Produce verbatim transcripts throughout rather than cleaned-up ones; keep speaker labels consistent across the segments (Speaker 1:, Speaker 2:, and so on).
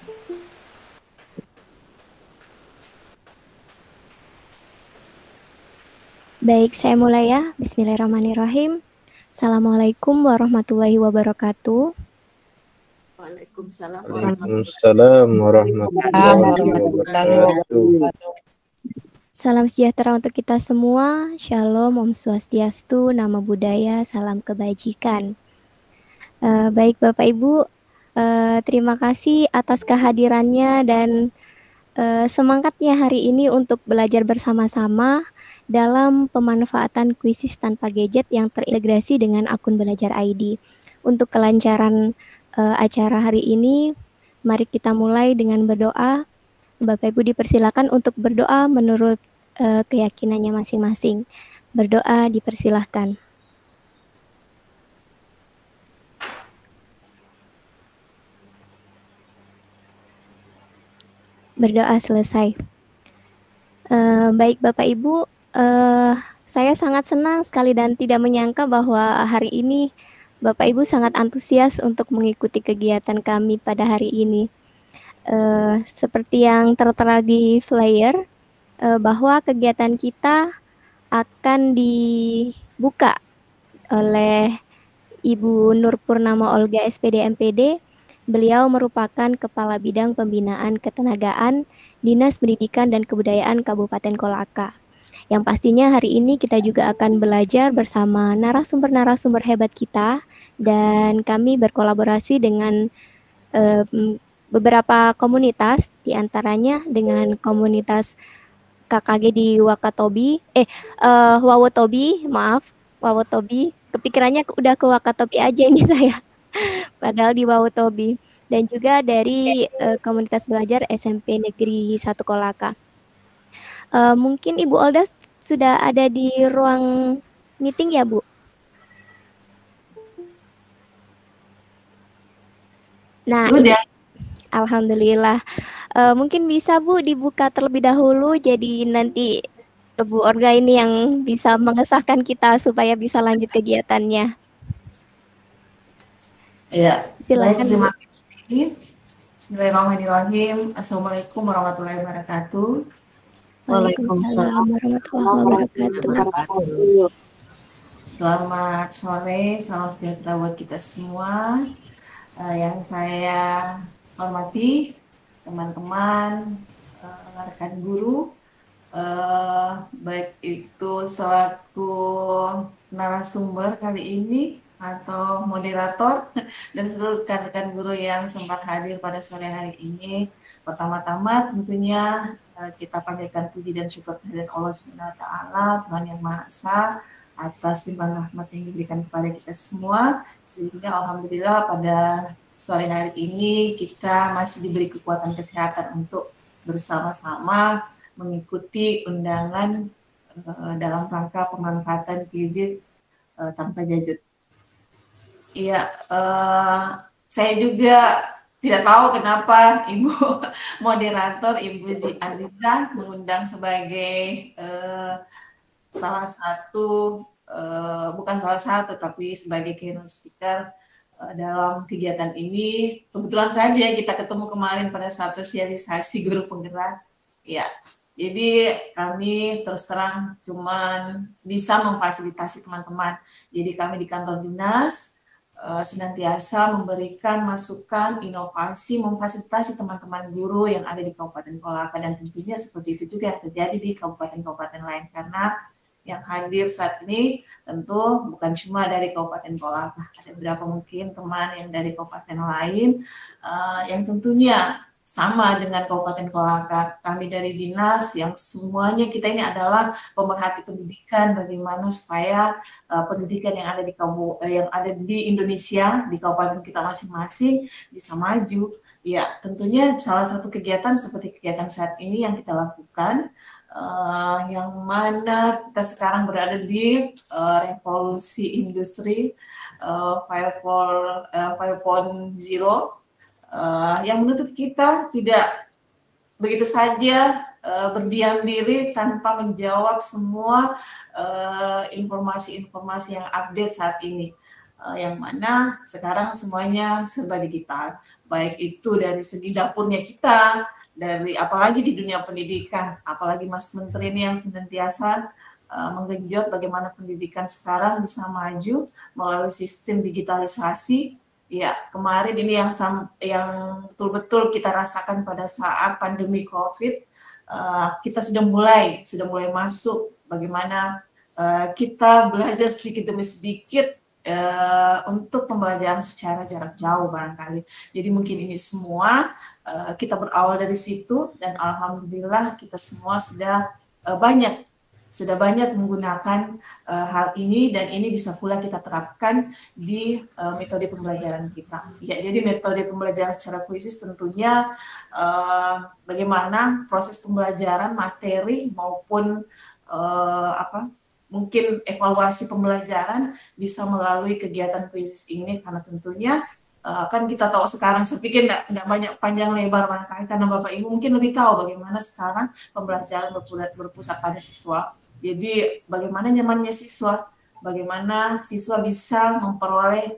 Speaker 1: Baik, saya mulai ya. Bismillahirrahmanirrahim. Assalamualaikum warahmatullahi wabarakatuh.
Speaker 2: Waalaikumsalam
Speaker 3: Waalaikumsalam warahmatullahi wabarakatuh.
Speaker 1: Salam sejahtera untuk kita semua. Shalom, Om Swastiastu, Namo Buddhaya, salam kebajikan. Uh, baik Bapak Ibu, uh, terima kasih atas kehadirannya dan uh, semangatnya hari ini untuk belajar bersama-sama dalam pemanfaatan kuisis tanpa gadget yang terintegrasi dengan akun Belajar I D. Untuk kelancaran uh, acara hari ini, mari kita mulai dengan berdoa. Bapak Ibu dipersilakan untuk berdoa menurut uh, keyakinannya masing-masing. Berdoa dipersilahkan. Berdoa selesai. Uh, baik Bapak Ibu, uh, saya sangat senang sekali dan tidak menyangka bahwa hari ini Bapak Ibu sangat antusias untuk mengikuti kegiatan kami pada hari ini. Uh, seperti yang tertera di flyer, uh, bahwa kegiatan kita akan dibuka oleh Ibu Nur Purnama Olga S P D M P D. Beliau merupakan Kepala Bidang Pembinaan Ketenagaan Dinas Pendidikan dan Kebudayaan Kabupaten Kolaka. Yang pastinya hari ini kita juga akan belajar bersama narasumber-narasumber hebat kita dan kami berkolaborasi dengan um, beberapa komunitas, diantaranya dengan komunitas K K G di Wakatobi, eh uh, Wawotobi, maaf, Wawotobi. Kepikirannya udah ke Wakatobi aja ini saya. Padahal di Wawotobi, dan juga dari uh, komunitas belajar S M P Negeri satu Kolaka. Uh, mungkin Ibu Olda sudah ada di ruang meeting ya, Bu? Nah, ini, alhamdulillah. Uh, mungkin bisa Bu dibuka terlebih dahulu, jadi nanti Bu Olga ini yang bisa mengesahkan kita supaya bisa lanjut kegiatannya.
Speaker 2: Ya,
Speaker 1: silakan.
Speaker 2: Baik, terima kasih. Bismillahirrahmanirrahim. Assalamualaikum warahmatullahi wabarakatuh.
Speaker 1: Waalaikumsalam warahmatullahi wabarakatuh.
Speaker 2: Selamat sore, salam sejahtera buat kita semua. Uh, yang saya hormati teman-teman, uh, rekan guru, uh, baik itu selaku narasumber kali ini atau moderator dan seluruh rekan-rekan guru yang sempat hadir pada sore hari ini. Pertama-tama tentunya kita panjatkan puji dan syukur kehadirat Allah subhanahu wa taala, Tuhan yang Maha Esa, atas limpahan rahmat yang diberikan kepada kita semua, sehingga alhamdulillah pada sore hari ini kita masih diberi kekuatan kesehatan untuk bersama-sama mengikuti undangan uh, dalam rangka pemanfaatan kuisis uh, tanpa gadget. Iya, uh, saya juga tidak tahu kenapa Ibu moderator, Ibu Aziza mengundang sebagai uh, salah satu, uh, bukan salah satu, tapi sebagai keynote speaker uh, dalam kegiatan ini. Kebetulan saja kita ketemu kemarin pada saat sosialisasi guru penggerak. Ya, jadi kami terus terang cuman bisa memfasilitasi teman-teman. Jadi kami di kantor dinas Uh, senantiasa memberikan masukan, inovasi, memfasilitasi teman-teman guru yang ada di Kabupaten Kolaka, dan tentunya seperti itu juga yang terjadi di kabupaten-kabupaten lain, karena yang hadir saat ini tentu bukan cuma dari Kabupaten Kolaka, ada beberapa mungkin teman yang dari kabupaten lain uh, yang tentunya sama dengan Kabupaten Kolaka. Kami dari dinas yang semuanya kita ini adalah pemerhati pendidikan, bagaimana supaya uh, pendidikan yang ada di kabu yang ada di Indonesia, di kabupaten kita masing-masing bisa maju. Ya, tentunya salah satu kegiatan seperti kegiatan saat ini yang kita lakukan, uh, yang mana kita sekarang berada di uh, revolusi industri uh, lima titik nol. Uh, yang menuntut kita tidak begitu saja uh, berdiam diri tanpa menjawab semua informasi-informasi uh, yang update saat ini. uh, yang mana sekarang semuanya serba digital, baik itu dari segi dapurnya kita, dari apalagi di dunia pendidikan, apalagi Mas Menteri ini yang senantiasa uh, menggenjot bagaimana pendidikan sekarang bisa maju melalui sistem digitalisasi. Ya, kemarin ini yang yang betul-betul kita rasakan pada saat pandemi COVID, uh, kita sudah mulai sudah mulai masuk bagaimana uh, kita belajar sedikit demi sedikit uh, untuk pembelajaran secara jarak jauh barangkali. Jadi mungkin ini semua uh, kita berawal dari situ dan alhamdulillah kita semua sudah uh, banyak sudah banyak menggunakan uh, hal ini dan ini bisa pula kita terapkan di uh, metode pembelajaran kita. Ya, jadi metode pembelajaran secara kuisis tentunya uh, bagaimana proses pembelajaran materi maupun uh, apa mungkin evaluasi pembelajaran bisa melalui kegiatan kuisis ini karena tentunya Uh, kan kita tahu sekarang, saya pikir tidak banyak panjang lebar barangkali karena Bapak Ibu mungkin lebih tahu bagaimana sekarang pembelajaran berpusat pada siswa. Jadi bagaimana nyamannya siswa, bagaimana siswa bisa memperoleh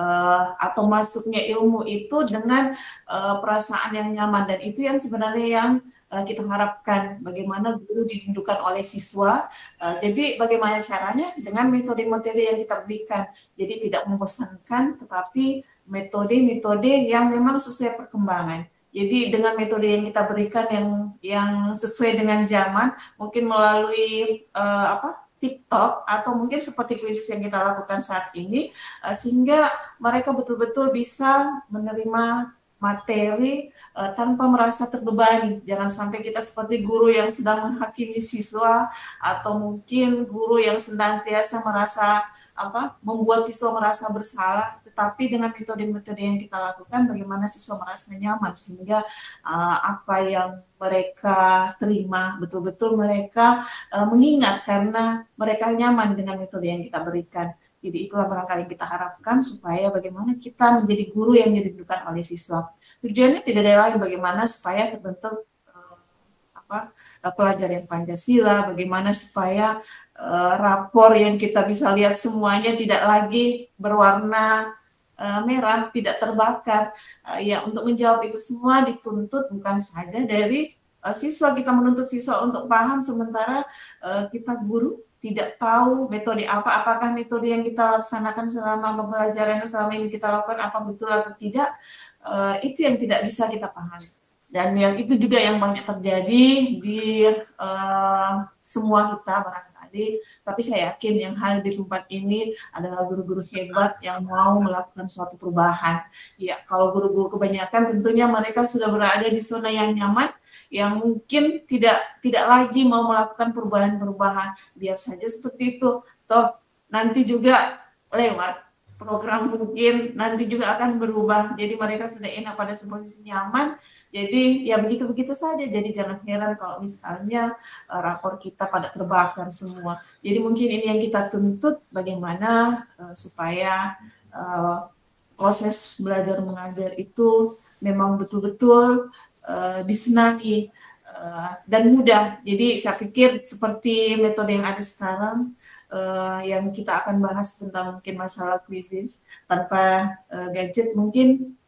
Speaker 2: uh, atau masuknya ilmu itu dengan uh, perasaan yang nyaman, dan itu yang sebenarnya yang uh, kita harapkan, bagaimana guru dirindukan oleh siswa. Uh, jadi bagaimana caranya dengan metode-metode yang kita berikan, jadi tidak membosankan tetapi metode-metode yang memang sesuai perkembangan. Jadi dengan metode yang kita berikan yang yang sesuai dengan zaman, mungkin melalui uh, apa TikTok atau mungkin seperti kuisis yang kita lakukan saat ini, uh, sehingga mereka betul-betul bisa menerima materi uh, tanpa merasa terbebani. Jangan sampai kita seperti guru yang sedang menghakimi siswa atau mungkin guru yang senantiasa merasa apa membuat siswa merasa bersalah, tetapi dengan metode-metode yang kita lakukan bagaimana siswa merasa nyaman sehingga uh, apa yang mereka terima betul-betul mereka uh, mengingat karena mereka nyaman dengan metode yang kita berikan. Jadi itulah barangkali yang kita harapkan supaya bagaimana kita menjadi guru yang dirindukan oleh siswa. Tujuannya tidak ada lain bagaimana supaya terbentuk uh, apa pelajaran Pancasila, bagaimana supaya Uh, rapor yang kita bisa lihat semuanya tidak lagi berwarna uh, merah, tidak terbakar. Uh, ya, untuk menjawab itu semua dituntut bukan saja dari uh, siswa, kita menuntut siswa untuk paham, sementara uh, kita guru tidak tahu metode apa, apakah metode yang kita laksanakan selama pembelajaran selama ini kita lakukan apa betul atau tidak, uh, itu yang tidak bisa kita pahami. Dan yang itu juga yang banyak terjadi di uh, semua kita barangkali. Tapi saya yakin yang hadir di tempat ini adalah guru-guru hebat yang mau melakukan suatu perubahan. Ya, kalau guru-guru kebanyakan tentunya mereka sudah berada di zona yang nyaman, yang mungkin tidak tidak lagi mau melakukan perubahan-perubahan. Biar saja seperti itu. Toh nanti juga lewat program mungkin nanti juga akan berubah. Jadi mereka sudah enak pada posisi nyaman. Jadi ya begitu-begitu saja. Jadi jangan heran kalau misalnya uh, rapor kita pada terbakar semua. Jadi mungkin ini yang kita tuntut bagaimana uh, supaya uh, proses belajar mengajar itu memang betul-betul uh, disenangi uh, dan mudah. Jadi saya pikir seperti metode yang ada sekarang uh, yang kita akan bahas tentang mungkin masalah kuisis tanpa uh, gadget mungkin.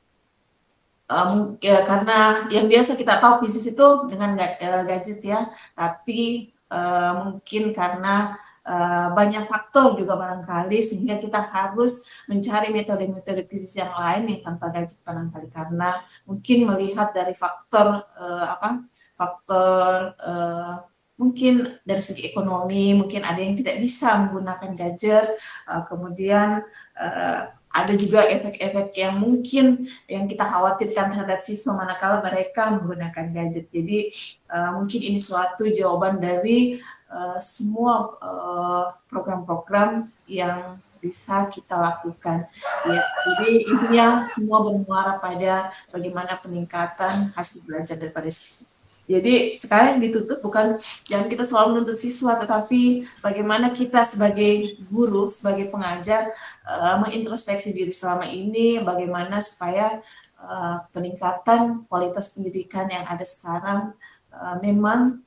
Speaker 2: Um, ya, karena yang biasa kita tahu bisnis itu dengan uh, gadget ya, tapi uh, mungkin karena uh, banyak faktor juga barangkali sehingga kita harus mencari metode-metode bisnis yang lain yang tanpa gadget barangkali, karena mungkin melihat dari faktor uh, apa faktor uh, mungkin dari segi ekonomi mungkin ada yang tidak bisa menggunakan gadget, uh, kemudian uh, ada juga efek-efek yang mungkin yang kita khawatirkan terhadap siswa manakala mereka menggunakan gadget. Jadi uh, mungkin ini suatu jawaban dari uh, semua program-program uh, yang bisa kita lakukan. Ya, jadi intinya semua bermuara pada bagaimana peningkatan hasil belajar daripada siswa. Jadi sekarang yang dituntut bukan yang kita selalu menuntut siswa, tetapi bagaimana kita sebagai guru, sebagai pengajar uh, mengintrospeksi diri selama ini, bagaimana supaya uh, peningkatan kualitas pendidikan yang ada sekarang uh, memang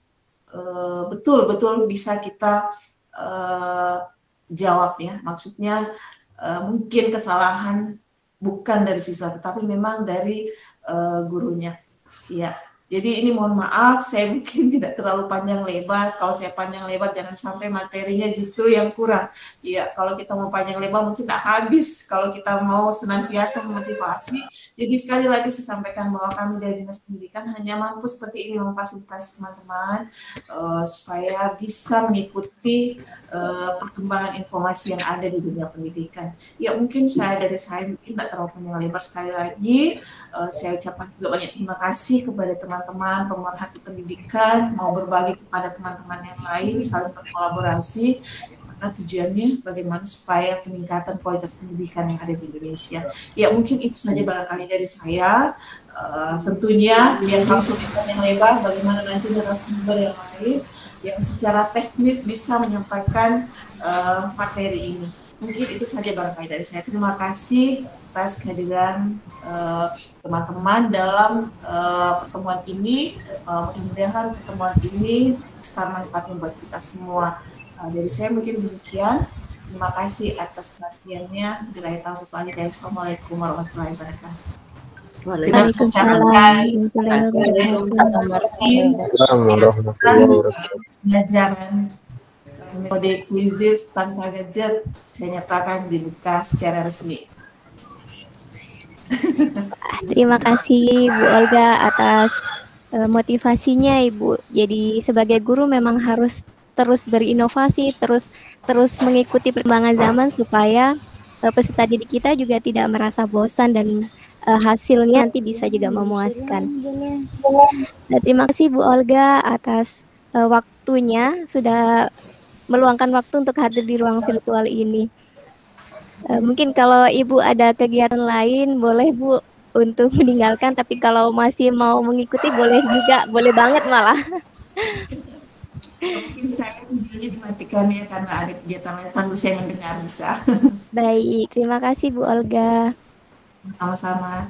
Speaker 2: betul-betul uh, bisa kita uh, jawab ya. Maksudnya uh, mungkin kesalahan bukan dari siswa, tetapi memang dari uh, gurunya. Ya, jadi ini mohon maaf, saya mungkin tidak terlalu panjang lebar. Kalau saya panjang lebar, jangan sampai materinya justru yang kurang. Ya, kalau kita mau panjang lebar mungkin tak habis. Kalau kita mau senantiasa memotivasi. Jadi sekali lagi saya sampaikan bahwa kami dari Dinas Pendidikan hanya mampu seperti ini memfasilitasi teman-teman uh, supaya bisa mengikuti uh, perkembangan informasi yang ada di dunia pendidikan. Ya, mungkin saya dari saya mungkin tak terlalu panjang lebar. Sekali lagi, uh, saya ucapkan juga banyak terima kasih kepada teman-teman pemerhati pendidikan, mau berbagi kepada teman-teman yang lain, saling berkolaborasi, karena tujuannya bagaimana supaya peningkatan kualitas pendidikan yang ada di Indonesia. Ya mungkin itu saja barangkali dari saya. Uh, tentunya yang langsung yang lebar, bagaimana nanti narasumber yang lain yang secara teknis bisa menyampaikan uh, materi ini. Mungkin itu saja barangkali dari saya. Terima kasih atas kehadiran teman-teman uh, dalam uh, pertemuan ini. Uh, mudah-mudahan pertemuan ini besar manfaatnya buat kita semua. Uh, dari saya mungkin demikian. Terima kasih atas perhatiannya. Bila tahu lagi, Assalamualaikum warahmatullahi wabarakatuh.
Speaker 1: Waalaikumsalam
Speaker 2: Pelajaran metode quizzes tanpa gadget saya nyatakan dibuka secara resmi.
Speaker 1: Terima kasih Bu Olga atas uh, motivasinya Ibu. Jadi sebagai guru memang harus terus berinovasi, terus terus mengikuti perkembangan zaman supaya uh, peserta didik kita juga tidak merasa bosan dan uh, hasilnya nanti bisa juga memuaskan. Uh, terima kasih Bu Olga atas uh, waktunya sudah meluangkan waktu untuk hadir di ruang virtual ini. Uh, mungkin kalau Ibu ada kegiatan lain, boleh Bu untuk meninggalkan. Tapi kalau masih mau mengikuti, boleh juga, boleh banget malah.
Speaker 2: Mungkin saya videonya dimatikan ya karena ada kegiatan lain sambil saya mendengar bisa.
Speaker 1: Baik, terima kasih Bu Olga.
Speaker 2: Sama-sama.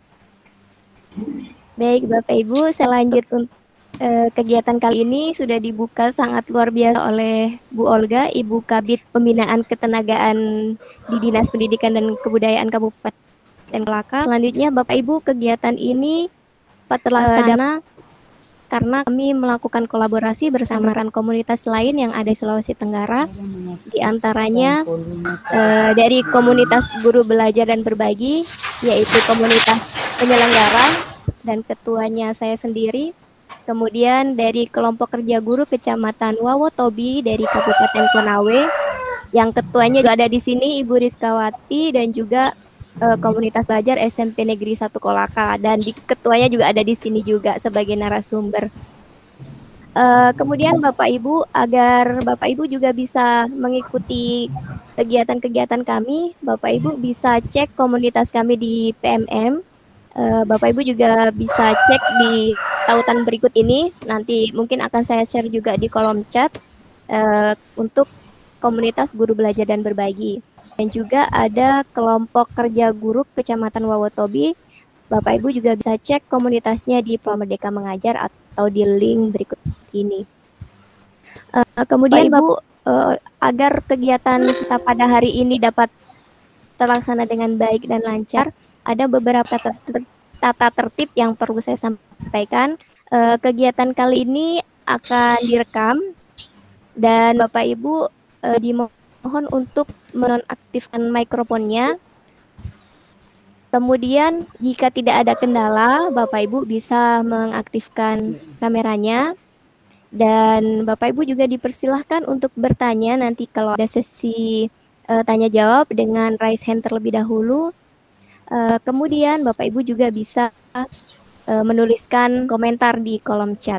Speaker 1: Baik Bapak Ibu, saya lanjut untuk Eh, kegiatan kali ini sudah dibuka sangat luar biasa oleh Bu Olga, Ibu Kabid Pembinaan Ketenagaan di Dinas Pendidikan dan Kebudayaan Kabupaten Kolaka. Selanjutnya Bapak Ibu, kegiatan ini terlaksana karena kami melakukan kolaborasi bersama rekan komunitas lain yang ada di Sulawesi Tenggara, di antaranya eh, dari komunitas guru belajar dan berbagi, yaitu komunitas penyelenggara dan ketuanya saya sendiri. Kemudian dari kelompok kerja guru Kecamatan Wawotobi dari Kabupaten Konawe, yang ketuanya juga ada di sini Ibu Rizkawati, dan juga uh, komunitas belajar S M P Negeri satu Kolaka, dan di, ketuanya juga ada di sini juga sebagai narasumber. Uh, kemudian Bapak Ibu, agar Bapak Ibu juga bisa mengikuti kegiatan-kegiatan kami, Bapak Ibu bisa cek komunitas kami di P M M. Uh, Bapak Ibu juga bisa cek di tautan berikut ini, nanti mungkin akan saya share juga di kolom chat uh, untuk komunitas guru belajar dan berbagi. Dan juga ada kelompok kerja guru Kecamatan Wawotobi, Bapak Ibu juga bisa cek komunitasnya di Pulau Merdeka Mengajar atau di link berikut ini. Uh, kemudian Bapak Ibu, uh, agar kegiatan kita pada hari ini dapat terlaksana dengan baik dan lancar, ada beberapa tata, tata tertib yang perlu saya sampaikan. E, kegiatan kali ini akan direkam dan Bapak Ibu e, dimohon untuk menonaktifkan mikrofonnya. Kemudian jika tidak ada kendala, Bapak Ibu bisa mengaktifkan kameranya. Dan Bapak Ibu juga dipersilahkan untuk bertanya nanti kalau ada sesi e, tanya jawab dengan raise hand terlebih dahulu. Uh, kemudian Bapak Ibu juga bisa uh, menuliskan komentar di kolom chat.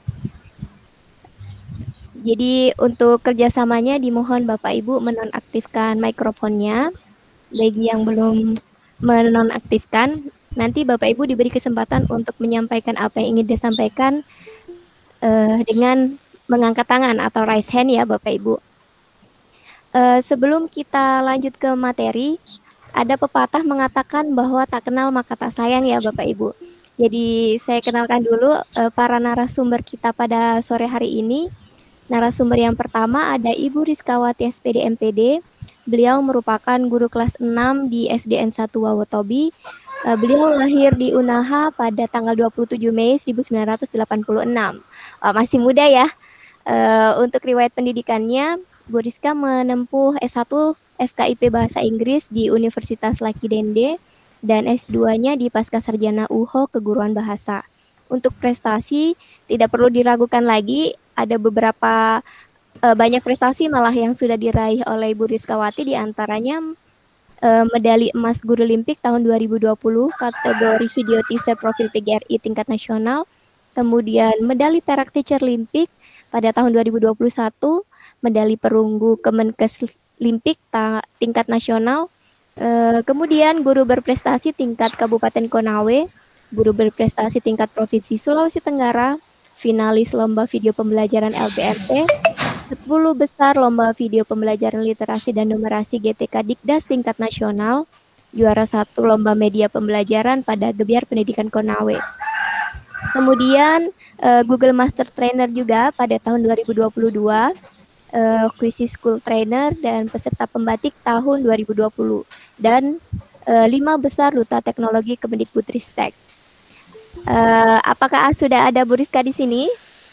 Speaker 1: Jadi untuk kerjasamanya dimohon Bapak Ibu menonaktifkan mikrofonnya. Bagi yang belum menonaktifkan, nanti Bapak Ibu diberi kesempatan untuk menyampaikan apa yang ingin disampaikan uh, dengan mengangkat tangan atau raise hand ya Bapak Ibu. Uh, sebelum kita lanjut ke materi, ada pepatah mengatakan bahwa tak kenal maka tak sayang ya Bapak Ibu. Jadi saya kenalkan dulu uh, para narasumber kita pada sore hari ini. Narasumber yang pertama ada Ibu Rizkawati S P D M P D, Beliau merupakan guru kelas enam di S D N satu Wawotobi. Uh, beliau lahir di Unaha pada tanggal dua puluh tujuh Mei seribu sembilan ratus delapan puluh enam. Uh, masih muda ya. Uh, untuk riwayat pendidikannya, Bu Rizka menempuh S satu F K I P Bahasa Inggris di Universitas Laki Dende dan S dua-nya di Pascasarjana U H O Keguruan Bahasa. Untuk prestasi tidak perlu diragukan lagi, ada beberapa uh, banyak prestasi malah yang sudah diraih oleh Ibu Rizkawati, di antaranya uh, medali emas Guru Limpik tahun dua ribu dua puluh kategori video teaser profil P G R I tingkat nasional, kemudian medali perak teacher Limpik pada tahun dua ribu dua puluh satu, medali perunggu Kemenkes Limpik tingkat nasional, uh, kemudian guru berprestasi tingkat Kabupaten Konawe, guru berprestasi tingkat Provinsi Sulawesi Tenggara, finalis lomba video pembelajaran L B R T, sepuluh besar lomba video pembelajaran literasi dan numerasi G T K Dikdas tingkat nasional, juara satu lomba media pembelajaran pada Gebiar Pendidikan Konawe. Kemudian uh, Google Master Trainer juga pada tahun dua ribu dua puluh dua, uh, Quizy School Trainer dan peserta pembatik tahun dua ribu dua puluh, dan uh, lima besar Duta Teknologi Kemendikbudristek. Uh, apakah sudah ada Bu Rizka di sini?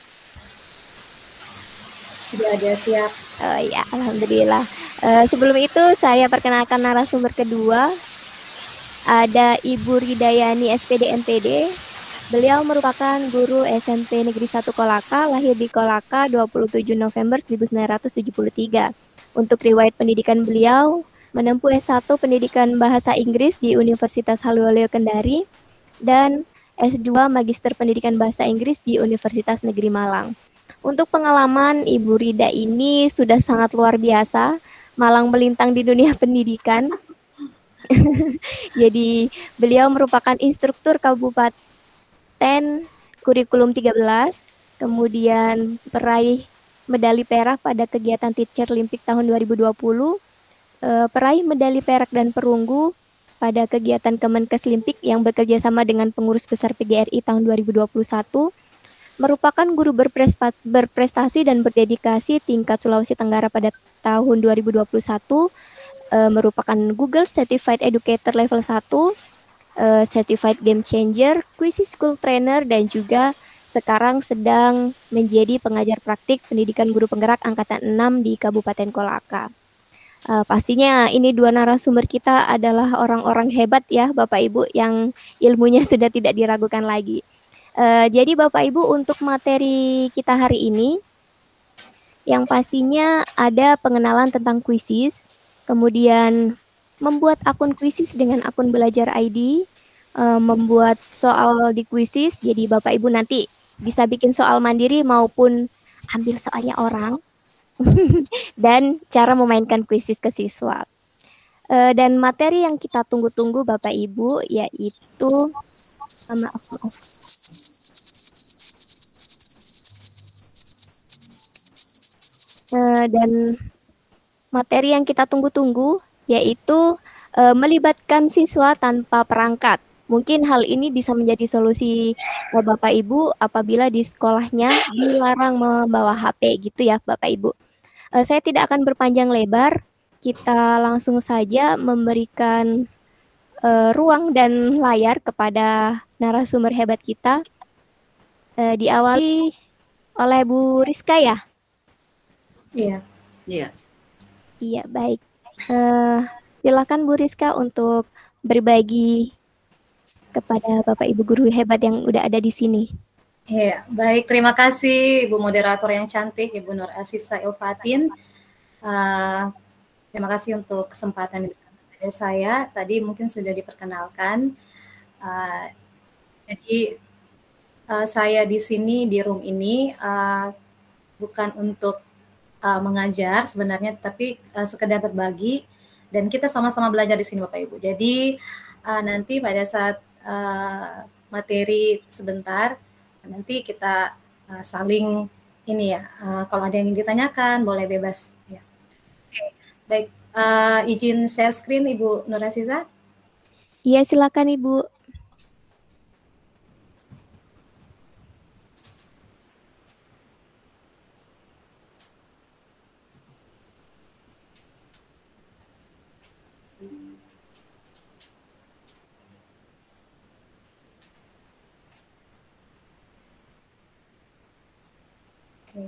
Speaker 4: Sudah ada, siap.
Speaker 1: Oh ya, alhamdulillah. Uh, sebelum itu saya perkenalkan narasumber kedua. Ada Ibu Ridayani S P D M P D. Beliau merupakan guru S M P Negeri satu Kolaka, lahir di Kolaka dua puluh tujuh November seribu sembilan ratus tujuh puluh tiga. Untuk riwayat pendidikan beliau, menempuh S satu Pendidikan Bahasa Inggris di Universitas Haluoleo Kendari dan S dua Magister Pendidikan Bahasa Inggris di Universitas Negeri Malang. Untuk pengalaman Ibu Rida ini sudah sangat luar biasa, malang melintang di dunia pendidikan. Jadi beliau merupakan instruktur Kabupaten Kurikulum tiga belas, kemudian peraih medali perak pada kegiatan Teacher Limpik tahun dua ribu dua puluh, eh, peraih medali perak dan perunggu pada kegiatan Kemenkes Limpik yang bekerja sama dengan pengurus besar P G R I tahun dua ribu dua puluh satu, merupakan guru berprestasi dan berdedikasi tingkat Sulawesi Tenggara pada tahun dua ribu dua puluh satu, uh, merupakan Google Certified Educator level satu, uh, Certified Game Changer, Quizy School Trainer, dan juga sekarang sedang menjadi pengajar praktik pendidikan guru penggerak angkatan enam di Kabupaten Kolaka. Uh, pastinya ini dua narasumber kita adalah orang-orang hebat ya Bapak Ibu, yang ilmunya sudah tidak diragukan lagi. Uh, jadi Bapak Ibu, untuk materi kita hari ini, yang pastinya ada pengenalan tentang Quizizz, kemudian membuat akun Quizizz dengan akun Belajar I D, uh, membuat soal di Quizizz, jadi Bapak Ibu nanti bisa bikin soal mandiri maupun ambil soalnya orang, dan cara memainkan Quizizz ke siswa. Uh, dan materi yang kita tunggu-tunggu Bapak Ibu yaitu, uh, maaf, maaf. Uh, dan materi yang kita tunggu-tunggu yaitu uh, melibatkan siswa tanpa perangkat. Mungkin hal ini bisa menjadi solusi uh, Bapak Ibu apabila di sekolahnya dilarang membawa H P gitu ya Bapak Ibu. Uh, saya tidak akan berpanjang lebar, kita langsung saja memberikan uh, ruang dan layar kepada narasumber hebat kita. Uh, diawali oleh Bu Rizka ya?
Speaker 4: Iya.
Speaker 2: Iya.
Speaker 1: Iya, baik. Uh, silakan Bu Rizka untuk berbagi kepada Bapak Ibu guru hebat yang udah ada di sini.
Speaker 4: Iya, baik. Terima kasih Ibu moderator yang cantik, Ibu Nur Asisa Ilfatin. Uh, terima kasih untuk kesempatan kepada saya. Tadi mungkin sudah diperkenalkan. Uh, jadi uh, saya di sini di room ini uh, bukan untuk Uh, mengajar sebenarnya, tapi uh, sekedar berbagi dan kita sama-sama belajar di sini Bapak Ibu. Jadi uh, nanti pada saat uh, materi sebentar, nanti kita uh, saling ini ya, uh, kalau ada yang ingin ditanyakan boleh bebas. Ya. Oke, baik. Uh, izin share screen Ibu Nur Aziza.
Speaker 1: Iya, silakan Ibu.
Speaker 4: Oke.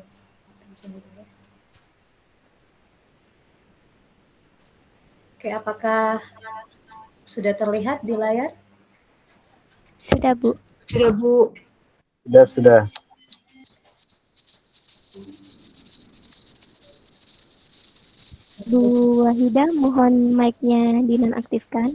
Speaker 4: Oke, apakah sudah terlihat di layar?
Speaker 1: Sudah, Bu.
Speaker 5: Sudah, Bu.
Speaker 3: Sudah, sudah.
Speaker 1: Bu Wahida, mohon mic-nya dinonaktifkan.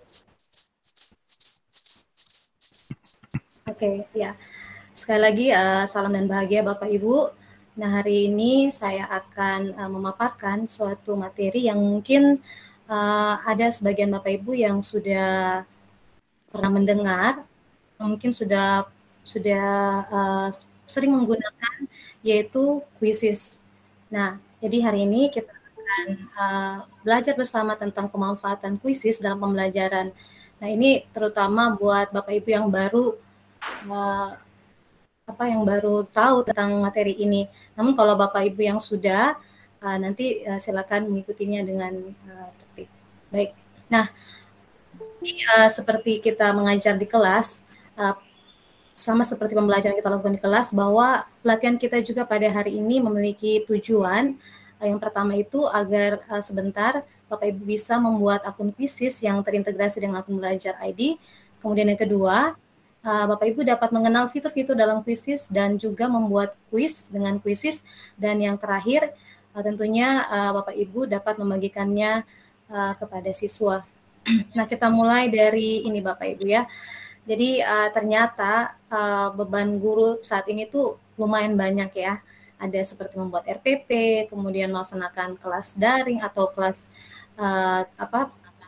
Speaker 4: Oke, ya. Sekali lagi, uh, salam dan bahagia Bapak Ibu. Nah, hari ini saya akan uh, memaparkan suatu materi yang mungkin uh, ada sebagian Bapak Ibu yang sudah pernah mendengar, mungkin sudah sudah uh, sering menggunakan, yaitu kuisis. Nah, jadi hari ini kita akan uh, belajar bersama tentang pemanfaatan kuisis dalam pembelajaran. Nah, ini terutama buat Bapak Ibu yang baru uh, apa yang baru tahu tentang materi ini. Namun kalau Bapak Ibu yang sudah, uh, nanti uh, silakan mengikutinya dengan uh, tertib. Baik. Nah, ini uh, seperti kita mengajar di kelas, uh, sama seperti pembelajaran kita lakukan di kelas, bahwa pelatihan kita juga pada hari ini memiliki tujuan. Uh, yang pertama itu agar uh, sebentar Bapak Ibu bisa membuat akun kuisis yang terintegrasi dengan akun belajar I D. Kemudian yang kedua, Uh, Bapak Ibu dapat mengenal fitur-fitur dalam kuisis dan juga membuat kuis dengan kuisis. Dan yang terakhir, uh, tentunya uh, Bapak Ibu dapat membagikannya uh, kepada siswa. Nah, kita mulai dari ini Bapak Ibu ya. Jadi uh, ternyata uh, beban guru saat ini tuh lumayan banyak ya. Ada seperti membuat R P P, kemudian melaksanakan kelas daring atau kelas uh, apa?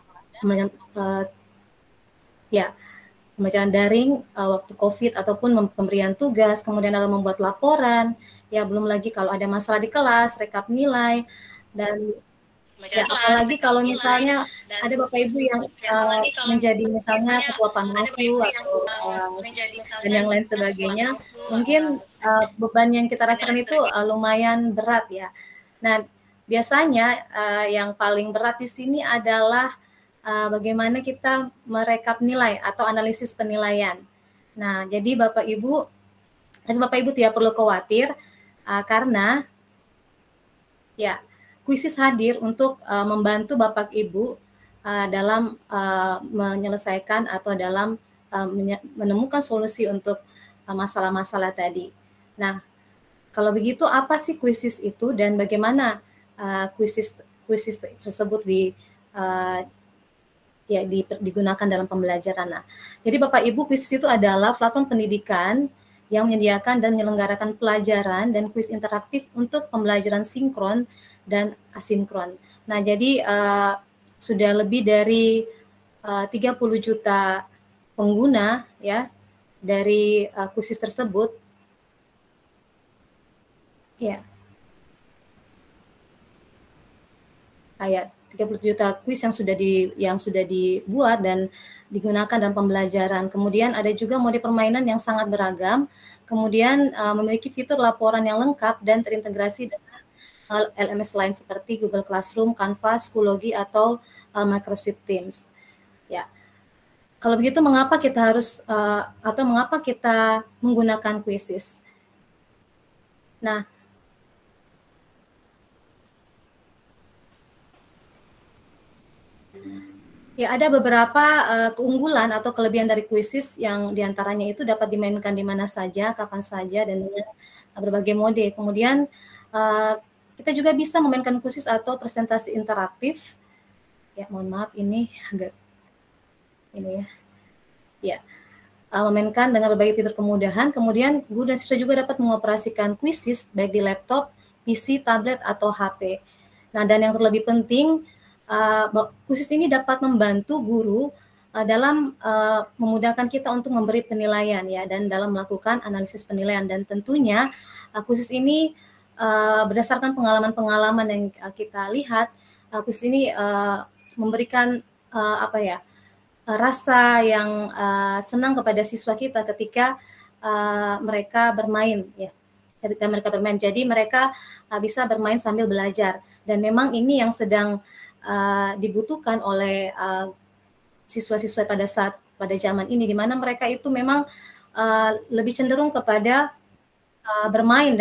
Speaker 4: Uh, ya. Pembelajaran daring uh, waktu COVID ataupun pemberian tugas, kemudian dalam membuat laporan, ya belum lagi kalau ada masalah di kelas, rekap nilai, dan ya apalagi kalau misalnya ada Bapak Ibu yang uh, menjadi misalnya ketua panwaslu atau uh, dan yang lain sebagainya, mungkin uh, beban yang kita rasakan itu uh, lumayan berat ya. Nah, biasanya uh, yang paling berat di sini adalah Uh, bagaimana kita merekap nilai atau analisis penilaian. Nah, jadi Bapak Ibu, tapi Bapak Ibu tidak perlu khawatir uh, karena ya kuisis hadir untuk uh, membantu Bapak Ibu uh, dalam uh, menyelesaikan atau dalam uh, menemukan solusi untuk uh, masalah-masalah tadi. Nah, kalau begitu apa sih kuisis itu dan bagaimana uh, kuisis kuisis tersebut di uh, ya digunakan dalam pembelajaran. Nah, jadi Bapak Ibu, kuisis itu adalah platform pendidikan yang menyediakan dan menyelenggarakan pelajaran dan kuis interaktif untuk pembelajaran sinkron dan asinkron. Nah, jadi uh, sudah lebih dari uh, tiga puluh juta pengguna ya dari uh, kuisis tersebut. Ya. Kayak tiga puluh juta kuis yang sudah di yang sudah dibuat dan digunakan dalam pembelajaran. Kemudian ada juga mode permainan yang sangat beragam. Kemudian uh, memiliki fitur laporan yang lengkap dan terintegrasi dengan uh, L M S lain seperti Google Classroom, Canva, Schoology atau uh, Microsoft Teams. Ya. Kalau begitu mengapa kita harus uh, atau mengapa kita menggunakan kuisis? Nah, ya, ada beberapa uh, keunggulan atau kelebihan dari kuisis yang diantaranya itu dapat dimainkan di mana saja, kapan saja, dan dengan uh, berbagai mode. Kemudian uh, kita juga bisa memainkan kuisis atau presentasi interaktif. Ya, mohon maaf ini agak ini ya. Ya, uh, memainkan dengan berbagai fitur kemudahan. Kemudian guru dan siswa juga dapat mengoperasikan kuisis baik di laptop, P C, tablet, atau H P. Nah, dan yang terlebih penting, Uh, kuisis ini dapat membantu guru uh, dalam uh, memudahkan kita untuk memberi penilaian ya dan dalam melakukan analisis penilaian, dan tentunya uh, kuisis ini uh, berdasarkan pengalaman-pengalaman yang uh, kita lihat, uh, kuisis ini uh, memberikan uh, apa ya uh, rasa yang uh, senang kepada siswa kita ketika uh, mereka bermain ya. Ketika mereka bermain, jadi mereka uh, bisa bermain sambil belajar, dan memang ini yang sedang Uh, dibutuhkan oleh uh, siswa-siswa pada saat pada zaman ini, di mana mereka itu memang uh, lebih cenderung kepada uh, bermain dan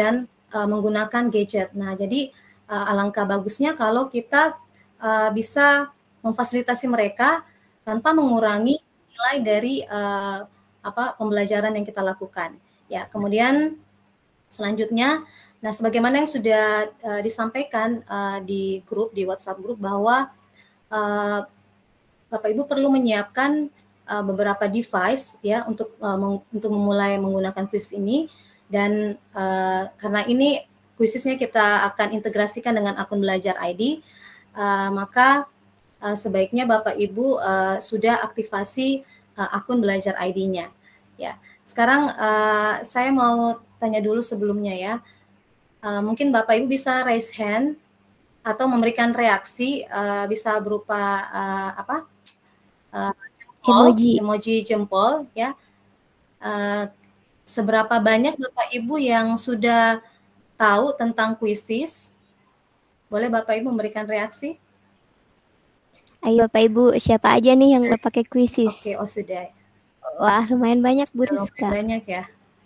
Speaker 4: uh, menggunakan gadget. Nah, jadi uh, alangkah bagusnya kalau kita uh, bisa memfasilitasi mereka tanpa mengurangi nilai dari uh, apa pembelajaran yang kita lakukan. Ya, kemudian selanjutnya, nah sebagaimana yang sudah uh, disampaikan uh, di grup, di WhatsApp grup bahwa uh, Bapak Ibu perlu menyiapkan uh, beberapa device ya untuk uh, meng, untuk memulai menggunakan quiz ini, dan uh, karena ini quiznya kita akan integrasikan dengan akun belajar I D, uh, maka uh, sebaiknya Bapak Ibu uh, sudah aktifasi uh, akun belajar I D-nya. Ya, sekarang uh, saya mau tanya dulu sebelumnya ya. Uh, mungkin Bapak Ibu bisa raise hand atau memberikan reaksi, uh, bisa berupa uh, apa? Uh, jempol,
Speaker 1: emoji.
Speaker 4: emoji jempol ya. Uh, seberapa banyak Bapak Ibu yang sudah tahu tentang Quizizz? Boleh Bapak Ibu memberikan reaksi?
Speaker 1: Ayo Bapak Ibu, siapa aja nih yang udah pakai Quizizz?
Speaker 4: Oke, oh sudah.
Speaker 1: Wah, lumayan banyak Bu
Speaker 4: Sudah
Speaker 1: Rizka.
Speaker 4: lumayan banyak ya.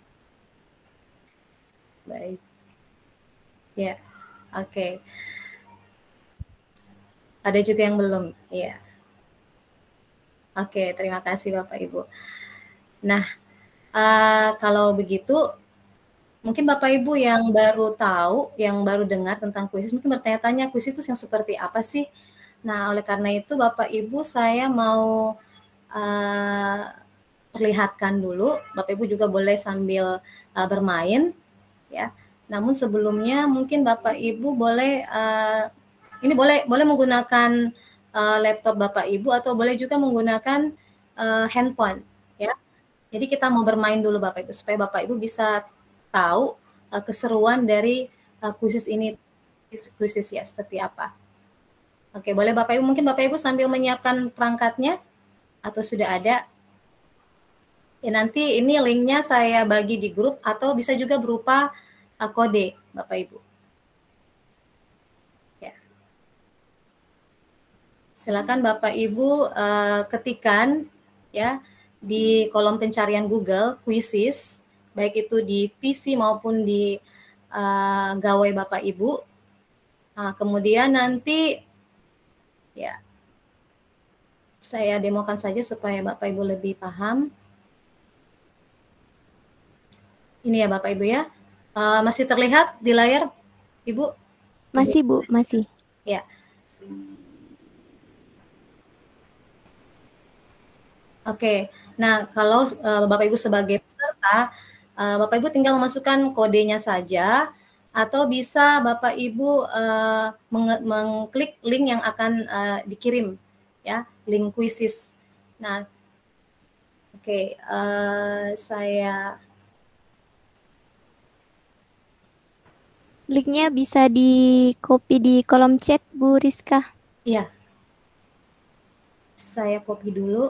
Speaker 4: Baik. Ya, oke. Okay. Ada juga yang belum, ya. Oke, okay, terima kasih Bapak Ibu. Nah, uh, kalau begitu, mungkin Bapak Ibu yang baru tahu, yang baru dengar tentang Quizizz, mungkin bertanya-tanya Quizizz itu yang seperti apa sih? Nah, oleh karena itu Bapak Ibu saya mau uh, perlihatkan dulu. Bapak Ibu juga boleh sambil uh, bermain, ya. Namun sebelumnya mungkin Bapak Ibu boleh uh, ini boleh boleh menggunakan uh, laptop Bapak Ibu atau boleh juga menggunakan uh, handphone, ya. Jadi kita mau bermain dulu Bapak Ibu supaya Bapak Ibu bisa tahu uh, keseruan dari uh, Quizizz ini, Quizizz ya seperti apa. Oke, boleh Bapak Ibu, mungkin Bapak Ibu sambil menyiapkan perangkatnya atau sudah ada. Ya, nanti ini linknya saya bagi di grup atau bisa juga berupa uh, kode Bapak Ibu. Ya. Silakan Bapak Ibu uh, ketikkan ya di kolom pencarian Google Quizizz, baik itu di P C maupun di uh, gawai Bapak Ibu. Nah, kemudian nanti ya saya demokan saja supaya Bapak Ibu lebih paham. Ini ya Bapak Ibu ya. Uh, masih terlihat di layar Ibu?
Speaker 1: Masih Bu, masih.
Speaker 4: Ya. Oke, nah kalau uh, Bapak Ibu sebagai peserta, uh, Bapak Ibu tinggal memasukkan kodenya saja, atau bisa Bapak Ibu uh, meng- mengklik link yang akan uh, dikirim, ya, link Quizizz. Nah, oke, okay, uh, saya
Speaker 1: linknya bisa di copy di kolom chat Bu Rizka.
Speaker 4: Iya, saya copy dulu.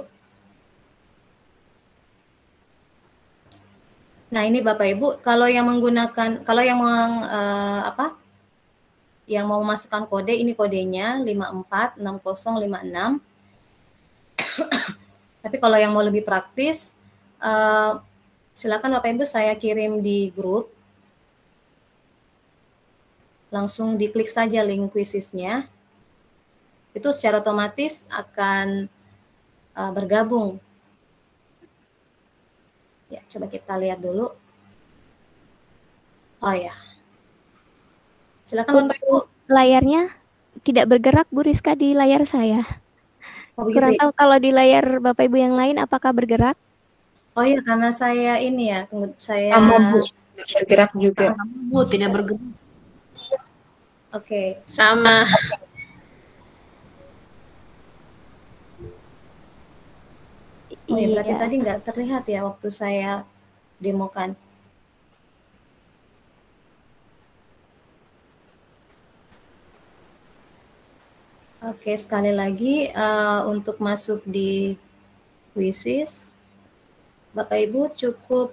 Speaker 4: Nah, ini Bapak Ibu, kalau yang menggunakan, kalau yang meng, uh, apa, yang mau masukkan kode, ini kodenya lima empat enam nol lima enam. Tapi kalau yang mau lebih praktis, uh, silakan Bapak Ibu saya kirim di grup. Langsung diklik saja link Quizizz-nya. Itu secara otomatis akan uh, bergabung. Ya, coba kita lihat dulu. Oh ya. Silakan Bapak Ibu.
Speaker 1: Layarnya tidak bergerak Bu Rizka di layar saya.
Speaker 4: Oh,
Speaker 1: kurang
Speaker 4: ya?
Speaker 1: tahu kalau di layar Bapak Ibu yang lain apakah bergerak?
Speaker 4: Oh iya, karena saya ini ya, tunggu saya.
Speaker 5: Sama Bu, tidak bergerak juga.
Speaker 6: Sama Bu, tidak bergerak.
Speaker 4: Oke. Okay.
Speaker 6: Sama.
Speaker 4: Oh ya, berarti iya. Tadi nggak terlihat ya waktu saya demokan. Oke, sekali lagi uh, untuk masuk di Quizizz, Bapak Ibu cukup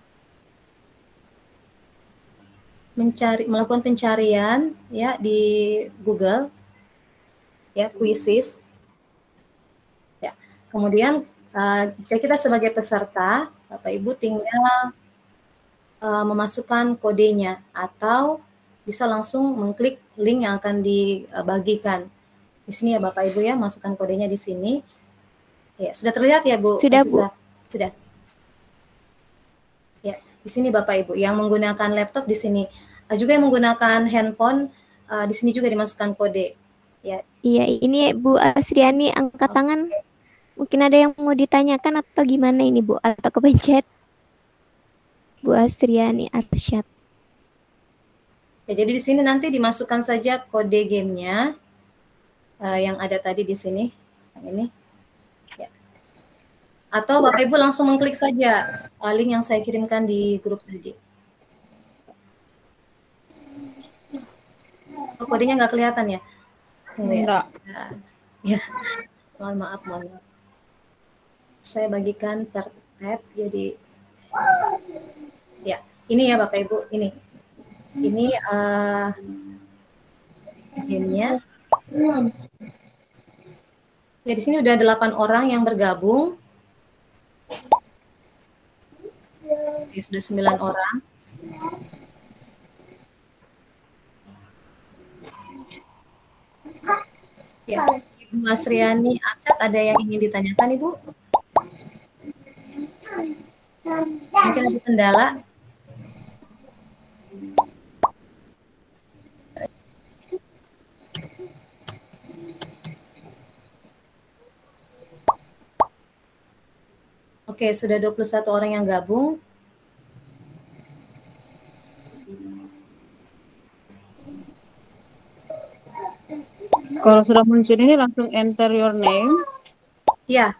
Speaker 4: mencari, melakukan pencarian ya di Google, ya Quizizz. Ya, kemudian uh, jika kita sebagai peserta, Bapak Ibu tinggal uh, memasukkan kodenya atau bisa langsung mengklik link yang akan dibagikan. Di sini ya Bapak Ibu ya, masukkan kodenya di sini. Ya, sudah terlihat ya Bu?
Speaker 1: Sudah Bu.
Speaker 4: Sudah. Ya, di sini Bapak Ibu yang menggunakan laptop di sini, uh, juga yang menggunakan handphone uh, di sini juga dimasukkan kode. Ya.
Speaker 1: Iya, ini Bu Asriani angkat okay. tangan. Mungkin ada yang mau ditanyakan atau gimana ini Bu? Atau kepencet? Bu Asriani Arsyad.
Speaker 4: Ya, jadi di sini nanti dimasukkan saja kode gamenya uh, yang ada tadi di sini, yang ini. Ya. Atau Bapak Ibu langsung mengklik saja uh, link yang saya kirimkan di grup tadi. Oh, kodenya nggak kelihatan ya? Tunggu ya. Ya, mohon maaf, mohon maaf. Saya bagikan per tab, jadi ya ini ya Bapak Ibu, ini ini uh, gamenya. Ya di sini udah delapan orang yang bergabung. Oke, sudah sembilan orang. Ya, Ibu Asriani Arsyad, ada yang ingin ditanyakan Ibu? Mungkin ada kendala? Oke, sudah dua puluh satu orang yang gabung.
Speaker 5: Kalau sudah muncul ini langsung enter your name.
Speaker 4: Ya.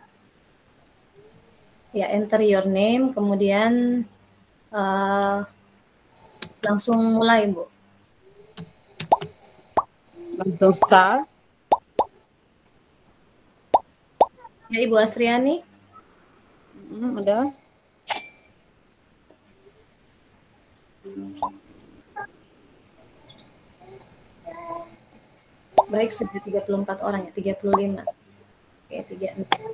Speaker 4: Ya, enter your name, kemudian uh, langsung mulai, Bu.
Speaker 5: Langsung start.
Speaker 4: Ya, Ibu Asriani.
Speaker 5: Hmm, udah.
Speaker 4: Baik, sudah tiga puluh empat orang ya, tiga puluh lima. Oke, tiga puluh enam.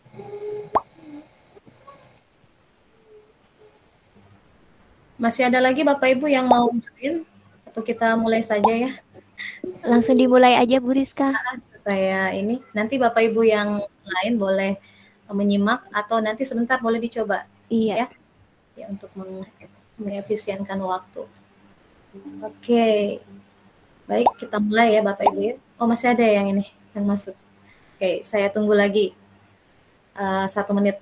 Speaker 4: Masih ada lagi Bapak Ibu yang mau join? Atau kita mulai saja ya?
Speaker 1: Langsung dimulai aja Bu Rizka.
Speaker 4: Supaya ini, nanti Bapak Ibu yang lain boleh menyimak atau nanti sebentar boleh dicoba.
Speaker 1: Iya.
Speaker 4: Ya, ya untuk meng mengefisienkan waktu. Oke. Baik, kita mulai ya Bapak Ibu ya. Oh, masih ada yang ini, yang masuk. Oke, saya tunggu lagi uh, satu menit.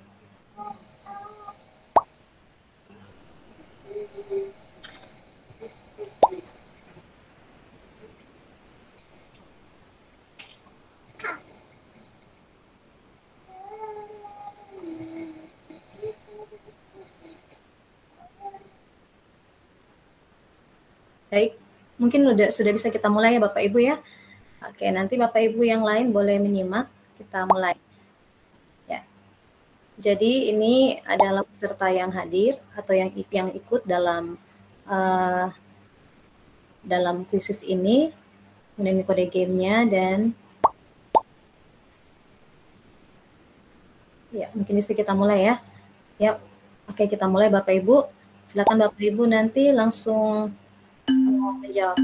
Speaker 4: Baik, mungkin udah sudah bisa kita mulai ya Bapak Ibu ya. Oke, nanti Bapak Ibu yang lain boleh menyimak, kita mulai. Ya. Jadi ini adalah peserta yang hadir atau yang yang ikut dalam uh, dalam kuisis ini. Kemudian kode gamenya dan ya mungkin bisa kita mulai ya. Ya, oke kita mulai Bapak Ibu. Silakan Bapak Ibu nanti langsung uh, menjawab.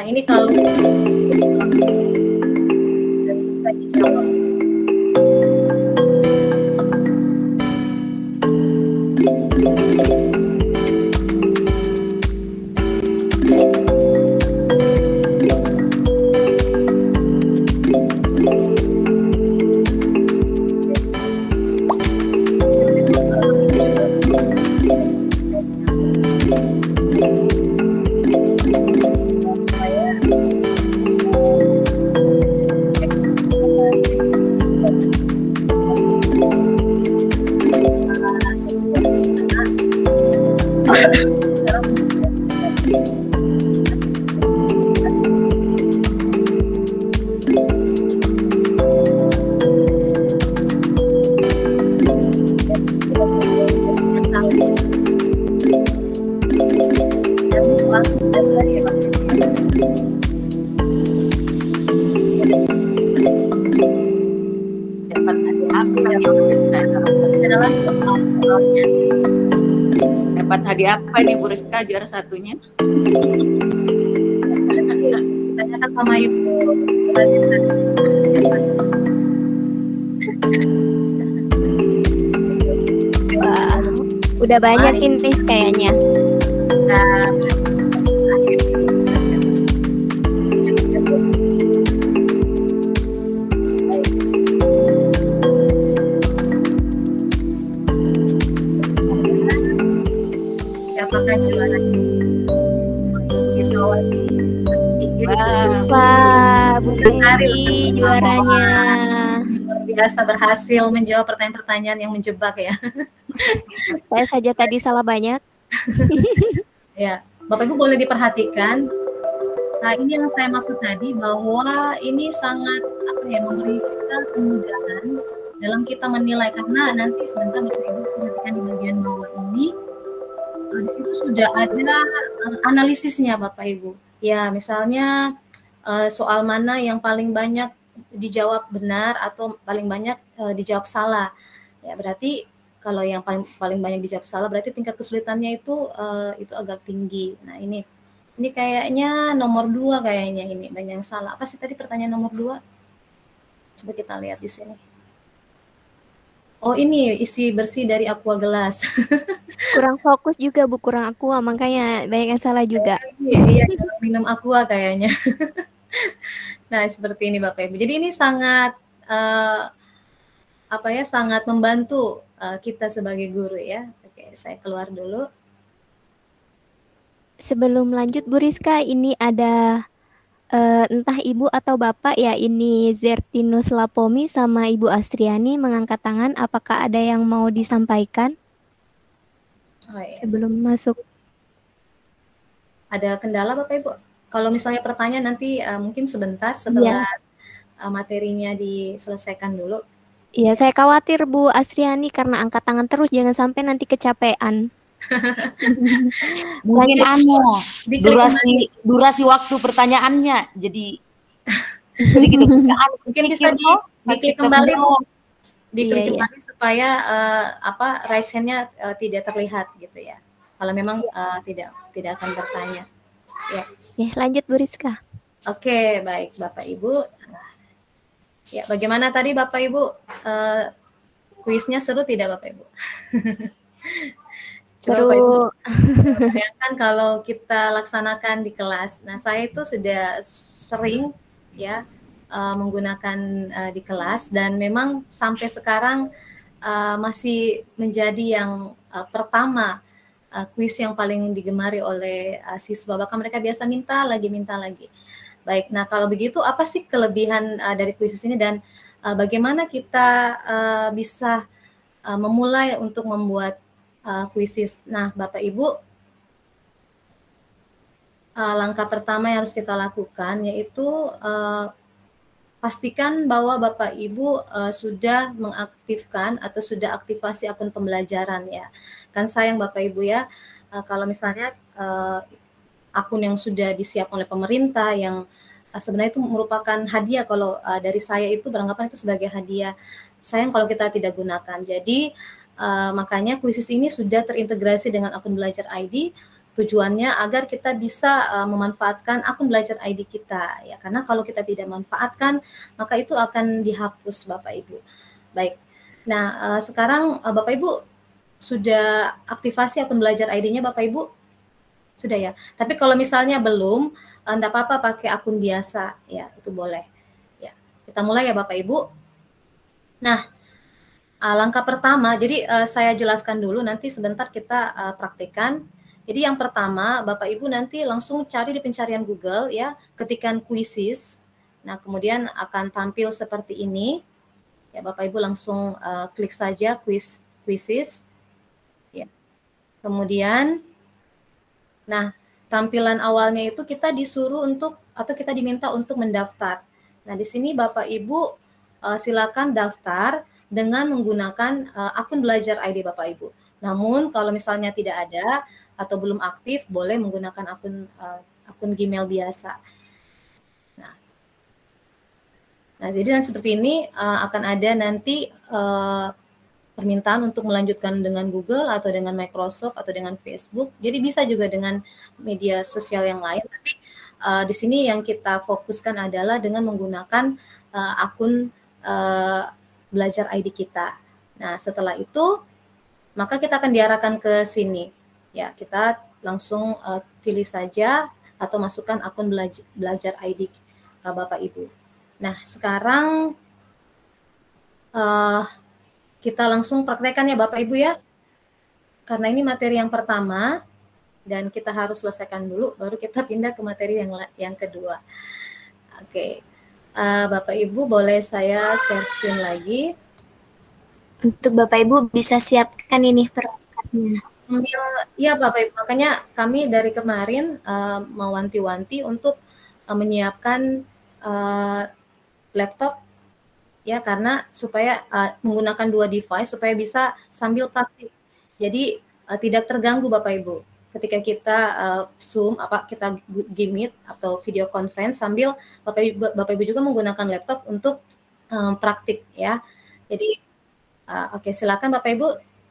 Speaker 4: ini kalau sudah selesai dijawab.
Speaker 6: Dapat hadiah apa nih Bu Rizka juara satunya?
Speaker 4: Tanyakan sama Ibu.
Speaker 1: Wah, udah banyak ini kayaknya.
Speaker 4: Nah, apakah juara
Speaker 1: Wah, Bu Cindy juaranya.
Speaker 4: Luar biasa, berhasil menjawab pertanyaan-pertanyaan yang menjebak ya.
Speaker 1: Saya saja tadi salah banyak.
Speaker 4: Ya, Bapak Ibu boleh diperhatikan. Nah, ini yang saya maksud tadi, bahwa ini sangat apa ya, memberi kita kemudahan dalam kita menilai, karena nanti sebentar Bapak Ibu perhatikan di bagian bawah ini, di situ sudah ada analisisnya Bapak Ibu. Ya, misalnya soal mana yang paling banyak dijawab benar atau paling banyak dijawab salah. Ya, berarti kalau yang paling paling banyak dijawab salah berarti tingkat kesulitannya itu itu agak tinggi. Nah, ini ini kayaknya nomor dua kayaknya ini banyak yang salah. Apa sih tadi pertanyaan nomor dua? Coba kita lihat di sini. Oh, ini isi bersih dari aqua gelas.
Speaker 1: Kurang fokus juga Bu, kurang aqua, makanya banyak yang salah juga.
Speaker 4: Iya, minum aqua kayaknya. Nah, seperti ini Bapak Ibu. Jadi ini sangat uh, apa ya, sangat membantu uh, kita sebagai guru ya. Oke, saya keluar dulu.
Speaker 1: Sebelum lanjut Bu Rizka, ini ada uh, entah Ibu atau Bapak ya, ini Zertinus Lapomi sama Ibu Astriani mengangkat tangan. Apakah ada yang mau disampaikan?
Speaker 4: Oh, iya.
Speaker 1: Sebelum masuk.
Speaker 4: Ada kendala Bapak Ibu? Kalau misalnya pertanyaan nanti uh, mungkin sebentar setelah ya. uh, materinya diselesaikan dulu.
Speaker 1: Iya, saya khawatir Bu Astriani karena angkat tangan terus, jangan sampai nanti kecapean.
Speaker 7: Mungkin anu durasi durasi waktu pertanyaannya jadi jadi gitu.
Speaker 4: Mungkin bisa di, diklik kembali Bu. Diklik
Speaker 1: iya,
Speaker 4: kembali
Speaker 1: iya.
Speaker 4: supaya uh, apa raise hand-nya uh, tidak terlihat gitu ya. Kalau memang uh, tidak tidak akan bertanya. Ya.
Speaker 1: Ya, lanjut Bu Rizka.
Speaker 4: Oke, baik Bapak Ibu. Ya, bagaimana tadi Bapak Ibu? Uh, kuisnya seru tidak Bapak Ibu? Coba
Speaker 1: seru.
Speaker 4: Bapak Ibu bayangkan kalau kita laksanakan di kelas. Nah, saya itu sudah sering ya uh, menggunakan uh, di kelas, dan memang sampai sekarang uh, masih menjadi yang uh, pertama uh, kuis yang paling digemari oleh uh, siswa. Bahkan mereka biasa minta lagi, minta lagi. Baik, nah kalau begitu apa sih kelebihan uh, dari kuis ini, dan uh, bagaimana kita uh, bisa uh, memulai untuk membuat uh, kuisis? Nah, Bapak Ibu, uh, langkah pertama yang harus kita lakukan yaitu uh, pastikan bahwa Bapak Ibu uh, sudah mengaktifkan atau sudah aktivasi akun pembelajaran ya. Kan sayang Bapak Ibu ya, uh, kalau misalnya uh, akun yang sudah disiapkan oleh pemerintah yang uh, sebenarnya itu merupakan hadiah, kalau uh, dari saya itu beranggapan itu sebagai hadiah. Sayang kalau kita tidak gunakan. Jadi uh, makanya kuisis ini sudah terintegrasi dengan akun belajar I D tujuannya agar kita bisa uh, memanfaatkan akun belajar I D kita ya, karena kalau kita tidak manfaatkan maka itu akan dihapus Bapak Ibu. Baik. Nah, uh, sekarang uh, Bapak Ibu sudah aktifasi akun belajar I D-nya Bapak Ibu? Sudah ya. Tapi kalau misalnya belum, enggak apa-apa pakai akun biasa ya, itu boleh. Ya. Kita mulai ya Bapak Ibu. Nah, uh, langkah pertama, jadi uh, saya jelaskan dulu, nanti sebentar kita uh, praktekkan. Jadi yang pertama, Bapak Ibu nanti langsung cari di pencarian Google ya, ketikkan Quizzes. Nah, kemudian akan tampil seperti ini. Ya, Bapak Ibu langsung uh, klik saja quiz Quizzes. Ya. Kemudian, nah tampilan awalnya itu kita disuruh untuk atau kita diminta untuk mendaftar. Nah, di sini Bapak Ibu uh, silakan daftar dengan menggunakan uh, akun belajar I D Bapak Ibu. Namun kalau misalnya tidak ada atau belum aktif, boleh menggunakan akun uh, akun Gmail biasa. Nah, nah jadi dan seperti ini uh, akan ada nanti uh, permintaan untuk melanjutkan dengan Google atau dengan Microsoft atau dengan Facebook. Jadi bisa juga dengan media sosial yang lain. Tapi uh, di sini yang kita fokuskan adalah dengan menggunakan uh, akun uh, belajar I D kita. Nah, setelah itu maka kita akan diarahkan ke sini. Ya, kita langsung uh, pilih saja atau masukkan akun belajar, belajar I D uh, Bapak Ibu. Nah, sekarang uh, kita langsung praktekkan ya Bapak Ibu ya. Karena ini materi yang pertama dan kita harus selesaikan dulu, baru kita pindah ke materi yang yang kedua. Oke, uh, Bapak Ibu boleh saya share screen lagi.
Speaker 1: Untuk Bapak Ibu bisa siapkan ini perangkatnya.
Speaker 4: Ambil, ya Bapak Ibu, makanya kami dari kemarin uh, mewanti-wanti untuk uh, menyiapkan uh, laptop ya, karena supaya uh, menggunakan dua device supaya bisa sambil praktik. Jadi uh, tidak terganggu Bapak Ibu ketika kita uh, Zoom apa kita Meet atau video conference sambil Bapak Ibu, Bapak Ibu juga menggunakan laptop untuk um, praktik ya. Jadi uh, oke, okay, silakan Bapak Ibu.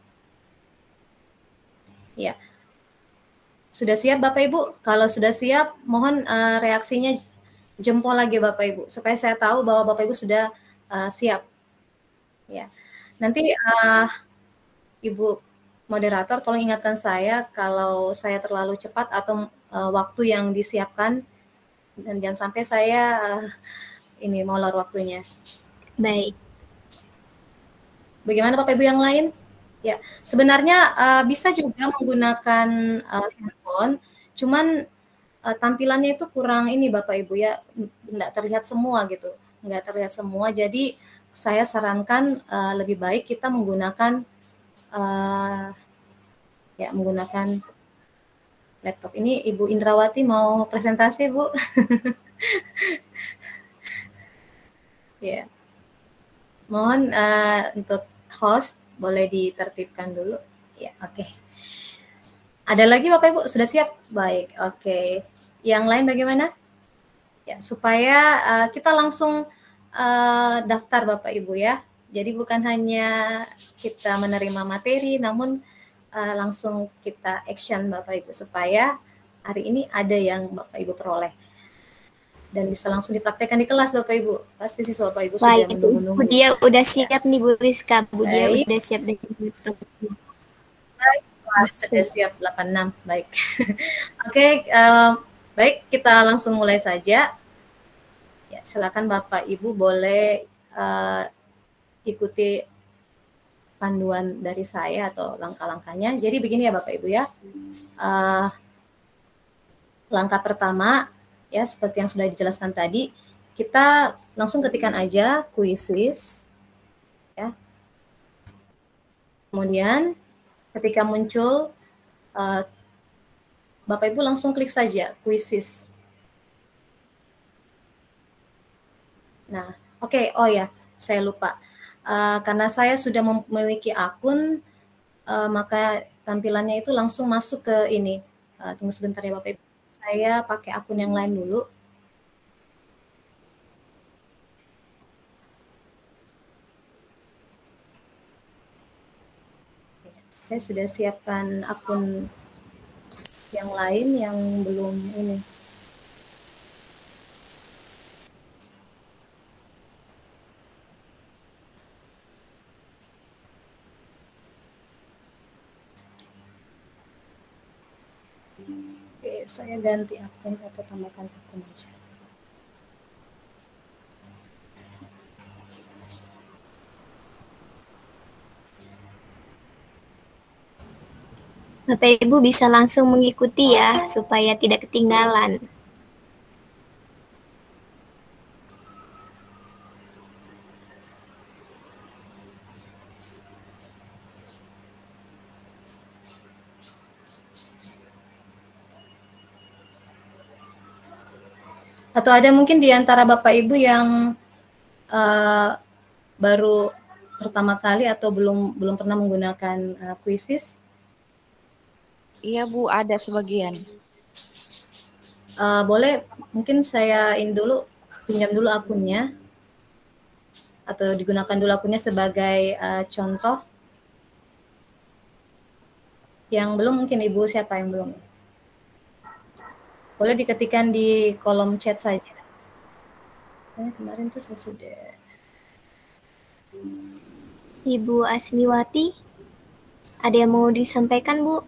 Speaker 4: Ya, sudah siap Bapak Ibu? Kalau sudah siap, mohon uh, reaksinya jempol lagi Bapak Ibu, supaya saya tahu bahwa Bapak Ibu sudah uh, siap. Ya, nanti uh, Ibu moderator tolong ingatkan saya kalau saya terlalu cepat atau uh, waktu yang disiapkan, dan jangan sampai saya uh, ini molor waktunya.
Speaker 1: Baik.
Speaker 4: Bagaimana Bapak Ibu yang lain? Ya, sebenarnya uh, bisa juga menggunakan uh, handphone, cuman uh, tampilannya itu kurang ini Bapak Ibu ya, nggak terlihat semua gitu, nggak terlihat semua. Jadi saya sarankan uh, lebih baik kita menggunakan uh, ya menggunakan laptop. Ini Ibu Indrawati mau presentasi Bu? Ya, mohon uh, untuk host boleh ditertibkan dulu. Ya, oke. Okay. Ada lagi Bapak Ibu? Sudah siap? Baik, oke. Okay. Yang lain bagaimana? Ya, supaya uh, kita langsung uh, daftar Bapak Ibu ya. Jadi bukan hanya kita menerima materi, namun uh, langsung kita action Bapak Ibu, supaya hari ini ada yang Bapak Ibu peroleh. Dan bisa langsung dipraktekkan di kelas Bapak Ibu. Pasti siswa Bapak Ibu sudah menunggu-nunggu.
Speaker 1: Bu Dia udah siap ya. Nih Bu Rizka. Bu Dia
Speaker 4: Baik.
Speaker 1: udah siap dari YouTube.
Speaker 4: Baik, wah, sudah siap delapan puluh enam. Baik. Oke, okay, um, baik kita langsung mulai saja. Ya, silakan Bapak Ibu boleh uh, ikuti panduan dari saya atau langkah-langkahnya. Jadi begini ya Bapak Ibu ya. Uh, langkah pertama, ya, seperti yang sudah dijelaskan tadi, kita langsung ketikkan aja Quizzes, ya. Kemudian ketika muncul, uh, Bapak Ibu langsung klik saja Quizzes. Nah, oke, okay. Oh ya, saya lupa. Uh, karena saya sudah memiliki akun, uh, maka tampilannya itu langsung masuk ke ini. Uh, tunggu sebentar ya Bapak Ibu. Saya pakai akun yang lain dulu. Saya sudah siapkan akun yang lain yang belum ini. Oke, saya ganti akun atau tambahkan akun aja.
Speaker 1: Bapak Ibu bisa langsung mengikuti ya, supaya tidak ketinggalan.
Speaker 4: Atau ada mungkin di antara Bapak Ibu yang uh, baru pertama kali atau belum belum pernah menggunakan uh, Quizzes?
Speaker 6: Iya Bu, ada sebagian.
Speaker 4: Uh, boleh mungkin saya in dulu, pinjam dulu akunnya, atau digunakan dulu akunnya sebagai uh, contoh. Yang belum mungkin Ibu, siapa yang belum? Boleh diketikkan di kolom chat saja. Eh, kemarin tuh saya sudah.
Speaker 1: Ibu Asmiwati, ada yang mau disampaikan, Bu?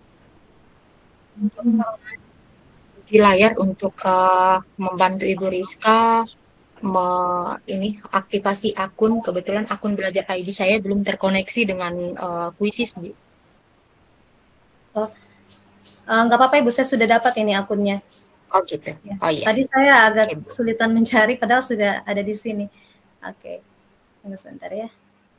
Speaker 8: Di layar untuk uh, membantu Ibu Rizka me, ini aktivasi akun. Kebetulan akun Belajar I D saya belum terkoneksi dengan uh, Quizzes, Bu.
Speaker 4: Oh, uh, nggak apa-apa Ibu, saya sudah dapat ini akunnya.
Speaker 8: Oh gitu.
Speaker 4: Ya.
Speaker 8: Oh iya.
Speaker 4: Tadi saya agak
Speaker 8: okay,
Speaker 4: kesulitan mencari, padahal sudah ada di sini. Oke, okay. Tunggu sebentar ya.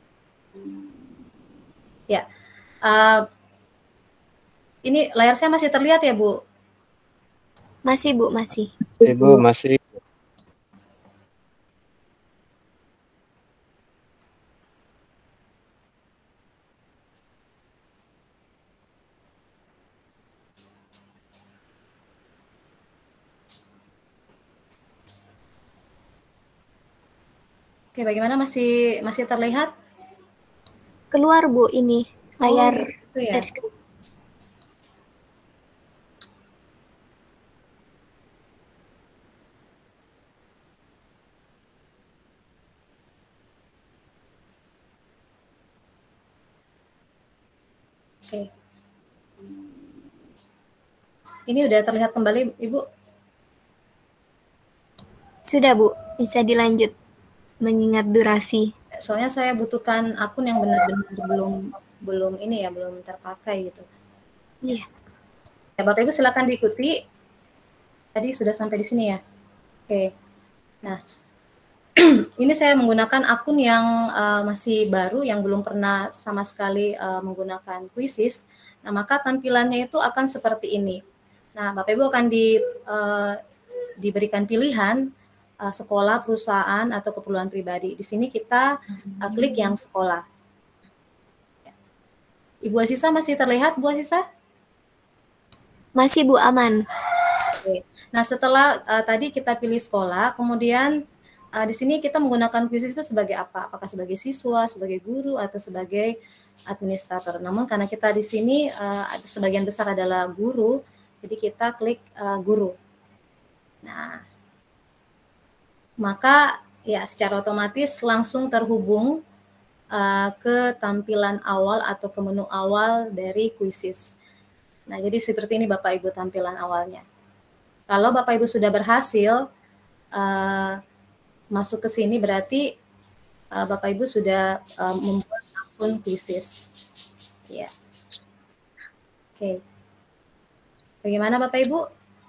Speaker 4: Ya, uh, ini layar saya masih terlihat ya Bu?
Speaker 1: Masih Bu, masih.
Speaker 3: Ibu masih.
Speaker 4: Oke, bagaimana, masih masih terlihat?
Speaker 1: Keluar Bu ini layar.
Speaker 4: Oh, itu ya. Oke. Ini udah terlihat kembali, Ibu?
Speaker 1: Sudah Bu, bisa dilanjut mengingat durasi.
Speaker 4: Soalnya saya butuhkan akun yang benar-benar belum belum ini ya, belum terpakai gitu.
Speaker 1: Iya.
Speaker 4: Ya, Bapak Ibu silakan diikuti. Tadi sudah sampai di sini ya. Oke. Nah, ini saya menggunakan akun yang uh, masih baru, yang belum pernah sama sekali uh, menggunakan Quizzes. Nah, maka tampilannya itu akan seperti ini. Nah, Bapak Ibu akan di, uh, diberikan pilihan uh, sekolah, perusahaan, atau keperluan pribadi. Di sini kita uh, klik yang sekolah. Ibu Asisa masih terlihat, Bu Asisa?
Speaker 1: Masih Bu, aman.
Speaker 4: Oke. Nah, setelah uh, tadi kita pilih sekolah, kemudian uh, di sini kita menggunakan Quizzes itu sebagai apa? Apakah sebagai siswa, sebagai guru, atau sebagai administrator? Namun karena kita di sini uh, sebagian besar adalah guru, jadi kita klik uh, guru. Nah, maka ya secara otomatis langsung terhubung uh, ke tampilan awal atau ke menu awal dari Quizzes. Nah, jadi seperti ini Bapak Ibu tampilan awalnya. Kalau Bapak Ibu sudah berhasil uh, masuk ke sini, berarti uh, Bapak Ibu sudah uh, membuat akun Quizzes. Ya. Oke. Okay. Bagaimana Bapak Ibu?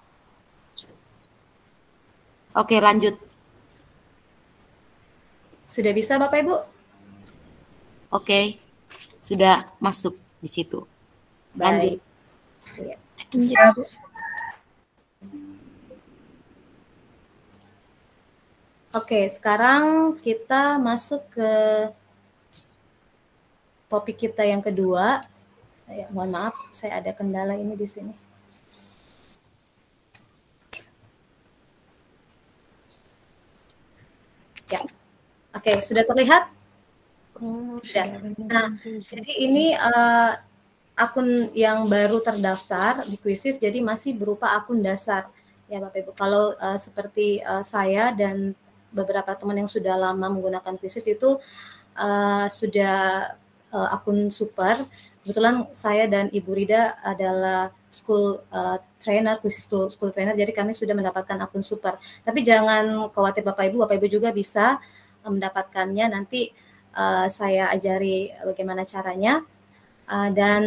Speaker 7: Oke, lanjut.
Speaker 4: Sudah bisa Bapak Ibu?
Speaker 7: Oke, sudah masuk di situ. Lanjut.
Speaker 4: Ya.
Speaker 1: Lanjut.
Speaker 4: Oke, sekarang kita masuk ke topik kita yang kedua. Ya, mohon maaf, saya ada kendala ini di sini. Ya, oke, sudah terlihat? Sudah. Nah, jadi ini uh, akun yang baru terdaftar di Quizizz, jadi masih berupa akun dasar ya Bapak Ibu. Kalau uh, seperti uh, saya dan beberapa teman yang sudah lama menggunakan Quizizz itu uh, sudah uh, akun super. Kebetulan saya dan Ibu Rida adalah school uh, trainer, Quizizz school, school trainer, jadi kami sudah mendapatkan akun super. Tapi jangan khawatir Bapak Ibu, Bapak Ibu juga bisa mendapatkannya. Nanti uh, saya ajari bagaimana caranya. Uh, dan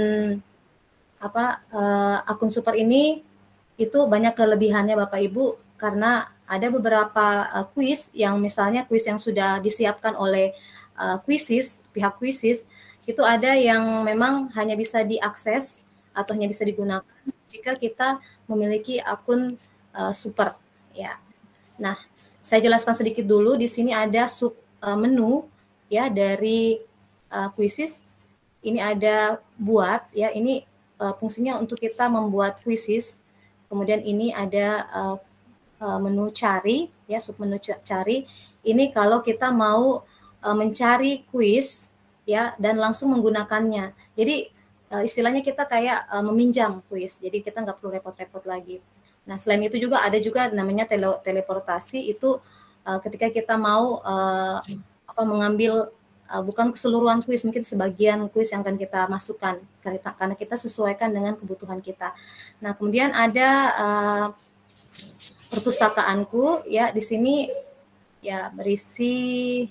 Speaker 4: apa uh, akun super ini itu banyak kelebihannya Bapak Ibu, karena ada beberapa uh, kuis yang misalnya kuis yang sudah disiapkan oleh uh, Quizizz, pihak Quizizz, itu ada yang memang hanya bisa diakses atau hanya bisa digunakan jika kita memiliki akun uh, super ya. Nah, saya jelaskan sedikit dulu. Di sini ada sub uh, menu ya dari uh, Quizizz. Ini ada buat ya, ini uh, fungsinya untuk kita membuat Quizizz. Kemudian ini ada uh, uh, menu cari ya, sub menu cari. Ini kalau kita mau uh, mencari kuis ya dan langsung menggunakannya. Jadi uh, istilahnya kita kayak uh, meminjam kuis. Jadi kita nggak perlu repot-repot lagi. Nah, selain itu juga ada juga namanya tele teleportasi, itu uh, ketika kita mau uh, apa mengambil uh, bukan keseluruhan kuis, mungkin sebagian kuis yang akan kita masukkan karena kita sesuaikan dengan kebutuhan kita. Nah, kemudian ada uh, perpustakaanku ya, di sini ya berisi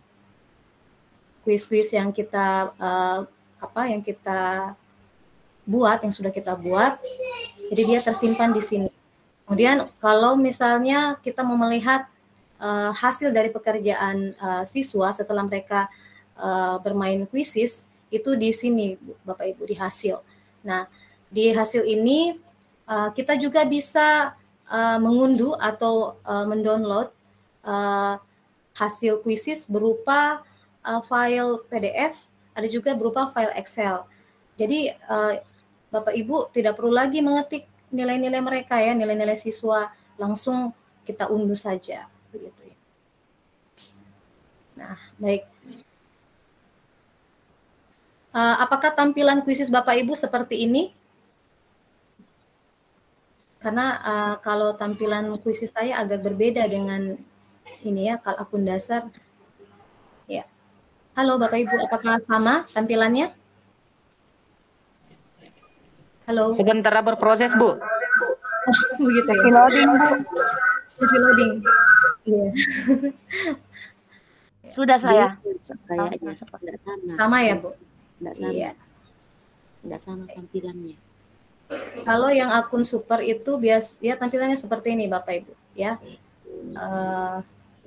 Speaker 4: kuis-kuis yang kita uh, apa yang kita buat, yang sudah kita buat. Jadi dia tersimpan di sini. Kemudian kalau misalnya kita mau melihat uh, hasil dari pekerjaan uh, siswa setelah mereka uh, bermain Quizizz, itu di sini Bapak Ibu, di hasil. Nah, di hasil ini uh, kita juga bisa uh, mengunduh atau uh, mendownload uh, hasil Quizizz berupa uh, file P D F, ada juga berupa file Excel. Jadi uh, Bapak Ibu tidak perlu lagi mengetik nilai-nilai mereka ya, nilai-nilai siswa, langsung kita unduh saja begitu ya. Nah, baik. Uh, apakah tampilan Quizizz Bapak Ibu seperti ini? Karena uh, kalau tampilan Quizizz saya agak berbeda dengan ini ya, kalau akun dasar. Ya. Halo Bapak Ibu, apakah sama tampilannya? Halo.
Speaker 9: Sebentar berproses, Bu.
Speaker 4: Oh, begitu ya.
Speaker 5: Masih loading, Bu.
Speaker 4: Masih loading. Iya.
Speaker 7: Sudah saya.
Speaker 10: Kayaknya tidak sama.
Speaker 4: Sama ya, Bu?
Speaker 10: Tidak sama.
Speaker 4: Iya.
Speaker 10: Tidak sama tampilannya.
Speaker 4: Kalau yang akun super itu bias ya tampilannya seperti ini Bapak Ibu ya. Uh,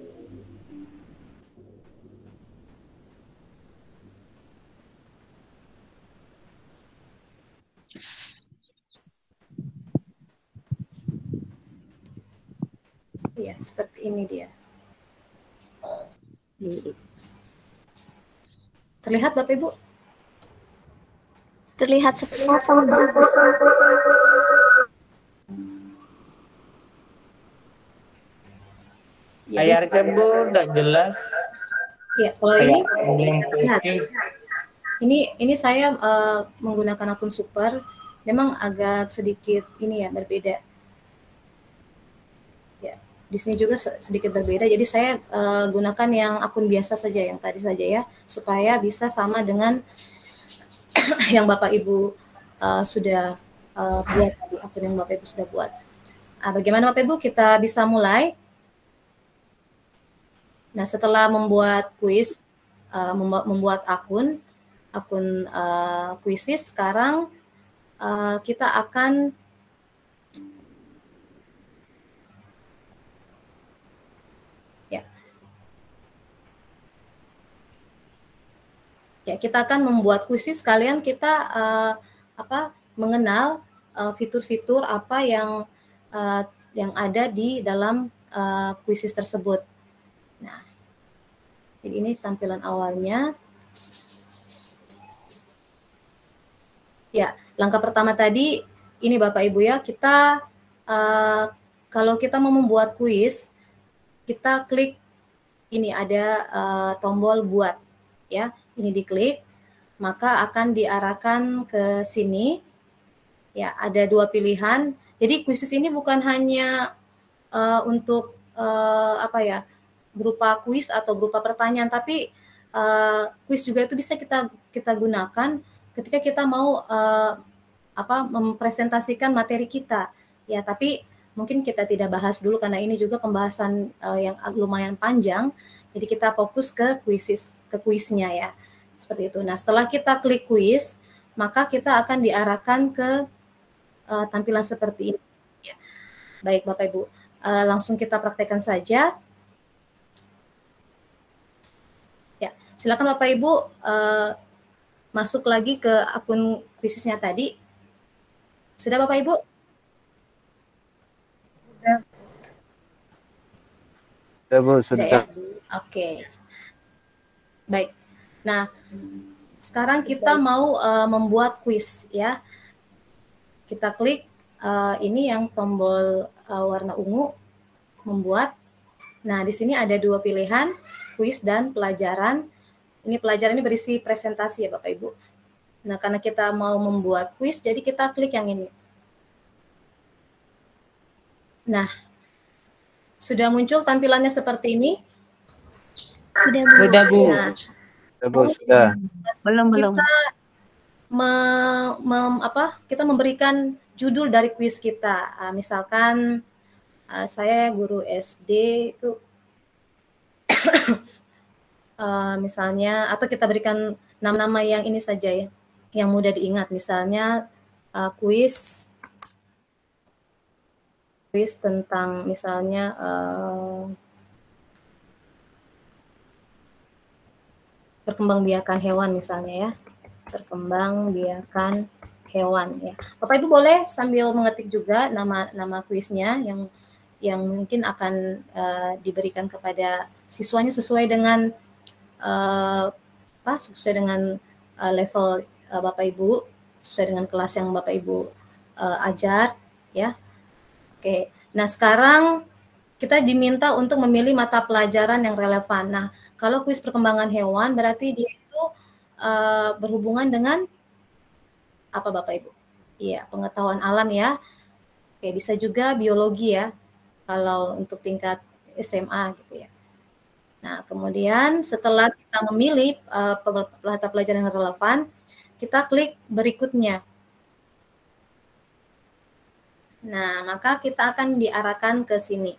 Speaker 4: Ya, seperti ini dia. Terlihat Bapak Ibu?
Speaker 1: Terlihat seperti apa?
Speaker 9: Layarnya Bu, tidak jelas.
Speaker 4: Ya, kalau ini
Speaker 9: belum
Speaker 4: lihat.
Speaker 9: putih.
Speaker 4: Ini ini saya uh, menggunakan akun super, memang agak sedikit ini ya berbeda. Di sini juga sedikit berbeda, jadi saya uh, gunakan yang akun biasa saja, yang tadi saja ya, supaya bisa sama dengan yang Bapak Ibu uh, sudah uh, buat tadi, akun yang Bapak Ibu sudah buat. Nah, bagaimana Bapak Ibu, kita bisa mulai. Nah, setelah membuat kuis, uh, membuat akun, akun uh, Quizizz, sekarang uh, kita akan Ya, kita akan membuat Quizizz, sekalian kita uh, apa mengenal fitur-fitur uh, apa yang uh, yang ada di dalam uh, Quizizz tersebut. Nah, jadi ini tampilan awalnya. Ya, langkah pertama tadi ini Bapak Ibu ya, kita uh, kalau kita mau membuat kuis, kita klik ini ada uh, tombol buat ya. Ini diklik, maka akan diarahkan ke sini. Ya, ada dua pilihan. Jadi kuisis ini bukan hanya uh, untuk uh, apa ya, berupa kuis atau berupa pertanyaan, tapi uh, kuis juga itu bisa kita kita gunakan ketika kita mau uh, apa mempresentasikan materi kita. Ya, tapi mungkin kita tidak bahas dulu karena ini juga pembahasan uh, yang lumayan panjang. Jadi kita fokus ke kuisis, ke kuisnya ya. Seperti itu. Nah, setelah kita klik kuis, maka kita akan diarahkan ke uh, tampilan seperti ini. Ya. Baik Bapak Ibu, uh, langsung kita praktekkan saja. Ya, silakan Bapak Ibu uh, masuk lagi ke akun kuisisnya tadi. Sudah Bapak Ibu?
Speaker 3: Sudah. Sudah Bu, sudah.
Speaker 4: Ya? Oke. Okay. Baik. Nah, sekarang kita mau uh, membuat kuis ya. Kita klik uh, ini yang tombol uh, warna ungu, membuat. Nah, di sini ada dua pilihan, kuis dan pelajaran. Ini pelajaran ini berisi presentasi ya Bapak Ibu. Nah, karena kita mau membuat kuis, jadi kita klik yang ini. Nah, sudah muncul tampilannya seperti ini.
Speaker 1: Sudah Bu.
Speaker 9: Sudah Bu.
Speaker 4: Nah,
Speaker 3: Sudah Bu, sudah.
Speaker 5: Belum, belum.
Speaker 4: Kita me, mem, apa? Kita memberikan judul dari kuis kita. Uh, misalkan uh, saya guru S D itu uh, misalnya, atau kita berikan nama-nama yang ini saja ya, yang mudah diingat. Misalnya uh, kuis kuis tentang misalnya uh, perkembangbiakan hewan misalnya ya, perkembangbiakan hewan ya. Bapak Ibu boleh sambil mengetik juga nama-nama kuisnya yang yang mungkin akan uh, diberikan kepada siswanya sesuai dengan uh, apa? Sesuai dengan uh, level uh, Bapak Ibu, sesuai dengan kelas yang Bapak Ibu uh, ajar ya. Oke. Nah, sekarang kita diminta untuk memilih mata pelajaran yang relevan. Nah, kalau kuis perkembangan hewan berarti dia itu uh, berhubungan dengan apa Bapak Ibu? Iya, pengetahuan alam ya. Oke, bisa juga biologi ya, kalau untuk tingkat S M A gitu ya. Nah, kemudian setelah kita memilih uh, mata pelajaran yang relevan, kita klik berikutnya. Nah, maka kita akan diarahkan ke sini.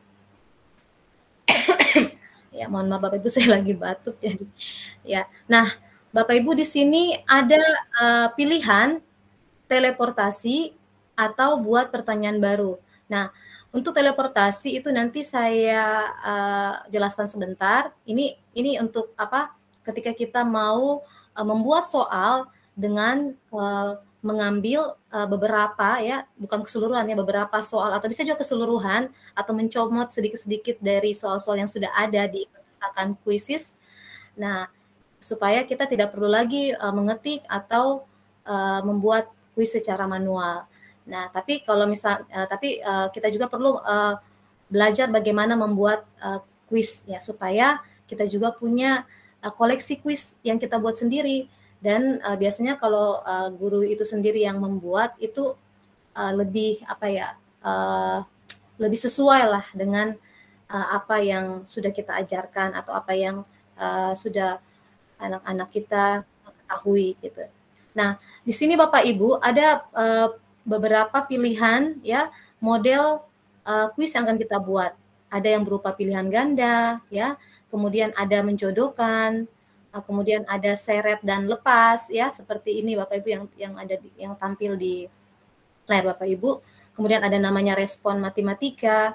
Speaker 4: Ya, mohon maaf Bapak Ibu, saya lagi batuk jadi. Ya. Nah, Bapak Ibu di sini ada uh, pilihan teleportasi atau buat pertanyaan baru. Nah, untuk teleportasi itu nanti saya uh, jelaskan sebentar. Ini ini untuk apa? Ketika kita mau uh, membuat soal dengan uh, mengambil uh, beberapa ya, bukan keseluruhan ya, beberapa soal atau bisa juga keseluruhan atau mencomot sedikit-sedikit dari soal-soal yang sudah ada di perpustakaan kuisis. Nah, supaya kita tidak perlu lagi uh, mengetik atau uh, membuat kuis secara manual. Nah, tapi kalau misal uh, tapi uh, kita juga perlu uh, belajar bagaimana membuat uh, kuis ya, supaya kita juga punya uh, koleksi kuis yang kita buat sendiri. Dan uh, biasanya kalau uh, guru itu sendiri yang membuat itu uh, lebih apa ya, uh, lebih sesuai lah dengan uh, apa yang sudah kita ajarkan atau apa yang uh, sudah anak-anak kita ketahui gitu. Nah, di sini Bapak Ibu ada uh, beberapa pilihan ya model uh, kuis yang akan kita buat. Ada yang berupa pilihan ganda ya, kemudian ada menjodohkan. Kemudian ada seret dan lepas ya, seperti ini Bapak Ibu yang yang ada di, yang tampil di layar Bapak Ibu. Kemudian ada namanya respon matematika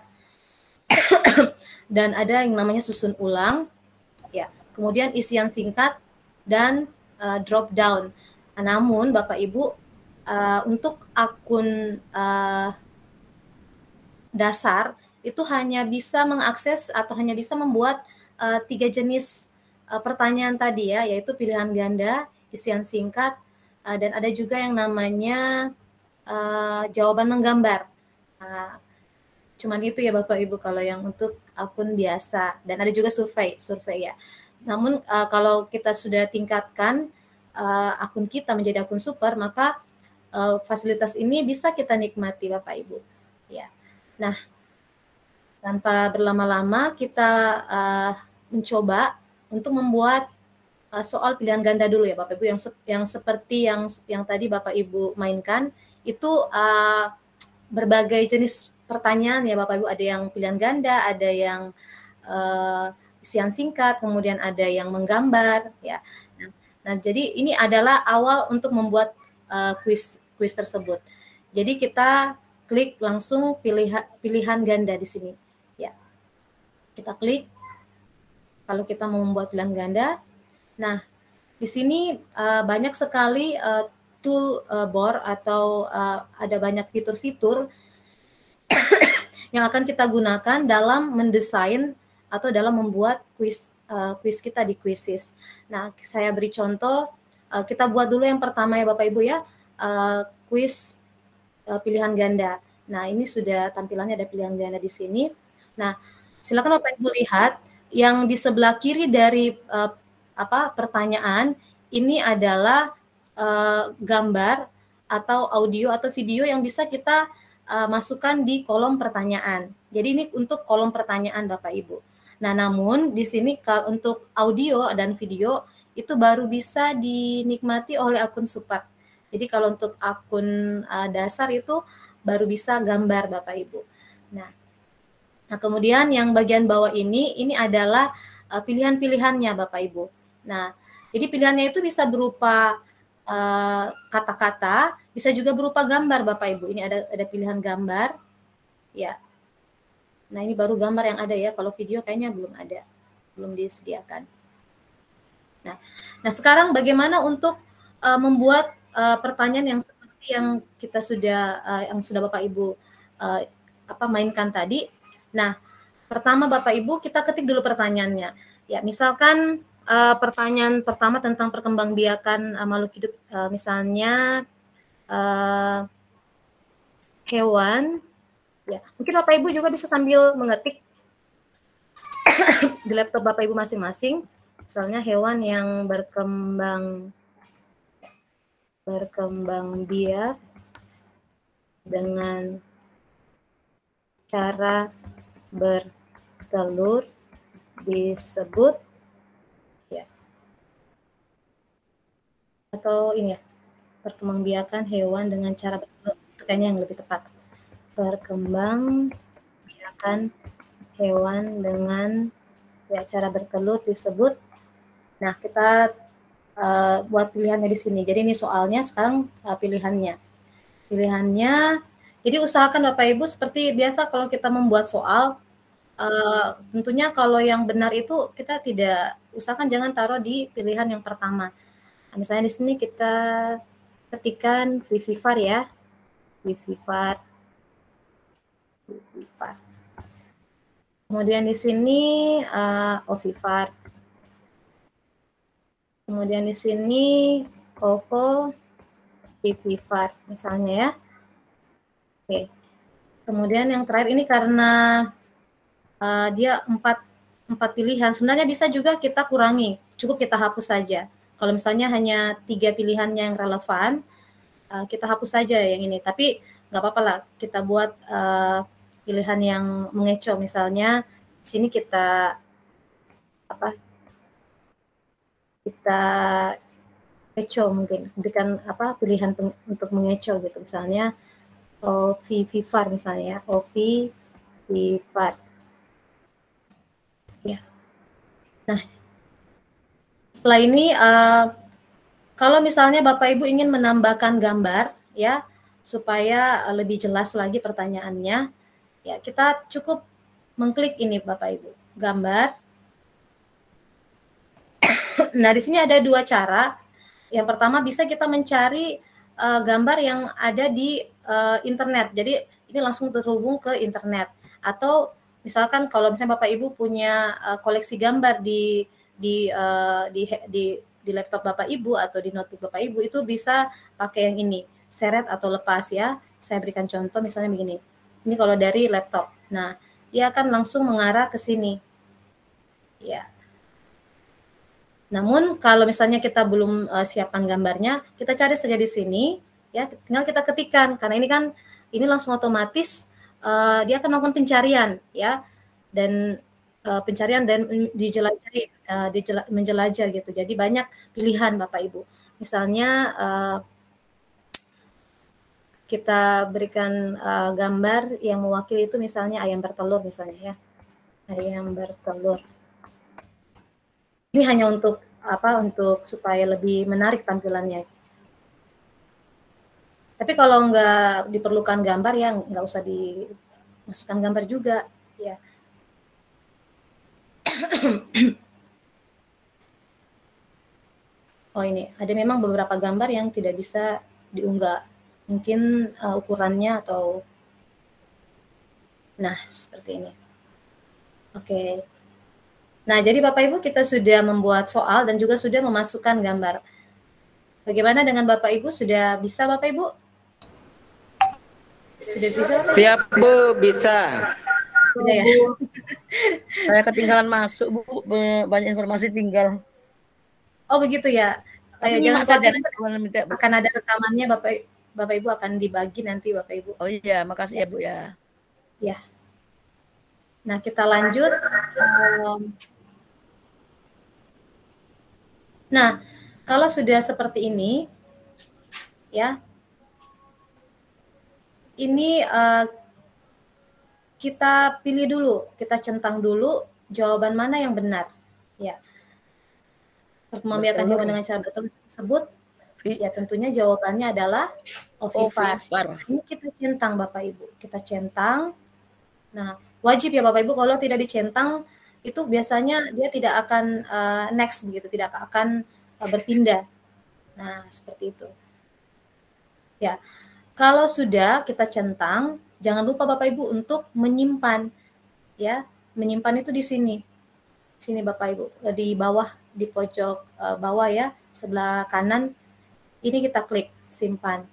Speaker 4: dan ada yang namanya susun ulang ya. Kemudian isian singkat dan uh, drop down. Namun Bapak Ibu uh, untuk akun uh, dasar itu hanya bisa mengakses atau hanya bisa membuat uh, tiga jenis Uh, pertanyaan tadi ya, yaitu pilihan ganda, isian singkat, uh, dan ada juga yang namanya uh, jawaban menggambar. Uh, cuman itu ya Bapak Ibu kalau yang untuk akun biasa, dan ada juga survei, survei ya. Namun uh, kalau kita sudah tingkatkan uh, akun kita menjadi akun super, maka uh, fasilitas ini bisa kita nikmati Bapak Ibu. Ya. Nah, tanpa berlama-lama kita uh, mencoba untuk membuat uh, soal pilihan ganda dulu ya Bapak Ibu, yang se yang seperti yang yang tadi Bapak Ibu mainkan itu uh, berbagai jenis pertanyaan ya Bapak Ibu, ada yang pilihan ganda, ada yang uh, isian singkat, kemudian ada yang menggambar ya. Nah, nah jadi ini adalah awal untuk membuat uh, kuis kuis tersebut. Jadi kita klik langsung pilihan pilihan ganda di sini. Ya. Kita klik kalau kita mau membuat pilihan ganda. Nah, di sini uh, banyak sekali uh, tool uh, bar atau uh, ada banyak fitur-fitur yang akan kita gunakan dalam mendesain atau dalam membuat kuis uh, kuis kita di Quizizz. Nah, saya beri contoh, uh, kita buat dulu yang pertama ya Bapak Ibu ya, uh, kuis uh, pilihan ganda. Nah, ini sudah tampilannya ada pilihan ganda di sini. Nah, silakan Bapak Ibu lihat yang di sebelah kiri dari uh, apa pertanyaan ini adalah uh, gambar atau audio atau video yang bisa kita uh, masukkan di kolom pertanyaan. Jadi ini untuk kolom pertanyaan Bapak Ibu. Nah, namun di sini kalau untuk audio dan video itu baru bisa dinikmati oleh akun super. Jadi kalau untuk akun uh, dasar itu baru bisa gambar Bapak Ibu. Nah, nah kemudian yang bagian bawah ini ini adalah uh, pilihan-pilihannya Bapak Ibu. Nah, jadi pilihannya itu bisa berupa kata-kata, uh, bisa juga berupa gambar Bapak Ibu. Ini ada ada pilihan gambar. Ya. Nah, ini baru gambar yang ada ya. Kalau video kayaknya belum ada. Belum disediakan. Nah, nah sekarang bagaimana untuk uh, membuat uh, pertanyaan yang seperti yang kita sudah uh, yang sudah Bapak Ibu uh, apa mainkan tadi. Nah, pertama Bapak Ibu kita ketik dulu pertanyaannya. Ya, misalkan Uh, pertanyaan pertama tentang perkembangbiakan uh, makhluk hidup, uh, misalnya uh, hewan, ya mungkin Bapak Ibu juga bisa sambil mengetik di laptop Bapak Ibu masing-masing, misalnya hewan yang berkembang berkembang biak dengan cara bertelur disebut atau ini ya, perkembangbiakan hewan dengan cara bertelur, itu kayaknya yang lebih tepat. Perkembangbiakan hewan dengan ya cara bertelur disebut. Nah, kita uh, buat pilihannya di sini. Jadi ini soalnya, sekarang uh, pilihannya. Pilihannya, jadi usahakan Bapak Ibu seperti biasa kalau kita membuat soal, uh, tentunya kalau yang benar itu kita tidak, usahakan jangan taruh di pilihan yang pertama. Misalnya di sini kita ketikkan Vivifar ya, Vivifar, Vivifar. Kemudian di sini uh, Ovifar. Kemudian di sini Ovo, Vivifar misalnya ya. Oke. Kemudian yang terakhir ini karena uh, dia empat empat pilihan, sebenarnya bisa juga kita kurangi, cukup kita hapus saja. Kalau misalnya hanya tiga pilihan yang relevan, uh, kita hapus saja yang ini. Tapi nggak apa-apa lah, kita buat uh, pilihan yang mengecoh. Misalnya di sini kita apa? Kita ecoh mungkin, berikan apa pilihan untuk mengecoh gitu. Misalnya Ovifar misalnya, Ovifar. Ya. Nah. Setelah ini, uh, kalau misalnya Bapak Ibu ingin menambahkan gambar, ya, supaya lebih jelas lagi pertanyaannya, ya kita cukup mengklik ini Bapak Ibu, gambar. Nah, di sini ada dua cara. Yang pertama bisa kita mencari uh, gambar yang ada di uh, internet. Jadi ini langsung terhubung ke internet. Atau misalkan kalau misalnya Bapak Ibu punya uh, koleksi gambar di Di, uh, di di di laptop Bapak Ibu atau di notebook Bapak Ibu, itu bisa pakai yang ini, seret atau lepas ya. Saya berikan contoh misalnya begini. Ini kalau dari laptop. Nah, dia akan langsung mengarah ke sini. Ya. Namun kalau misalnya kita belum uh, siapkan gambarnya, kita cari saja di sini, ya, tinggal kita ketikkan karena ini kan ini langsung otomatis uh, dia akan melakukan pencarian, ya, dan uh, pencarian dan dijelajahi, uh, dijela, menjelajah gitu. Jadi banyak pilihan Bapak Ibu. Misalnya uh, kita berikan uh, gambar yang mewakili itu misalnya ayam bertelur misalnya, ya, ayam bertelur. Ini hanya untuk apa? Untuk supaya lebih menarik tampilannya. Tapi kalau nggak diperlukan gambar ya nggak usah dimasukkan gambar juga, ya. Oh ini ada memang beberapa gambar yang tidak bisa diunggah, mungkin uh, ukurannya atau, nah seperti ini. Oke. Okay. Nah, jadi Bapak Ibu kita sudah membuat soal dan juga sudah memasukkan gambar. Bagaimana dengan Bapak Ibu? Sudah bisa Bapak Ibu? Sudah bisa? Bapak Ibu?
Speaker 9: Siap Bu, bisa.
Speaker 4: Sudah ya?
Speaker 7: Saya ketinggalan masuk Bu, banyak informasi tinggal.
Speaker 4: Oh begitu ya. Ayo, jangan
Speaker 7: saja
Speaker 4: minta, akan ada rekamannya Bapak Bapak Ibu akan dibagi nanti Bapak Ibu.
Speaker 7: Oh iya, makasih ya Bu ya.
Speaker 4: Ya. Nah, kita lanjut. Um, Nah, kalau sudah seperti ini, ya, ini uh, kita pilih dulu, kita centang dulu jawaban mana yang benar, ya. Perkembangbiakan hewan dengan cara bertelur tersebut, ya tentunya jawabannya adalah ovipar. Ini kita centang Bapak Ibu, kita centang. Nah, wajib ya Bapak Ibu kalau tidak dicentang itu biasanya dia tidak akan uh, next begitu, tidak akan uh, berpindah. Nah, seperti itu. Ya. Kalau sudah kita centang, jangan lupa Bapak Ibu untuk menyimpan. Ya, menyimpan itu di sini. Sini Bapak Ibu, di bawah, di pojok uh, bawah ya, sebelah kanan. Ini kita klik simpan.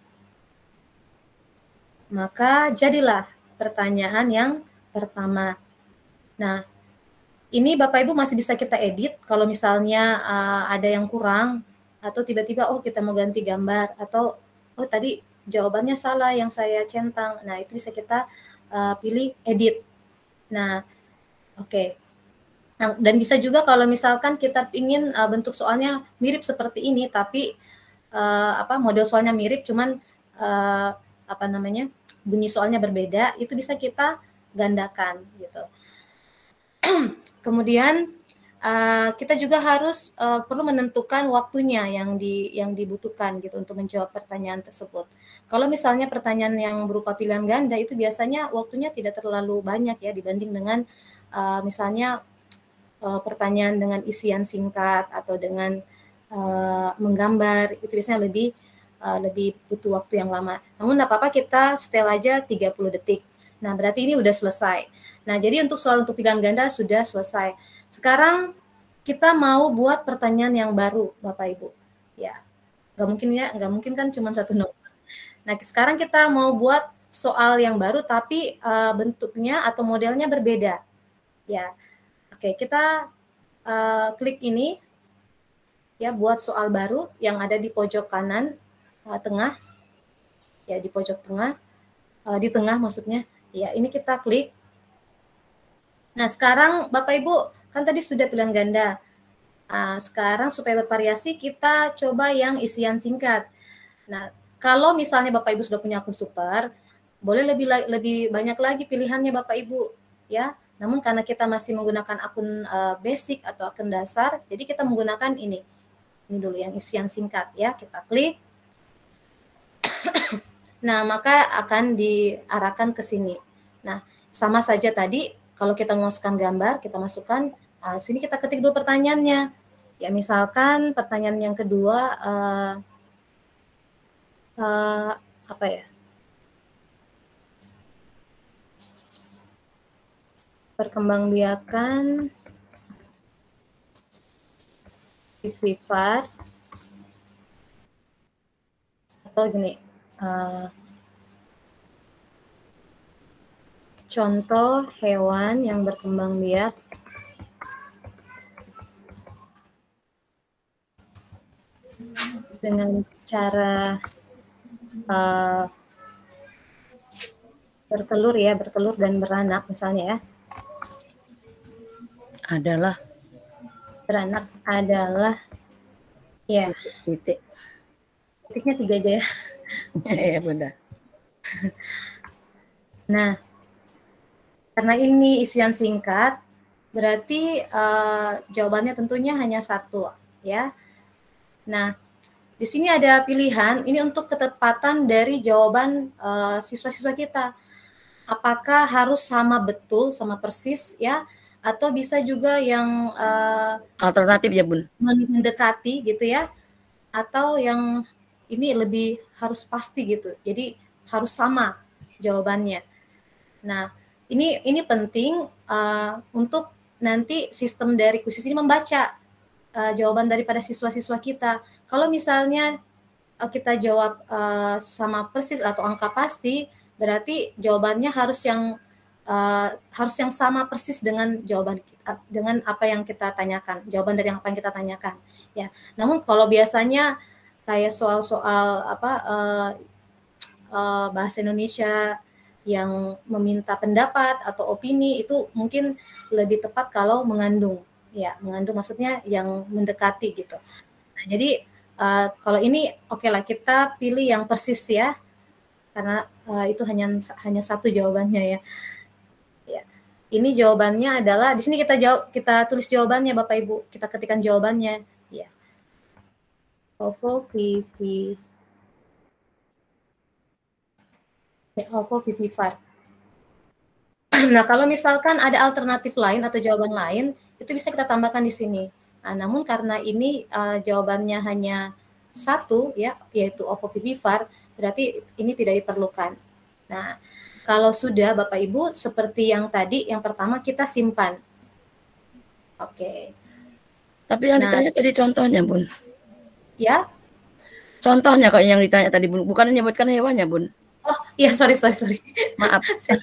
Speaker 4: Maka jadilah pertanyaan yang pertama. Nah, ini Bapak Ibu masih bisa kita edit kalau misalnya uh, ada yang kurang atau tiba-tiba oh kita mau ganti gambar atau oh tadi jawabannya salah yang saya centang. Nah, itu bisa kita uh, pilih edit. Nah, oke. Okay. Nah, dan bisa juga kalau misalkan kita ingin uh, bentuk soalnya mirip seperti ini tapi uh, apa model soalnya mirip cuman uh, apa namanya? bunyi soalnya berbeda, itu bisa kita gandakan gitu. Kemudian uh, kita juga harus uh, perlu menentukan waktunya yang di yang dibutuhkan gitu untuk menjawab pertanyaan tersebut. Kalau misalnya pertanyaan yang berupa pilihan ganda itu biasanya waktunya tidak terlalu banyak ya dibanding dengan uh, misalnya uh, pertanyaan dengan isian singkat atau dengan uh, menggambar itu biasanya lebih uh, lebih butuh waktu yang lama. Namun enggak apa-apa kita setel aja tiga puluh detik. Nah, berarti ini udah selesai. Nah, jadi untuk soal untuk pilihan ganda sudah selesai. Sekarang kita mau buat pertanyaan yang baru, Bapak Ibu. Ya, nggak mungkin ya, nggak mungkin kan cuma satu nomor. Nah, sekarang kita mau buat soal yang baru, tapi uh, bentuknya atau modelnya berbeda. Ya, oke, kita uh, klik ini, ya, buat soal baru yang ada di pojok kanan uh, tengah, ya di pojok tengah, uh, di tengah maksudnya. Ya, ini kita klik. Nah, sekarang Bapak Ibu, kan tadi sudah pilihan ganda. Nah, sekarang supaya bervariasi, kita coba yang isian singkat. Nah, kalau misalnya Bapak Ibu sudah punya akun super, boleh lebih lebih banyak lagi pilihannya Bapak Ibu. Ya, namun karena kita masih menggunakan akun uh, basic atau akun dasar, jadi kita menggunakan ini. Ini dulu yang isian singkat ya, kita klik. Nah, maka akan diarahkan ke sini. Nah, sama saja tadi, kalau kita memasukkan gambar, kita masukkan, nah, sini kita ketik dulu pertanyaannya. Ya, misalkan pertanyaan yang kedua, uh, uh, apa ya? Perkembangbiakan ovipar atau gini, Uh, contoh hewan yang berkembang biak dengan cara uh, bertelur ya, bertelur dan beranak misalnya ya.
Speaker 7: Adalah.
Speaker 4: Beranak adalah, ya.
Speaker 7: Titik.
Speaker 4: Titiknya tiga aja ya.
Speaker 7: Iya benar.
Speaker 4: Nah, karena ini isian singkat, berarti uh, jawabannya tentunya hanya satu ya. Nah, di sini ada pilihan, ini untuk ketepatan dari jawaban uh, siswa-siswa kita. Apakah harus sama betul, sama persis ya, atau bisa juga yang uh,
Speaker 7: alternatif ya Bun,
Speaker 4: mendekati gitu ya, atau yang ini lebih harus pasti gitu, jadi harus sama jawabannya. Nah, ini ini penting uh, untuk nanti sistem dari kuisis ini membaca uh, jawaban daripada siswa-siswa kita. Kalau misalnya uh, kita jawab uh, sama persis atau angka pasti, berarti jawabannya harus yang uh, harus yang sama persis dengan jawaban kita, dengan apa yang kita tanyakan, jawaban dari apa yang kita tanyakan. Ya, namun kalau biasanya kayak soal-soal apa uh, uh, bahasa Indonesia yang meminta pendapat atau opini, itu mungkin lebih tepat kalau mengandung, ya mengandung maksudnya yang mendekati gitu. Nah, jadi uh, kalau ini oke okay lah kita pilih yang persis ya, karena uh, itu hanya hanya satu jawabannya ya. Ya, ini jawabannya adalah di sini kita jawab, kita tulis jawabannya Bapak Ibu, kita ketikkan jawabannya, ya. Ovovivivivar. Ovovivivar. Nah, kalau misalkan ada alternatif lain atau jawaban lain, itu bisa kita tambahkan di sini. Nah, namun karena ini uh, jawabannya hanya satu, ya, yaitu ovovivivar, berarti ini tidak diperlukan. Nah, kalau sudah Bapak Ibu, seperti yang tadi, yang pertama kita simpan. Oke. Okay.
Speaker 7: Tapi yang nah, ditanya tadi contohnya, Bun.
Speaker 4: Ya?
Speaker 7: Contohnya kayak yang ditanya tadi, Bun. Bukan menyebutkan hewannya, Bun.
Speaker 4: Oh iya, sorry, sorry, sorry.
Speaker 7: Maaf.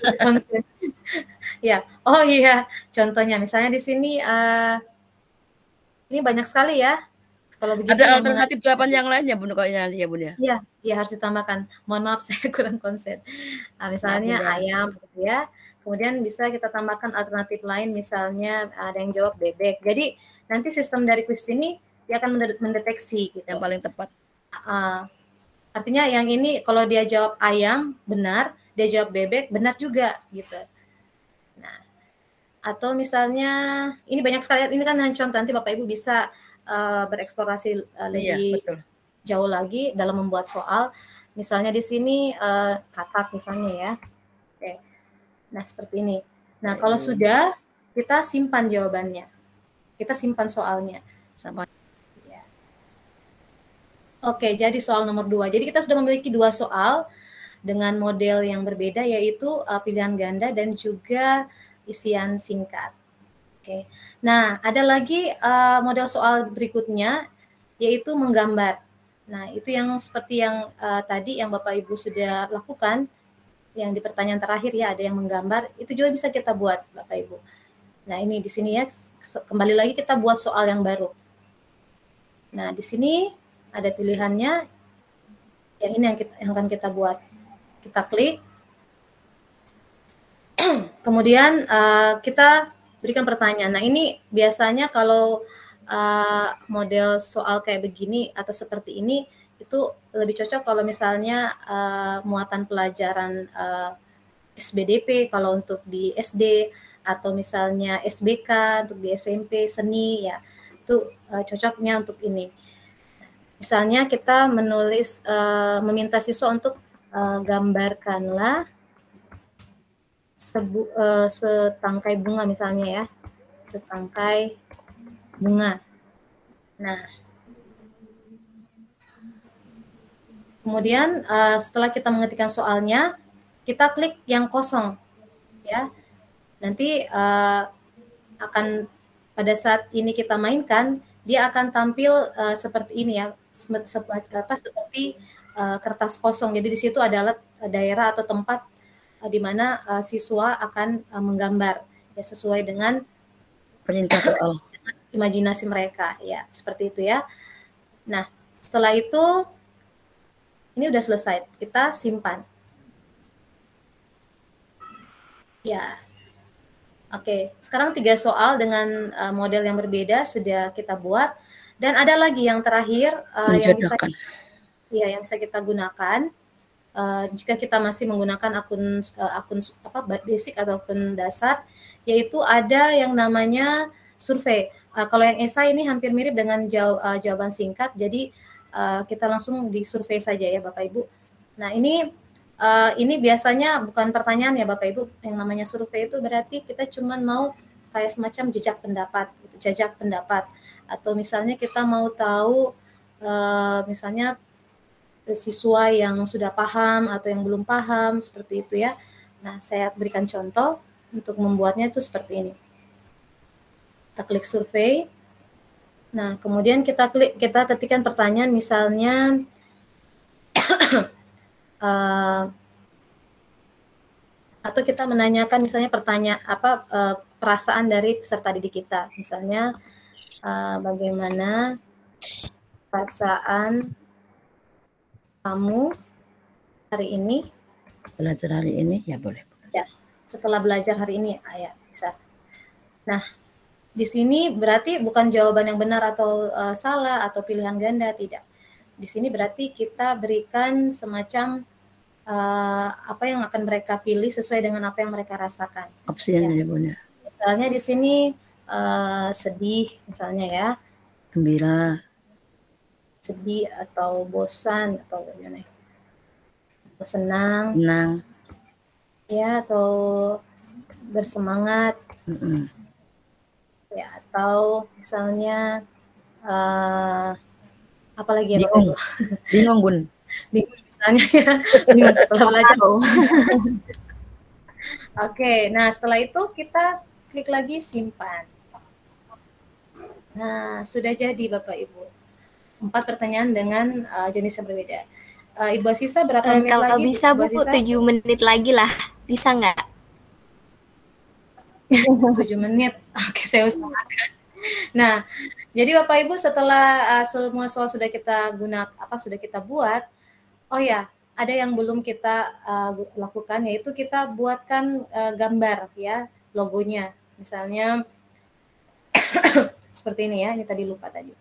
Speaker 4: Ya, oh iya. Contohnya, misalnya di sini, uh, ini banyak sekali ya. Kalau begitu
Speaker 7: ada alternatif jawaban yang lainnya, Bun, kayaknya ya, Bun ya.
Speaker 4: Iya, iya harus ditambahkan. Mohon maaf saya kurang konsen. Nah, misalnya maaf, ayam, gitu ya. Kemudian bisa kita tambahkan alternatif lain, misalnya ada yang jawab bebek. Jadi nanti sistem dari kuis ini dia akan mendeteksi gitu.
Speaker 7: Yang paling tepat.
Speaker 4: Uh, artinya yang ini kalau dia jawab ayam benar, dia jawab bebek benar juga gitu. Nah, atau misalnya ini banyak sekali. Ini kan hanya contoh, nanti Bapak Ibu bisa Uh, bereksplorasi uh, lebih iya, jauh lagi dalam membuat soal. Misalnya di sini uh, katak misalnya ya. Oke. Nah, seperti ini. Nah, kalau hmm. sudah, kita simpan jawabannya. Kita simpan soalnya.
Speaker 7: Sama.
Speaker 4: Ya. Oke, jadi soal nomor dua. Jadi kita sudah memiliki dua soal dengan model yang berbeda, yaitu uh, pilihan ganda dan juga isian singkat. Oke, nah ada lagi uh, model soal berikutnya, yaitu menggambar. Nah itu yang seperti yang uh, tadi yang Bapak Ibu sudah lakukan, yang di pertanyaan terakhir ya ada yang menggambar, itu juga bisa kita buat Bapak Ibu. Nah ini di sini ya, kembali lagi kita buat soal yang baru. Nah di sini ada pilihannya, yang ini yang, kita, yang akan kita buat. Kita klik, kemudian uh, kita berikan pertanyaan. Nah ini biasanya kalau uh, model soal kayak begini atau seperti ini itu lebih cocok kalau misalnya uh, muatan pelajaran uh, S B D P kalau untuk di S D, atau misalnya S B K untuk di S M P seni ya, itu uh, cocoknya untuk ini. Misalnya kita menulis uh, meminta siswa untuk uh, gambarkanlah Sebu, uh, setangkai bunga misalnya ya, setangkai bunga. Nah, kemudian uh, setelah kita mengetikkan soalnya, kita klik yang kosong, ya. Nanti uh, akan pada saat ini kita mainkan, dia akan tampil uh, seperti ini ya, seperti apa seperti uh, kertas kosong. Jadi di situ adalah daerah atau tempat di mana uh, siswa akan uh, menggambar ya sesuai dengan
Speaker 7: perintah soal
Speaker 4: imajinasi mereka ya, seperti itu ya. Nah, setelah itu ini udah selesai, kita simpan. Ya, oke. Sekarang tiga soal dengan uh, model yang berbeda sudah kita buat, dan ada lagi yang terakhir uh, yang bisa, ya, yang bisa kita gunakan uh, jika kita masih menggunakan akun uh, akun apa basic atau akun dasar, yaitu ada yang namanya survei. Uh, kalau yang esai ini hampir mirip dengan jaw uh, jawaban singkat, jadi uh, kita langsung di survei saja ya Bapak Ibu. Nah ini Uh, ini biasanya bukan pertanyaan ya Bapak Ibu, yang namanya survei itu berarti kita cuma mau kayak semacam jejak pendapat, gitu, jajak pendapat, atau misalnya kita mau tahu uh, misalnya siswa yang sudah paham atau yang belum paham, seperti itu ya. Nah saya berikan contoh untuk membuatnya itu seperti ini. Kita klik survei, nah kemudian kita klik, kita ketikkan pertanyaan misalnya Uh, atau kita menanyakan misalnya pertanyaan apa uh, perasaan dari peserta didik kita, misalnya uh, bagaimana perasaan kamu hari ini
Speaker 7: belajar hari ini, ya boleh
Speaker 4: ya setelah belajar hari ini, ah, ya bisa. Nah di sini berarti bukan jawaban yang benar atau uh, salah atau pilihan ganda, tidak. Di sini berarti kita berikan semacam uh, apa yang akan mereka pilih sesuai dengan apa yang mereka rasakan.
Speaker 7: Opsinya ya,
Speaker 4: ya
Speaker 7: Bunda.
Speaker 4: Misalnya di sini uh, sedih, misalnya ya.
Speaker 7: Gembira.
Speaker 4: Sedih atau bosan atau gimana? Atau senang.
Speaker 7: Senang.
Speaker 4: Ya, atau bersemangat.
Speaker 7: Mm-mm.
Speaker 4: Ya, atau misalnya uh, apa lagi ya
Speaker 7: bingung,
Speaker 4: Bapak?
Speaker 7: Bingung Bun.
Speaker 4: Bingung misalnya ya, bingung setelah belajar. Oke, nah setelah itu kita klik lagi simpan. Nah sudah jadi Bapak Ibu, empat pertanyaan dengan uh, jenis yang berbeda. Uh, Ibu Asisa berapa
Speaker 1: uh,
Speaker 4: menit
Speaker 1: kalau
Speaker 4: lagi?
Speaker 1: Kalau bisa Bu, tujuh menit lagi lah, bisa nggak?
Speaker 4: tujuh menit, oke saya usahakan. Nah, jadi Bapak Ibu setelah uh, semua soal sudah kita gunakan, apa sudah kita buat, oh ya, ada yang belum kita uh, lakukan, yaitu kita buatkan uh, gambar ya, logonya. Misalnya seperti ini ya, ini tadi lupa tadi.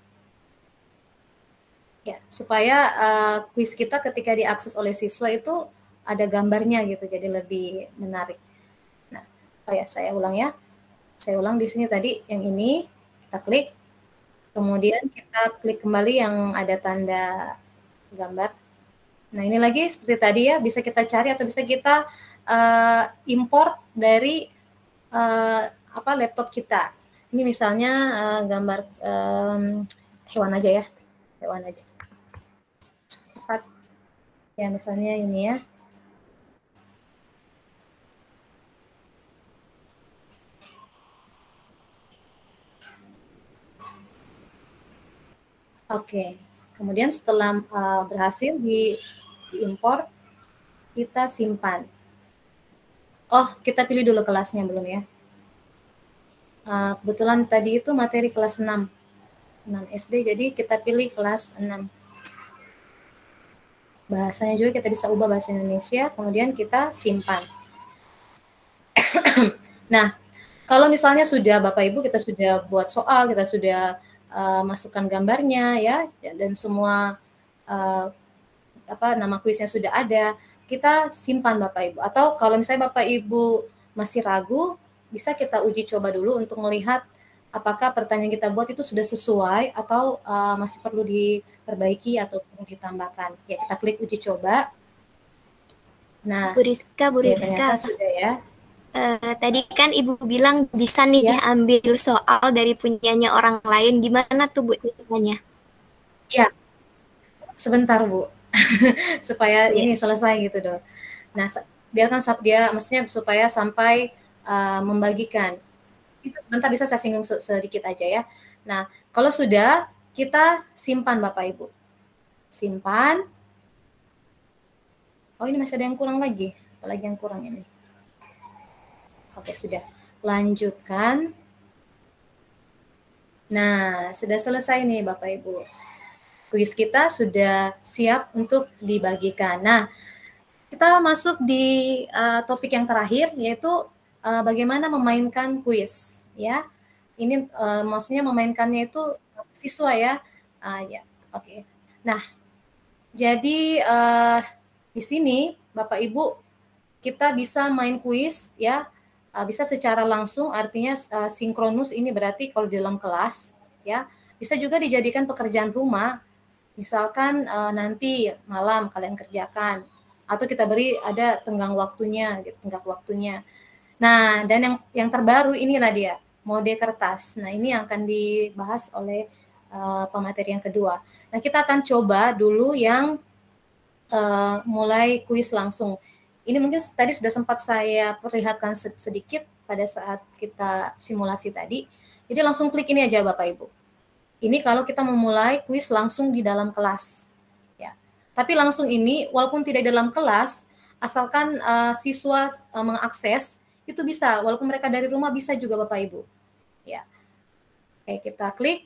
Speaker 4: Ya, supaya uh, kuis kita ketika diakses oleh siswa itu ada gambarnya gitu, jadi lebih menarik. Nah, oh ya, saya ulang ya. Saya ulang di sini tadi yang ini. Kita klik, kemudian kita klik kembali yang ada tanda gambar. Nah ini lagi seperti tadi ya, bisa kita cari atau bisa kita uh, import dari uh, apa laptop kita. Ini misalnya uh, gambar um, hewan aja ya, hewan aja. Cepat. Ya misalnya ini ya. Oke, kemudian setelah uh, berhasil di, diimpor, kita simpan. Oh, kita pilih dulu kelasnya belum ya? Uh, kebetulan tadi itu materi kelas enam, enam S D, jadi kita pilih kelas enam. Bahasanya juga kita bisa ubah bahasa Indonesia, kemudian kita simpan. Nah, kalau misalnya sudah Bapak Ibu, kita sudah buat soal, kita sudah Uh, masukkan gambarnya ya, dan semua uh, apa nama kuisnya sudah ada, kita simpan Bapak Ibu. Atau kalau misalnya Bapak Ibu masih ragu, bisa kita uji coba dulu untuk melihat apakah pertanyaan kita buat itu sudah sesuai atau uh, masih perlu diperbaiki atau perlu ditambahkan. Ya, kita klik uji coba. Nah,
Speaker 1: Bu Rizka, Bu
Speaker 4: ya,
Speaker 1: Rizka.
Speaker 4: ternyata sudah ya.
Speaker 1: Uh, tadi kan Ibu bilang bisa nih ya, ambil soal dari punyanya orang lain. Gimana tuh Bu ceritanya?
Speaker 4: Ya, sebentar Bu, supaya ya. ini selesai gitu dong. Nah, biarkan dia, maksudnya supaya sampai uh, membagikan. Itu sebentar bisa saya singgung sedikit aja ya. Nah, kalau sudah, kita simpan Bapak Ibu. Simpan. Oh ini masih ada yang kurang lagi. Apalagi yang kurang ini. Oke, sudah. Lanjutkan. Nah, sudah selesai nih Bapak Ibu. kuis kita sudah siap untuk dibagikan. Nah, kita masuk di uh, topik yang terakhir, yaitu uh, bagaimana memainkan kuis, ya. Ini uh, maksudnya memainkannya itu siswa ya, uh, ya, oke. Okay. Nah, jadi uh, di sini Bapak Ibu kita bisa main kuis, ya, uh, bisa secara langsung, artinya uh, sinkronus. Ini berarti kalau di dalam kelas, ya. Bisa juga dijadikan pekerjaan rumah, misalkan uh, nanti malam kalian kerjakan, atau kita beri ada tenggang waktunya, gitu, tenggang waktunya. Nah, dan yang yang terbaru inilah dia, mode kertas. Nah, ini yang akan dibahas oleh uh, pemateri yang kedua. Nah, kita akan coba dulu yang uh, mulai kuis langsung. Ini mungkin tadi sudah sempat saya perlihatkan sedikit pada saat kita simulasi tadi. Jadi langsung klik ini aja Bapak Ibu. Ini kalau kita memulai kuis langsung di dalam kelas. Tapi langsung ini, walaupun tidak dalam kelas, asalkan uh, siswa uh, mengakses, itu bisa. Walaupun mereka dari rumah bisa juga Bapak Ibu. Ya. Oke, kita klik.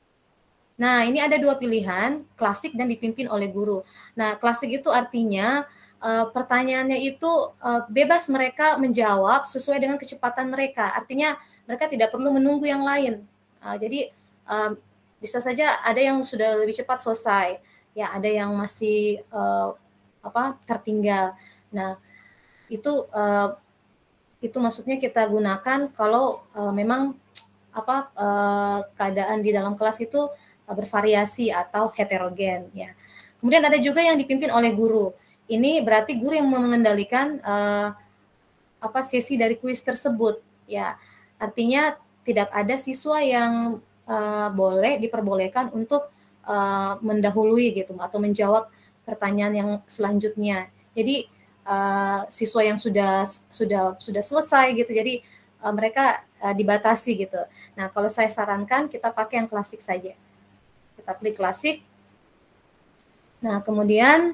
Speaker 4: Nah, ini ada dua pilihan, klasik dan dipimpin oleh guru. Nah, klasik itu artinya uh, pertanyaannya itu uh, bebas mereka menjawab sesuai dengan kecepatan mereka. Artinya mereka tidak perlu menunggu yang lain. Uh, jadi uh, bisa saja ada yang sudah lebih cepat selesai. Ya, ada yang masih uh, apa tertinggal. Nah, itu uh, itu maksudnya kita gunakan kalau uh, memang apa uh, keadaan di dalam kelas itu uh, bervariasi atau heterogen, ya. Kemudian ada juga yang dipimpin oleh guru. Ini berarti guru yang mengendalikan uh, apa sesi dari kuis tersebut, ya. Artinya tidak ada siswa yang uh, boleh diperbolehkan untuk Uh, mendahului gitu atau menjawab pertanyaan yang selanjutnya. Jadi uh, siswa yang sudah sudah sudah selesai gitu, jadi uh, mereka uh, dibatasi gitu. Nah, kalau saya sarankan kita pakai yang klasik saja. Kita klik klasik. Nah, kemudian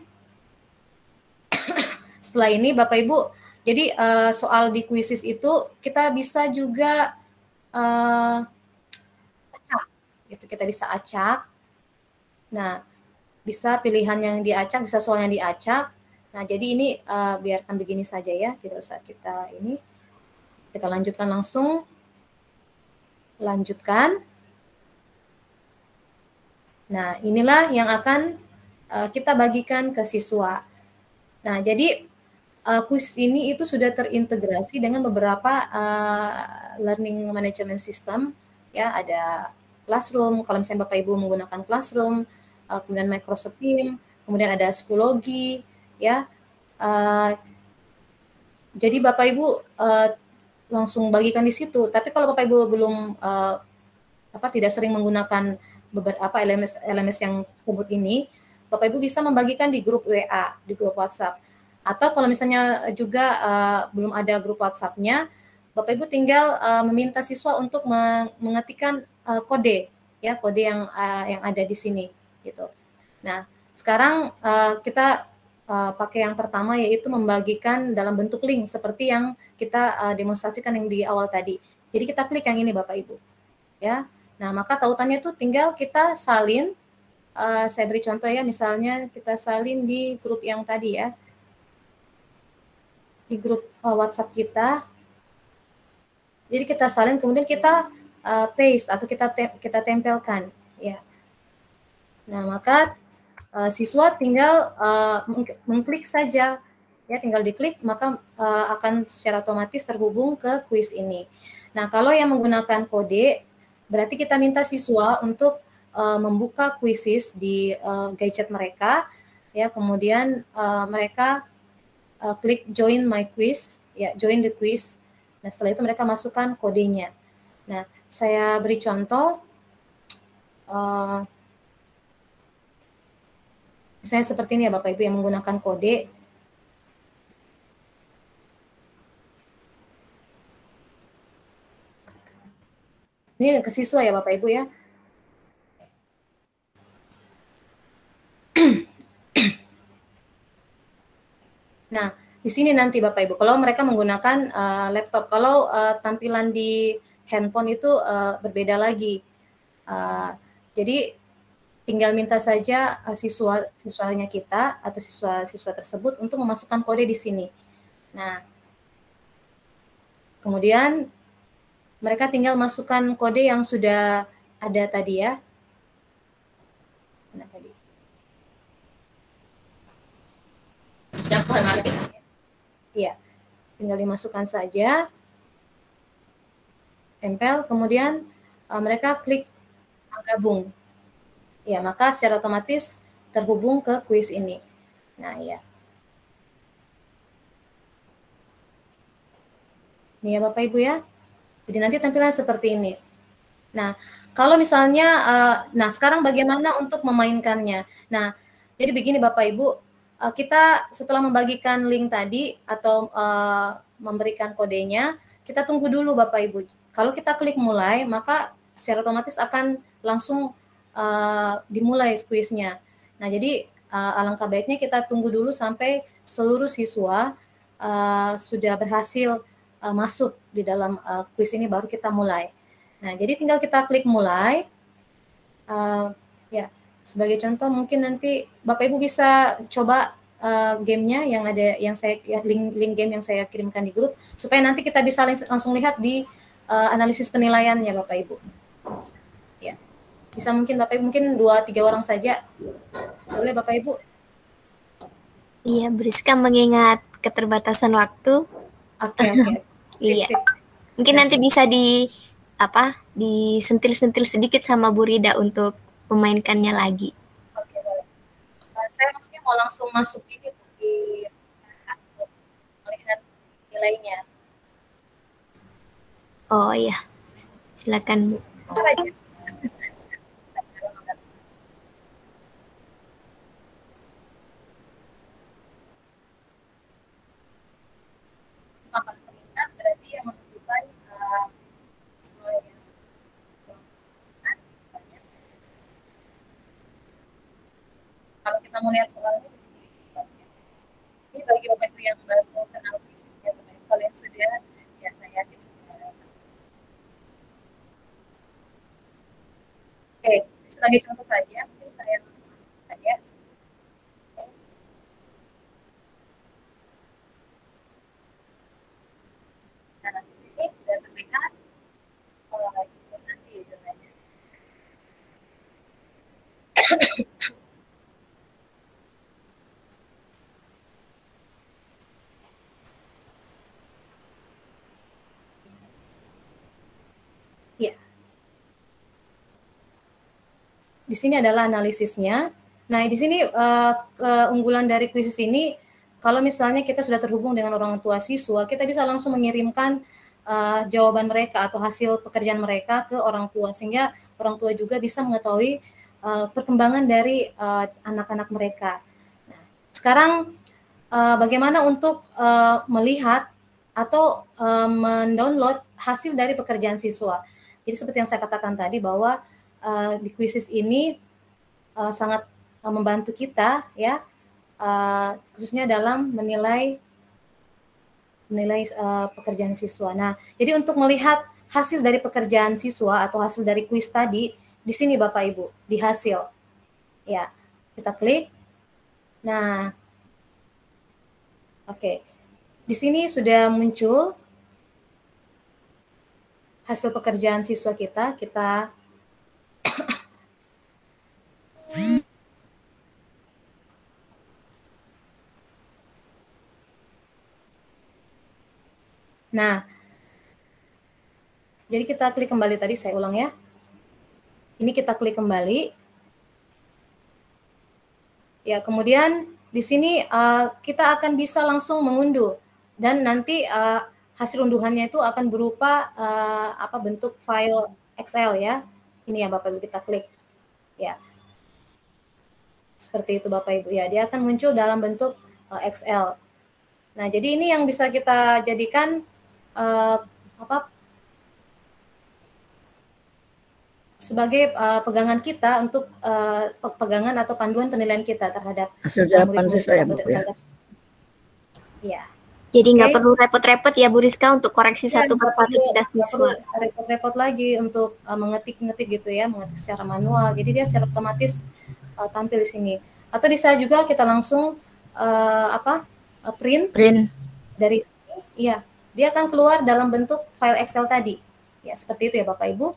Speaker 4: setelah ini Bapak Ibu, jadi uh, soal di kuisis itu kita bisa juga uh, acak, gitu. Kita bisa acak. Nah, bisa pilihan yang diacak, bisa soal yang diacak. Nah, jadi ini uh, biarkan begini saja ya, tidak usah kita ini. Kita lanjutkan langsung. Lanjutkan. Nah, inilah yang akan uh, kita bagikan ke siswa. Nah, jadi uh, kuis ini itu sudah terintegrasi dengan beberapa uh, learning management system. Ya, ada Classroom, kalau misalnya Bapak Ibu menggunakan Classroom, uh, kemudian Microsoft Teams, kemudian ada Schoology, ya. Uh, jadi Bapak Ibu uh, langsung bagikan di situ. Tapi kalau Bapak Ibu belum uh, apa tidak sering menggunakan beberapa L M S L M S yang sebut ini, Bapak Ibu bisa membagikan di grup W A, di grup WhatsApp. Atau kalau misalnya juga uh, belum ada grup WhatsApp-nya, Bapak Ibu tinggal uh, meminta siswa untuk mengetikkan uh, kode, ya, kode yang uh, yang ada di sini, gitu. Nah, sekarang uh, kita uh, pakai yang pertama, yaitu membagikan dalam bentuk link seperti yang kita uh, demonstrasikan yang di awal tadi. Jadi kita klik yang ini, Bapak Ibu, ya. Nah, maka tautannya itu tinggal kita salin. Uh, saya beri contoh ya, misalnya kita salin di grup yang tadi ya, di grup uh, WhatsApp kita. Jadi kita salin, kemudian kita uh, paste atau kita te kita tempelkan, ya. Nah, maka uh, siswa tinggal uh, meng mengklik saja, ya, tinggal diklik, maka uh, akan secara otomatis terhubung ke kuis ini. Nah, kalau yang menggunakan kode, berarti kita minta siswa untuk uh, membuka kuisis di uh, gadget mereka, ya, kemudian uh, mereka uh, klik join my quiz, ya, join the quiz. Nah, setelah itu mereka masukkan kodenya. Nah, saya beri contoh, uh, misalnya seperti ini ya Bapak Ibu yang menggunakan kode. Ini ke siswa ya Bapak Ibu ya. Nah, di sini nanti Bapak Ibu, kalau mereka menggunakan uh, laptop, kalau uh, tampilan di handphone itu uh, berbeda lagi. Uh, jadi tinggal minta saja uh, siswa siswanya kita atau siswa-siswa tersebut untuk memasukkan kode di sini. Nah, kemudian mereka tinggal masukkan kode yang sudah ada tadi ya. Mana tadi?
Speaker 8: Yang ya.
Speaker 4: Iya, tinggal dimasukkan saja, tempel, kemudian uh, mereka klik gabung. Ya, maka secara otomatis terhubung ke kuis ini. Nah, ya. Ini ya Bapak Ibu ya. Jadi nanti tampilan seperti ini. Nah, kalau misalnya, uh, nah sekarang bagaimana untuk memainkannya? Nah, jadi begini Bapak Ibu, uh, kita setelah membagikan link tadi atau uh, memberikan kodenya, kita tunggu dulu Bapak Ibu. Kalau kita klik mulai, maka secara otomatis akan langsung uh, dimulai kuisnya. Nah, jadi uh, alangkah baiknya kita tunggu dulu sampai seluruh siswa uh, sudah berhasil uh, masuk di dalam uh, kuis ini, baru kita mulai. Nah, jadi tinggal kita klik mulai. Uh, ya, sebagai contoh mungkin nanti Bapak Ibu bisa coba uh, gamenya yang ada, yang saya link link game yang saya kirimkan di grup, supaya nanti kita bisa langsung lihat di uh, analisis penilaiannya Bapak Ibu. Ya, bisa mungkin Bapak Ibu mungkin dua tiga orang saja, boleh Bapak Ibu?
Speaker 1: Iya, Briska mengingat keterbatasan waktu.
Speaker 4: Oke okay, oke. Okay.
Speaker 1: Iya. Sip, sip. Mungkin ya, nanti bisa di apa disentil-sentil sedikit sama Bu Rida untuk memainkannya lagi.
Speaker 4: Oke, boleh. Uh, saya maksudnya mau langsung masuk ini di untuk melihat nilainya.
Speaker 1: Oh iya, silakan Bu.
Speaker 4: Oh. Papan peringkat berarti yang menunjukkan uh, kalau kita mau lihat soalnya di sini, ini bagi Bapak Ibu yang baru kenal bisnis ya, Bapak Ibu, kalau yang sudah, ya saya yakin sudah. Oke, sebagai contoh saja, mungkin saya langsung saja. Nah, di sini sudah terlihat kalau lagi terus nanti jumlahnya. Ya. Di sini adalah analisisnya. Nah, di sini uh, keunggulan dari kuis ini, kalau misalnya kita sudah terhubung dengan orang tua siswa, kita bisa langsung mengirimkan uh, jawaban mereka atau hasil pekerjaan mereka ke orang tua, sehingga orang tua juga bisa mengetahui uh, perkembangan dari uh, anak-anak mereka. Nah, sekarang uh, bagaimana untuk uh, melihat atau uh, mendownload hasil dari pekerjaan siswa? Jadi seperti yang saya katakan tadi bahwa uh, di Quizzes ini uh, sangat uh, membantu kita ya, uh, khususnya dalam menilai menilai uh, pekerjaan siswa. Nah, jadi untuk melihat hasil dari pekerjaan siswa atau hasil dari kuis tadi, di sini Bapak Ibu, di hasil. Ya, kita klik. Nah, oke. Okay. Di sini sudah muncul hasil pekerjaan siswa kita, kita nah, jadi kita klik kembali tadi, saya ulang ya. Ini kita klik kembali. Ya, kemudian di sini uh, kita akan bisa langsung mengunduh dan nanti uh, hasil unduhannya itu akan berupa uh, apa bentuk file Excel ya. Ini ya Bapak Ibu, kita klik. Ya. Seperti itu Bapak Ibu ya. Dia akan muncul dalam bentuk uh, Excel. Nah, jadi ini yang bisa kita jadikan uh, apa sebagai uh, pegangan kita untuk uh, pegangan atau panduan penilaian kita terhadap
Speaker 7: hasil jawaban siswa ya Bu ya.
Speaker 4: Iya.
Speaker 1: Jadi nggak
Speaker 4: Okay.
Speaker 1: perlu repot-repot ya Bu Rizka untuk koreksi
Speaker 4: Ya,
Speaker 1: satu
Speaker 4: nggak
Speaker 1: persatu
Speaker 4: perlu-
Speaker 1: tugas
Speaker 4: nggak
Speaker 1: siswa.
Speaker 4: perlu repot-repot lagi untuk uh, mengetik-ngetik gitu ya, mengetik secara manual. Jadi dia secara otomatis uh, tampil di sini. Atau bisa juga kita langsung uh, apa uh, print,
Speaker 7: Print.
Speaker 4: dari sini, iya, dia akan keluar dalam bentuk file Excel tadi. Ya, seperti itu ya Bapak Ibu.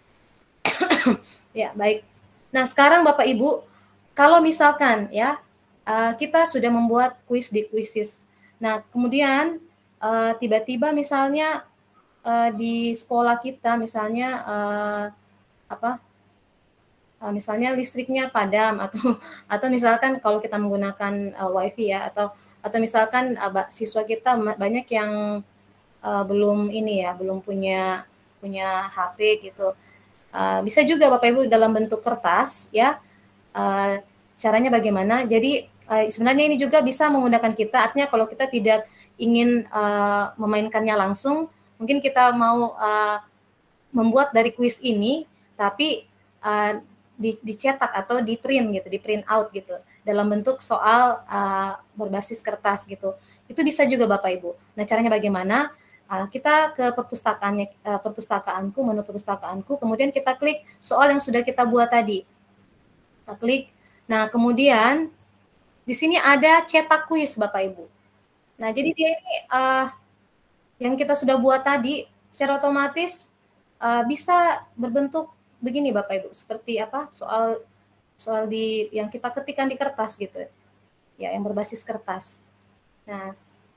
Speaker 4: Ya, baik. Nah, sekarang Bapak Ibu, kalau misalkan ya uh, kita sudah membuat kuis di Quizizz. Nah, kemudian uh, tiba-tiba misalnya uh, di sekolah kita misalnya uh, apa? Uh, misalnya listriknya padam atau atau misalkan kalau kita menggunakan uh, WiFi ya atau atau misalkan uh, siswa kita banyak yang uh, belum ini ya, belum punya punya H P gitu. Uh, bisa juga Bapak Ibu dalam bentuk kertas ya. Uh, caranya bagaimana? Jadi uh, sebenarnya ini juga bisa memudahkan kita. Artinya kalau kita tidak ingin uh, memainkannya langsung, mungkin kita mau uh, membuat dari kuis ini, tapi uh, di, dicetak atau di print gitu, di print out gitu, dalam bentuk soal uh, berbasis kertas gitu. Itu bisa juga Bapak Ibu. Nah caranya bagaimana? Uh, kita ke perpustakaannya, uh, perpustakaanku, menu perpustakaanku, kemudian kita klik soal yang sudah kita buat tadi. Kita klik. Nah, kemudian di sini ada cetak kuis Bapak Ibu. Nah, jadi dia ini uh, yang kita sudah buat tadi secara otomatis uh, bisa berbentuk begini Bapak Ibu, seperti apa? Soal soal di yang kita ketikkan di kertas gitu. Ya, yang berbasis kertas. Nah,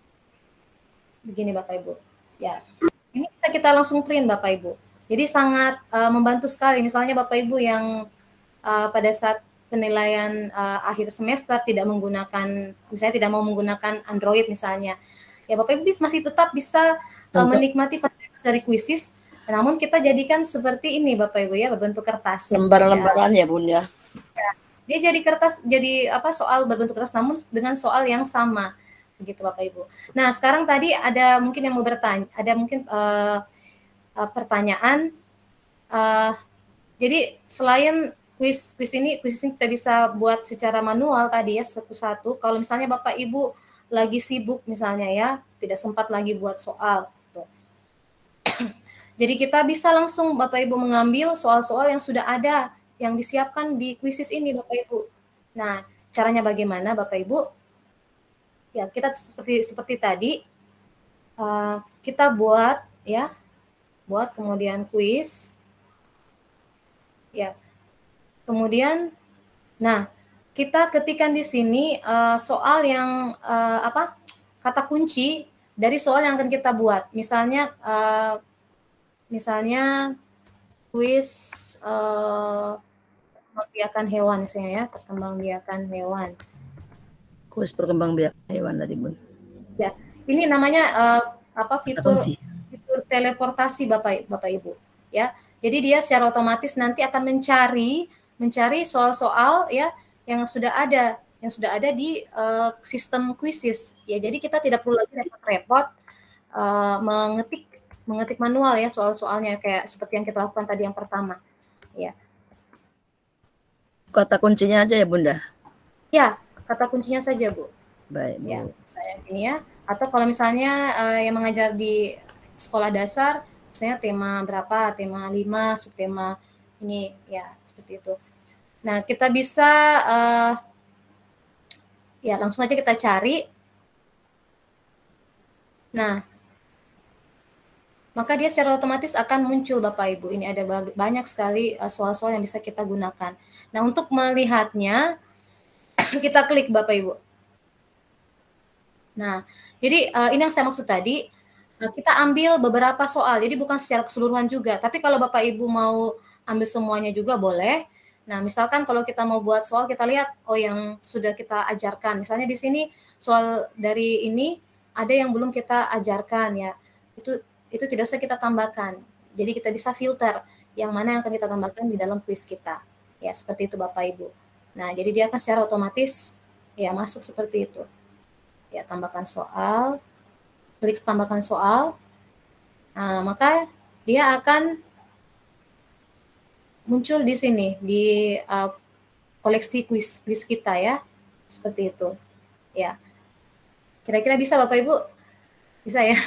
Speaker 4: begini Bapak Ibu. Ya. Ini bisa kita langsung print Bapak Ibu. Jadi sangat uh, membantu sekali misalnya Bapak Ibu yang uh, pada saat penilaian uh, akhir semester tidak menggunakan, misalnya tidak mau menggunakan Android misalnya, ya Bapak Ibu masih tetap bisa uh, menikmati fasilitas dari Quizizz, namun kita jadikan seperti ini Bapak Ibu ya, berbentuk kertas.
Speaker 7: Lembar-lembaran ya, ya Bun ya.
Speaker 4: Ya. Dia jadi kertas, jadi apa soal berbentuk kertas, namun dengan soal yang sama, begitu Bapak Ibu. Nah sekarang tadi ada mungkin yang mau bertanya, ada mungkin uh, uh, pertanyaan. Uh, jadi selain kuis kuis ini kuis ini kita bisa buat secara manual tadi ya satu-satu. Kalau misalnya Bapak Ibu lagi sibuk misalnya ya, tidak sempat lagi buat soal. Tuh. Jadi kita bisa langsung Bapak Ibu mengambil soal-soal yang sudah ada yang disiapkan di Quizizz ini Bapak Ibu. Nah, caranya bagaimana Bapak Ibu? Ya, kita seperti seperti tadi uh, kita buat ya, buat kemudian kuis. Ya. Kemudian, nah kita ketikkan di sini uh, soal yang uh, apa kata kunci dari soal yang akan kita buat. Misalnya, uh, misalnya kuis uh, perkembangbiakan hewan, misalnya ya, perkembangbiakan hewan.
Speaker 7: Kuis perkembangbiakan hewan tadi Bun.
Speaker 4: Ya, ini namanya uh, apa fitur fitur teleportasi Bapak Bapak Ibu. Ya, jadi dia secara otomatis nanti akan mencari mencari soal-soal ya yang sudah ada yang sudah ada di uh, sistem Quizizz ya. Jadi kita tidak perlu lagi repot-repot uh, mengetik mengetik manual ya soal-soalnya kayak seperti yang kita lakukan tadi yang pertama ya.
Speaker 7: Kata kuncinya aja ya Bunda.
Speaker 4: Ya, kata kuncinya saja Bu.
Speaker 7: Baik Bu.
Speaker 4: Ya, saya ini ya. Atau kalau misalnya uh, yang mengajar di sekolah dasar misalnya tema berapa, tema lima, subtema ini ya seperti itu. Nah, kita bisa uh, ya langsung aja kita cari. Nah, maka dia secara otomatis akan muncul Bapak Ibu. Ini ada banyak sekali uh, soal-soal yang bisa kita gunakan. Nah, untuk melihatnya kita klik Bapak Ibu. Nah, jadi uh, ini yang saya maksud tadi. Nah, kita ambil beberapa soal. Jadi bukan secara keseluruhan juga. Tapi kalau Bapak Ibu mau ambil semuanya juga boleh. Nah, misalkan kalau kita mau buat soal, kita lihat, oh yang sudah kita ajarkan. Misalnya di sini soal dari ini, ada yang belum kita ajarkan ya. Itu itu tidak usah kita tambahkan. Jadi kita bisa filter yang mana yang akan kita tambahkan di dalam kuis kita. Ya, seperti itu Bapak Ibu. Nah, jadi dia akan secara otomatis ya masuk seperti itu. Ya, tambahkan soal, klik tambahkan soal. Nah, maka dia akan muncul di sini di uh, koleksi kuis kuis kita ya, seperti itu ya. Kira-kira bisa Bapak Ibu? Bisa ya?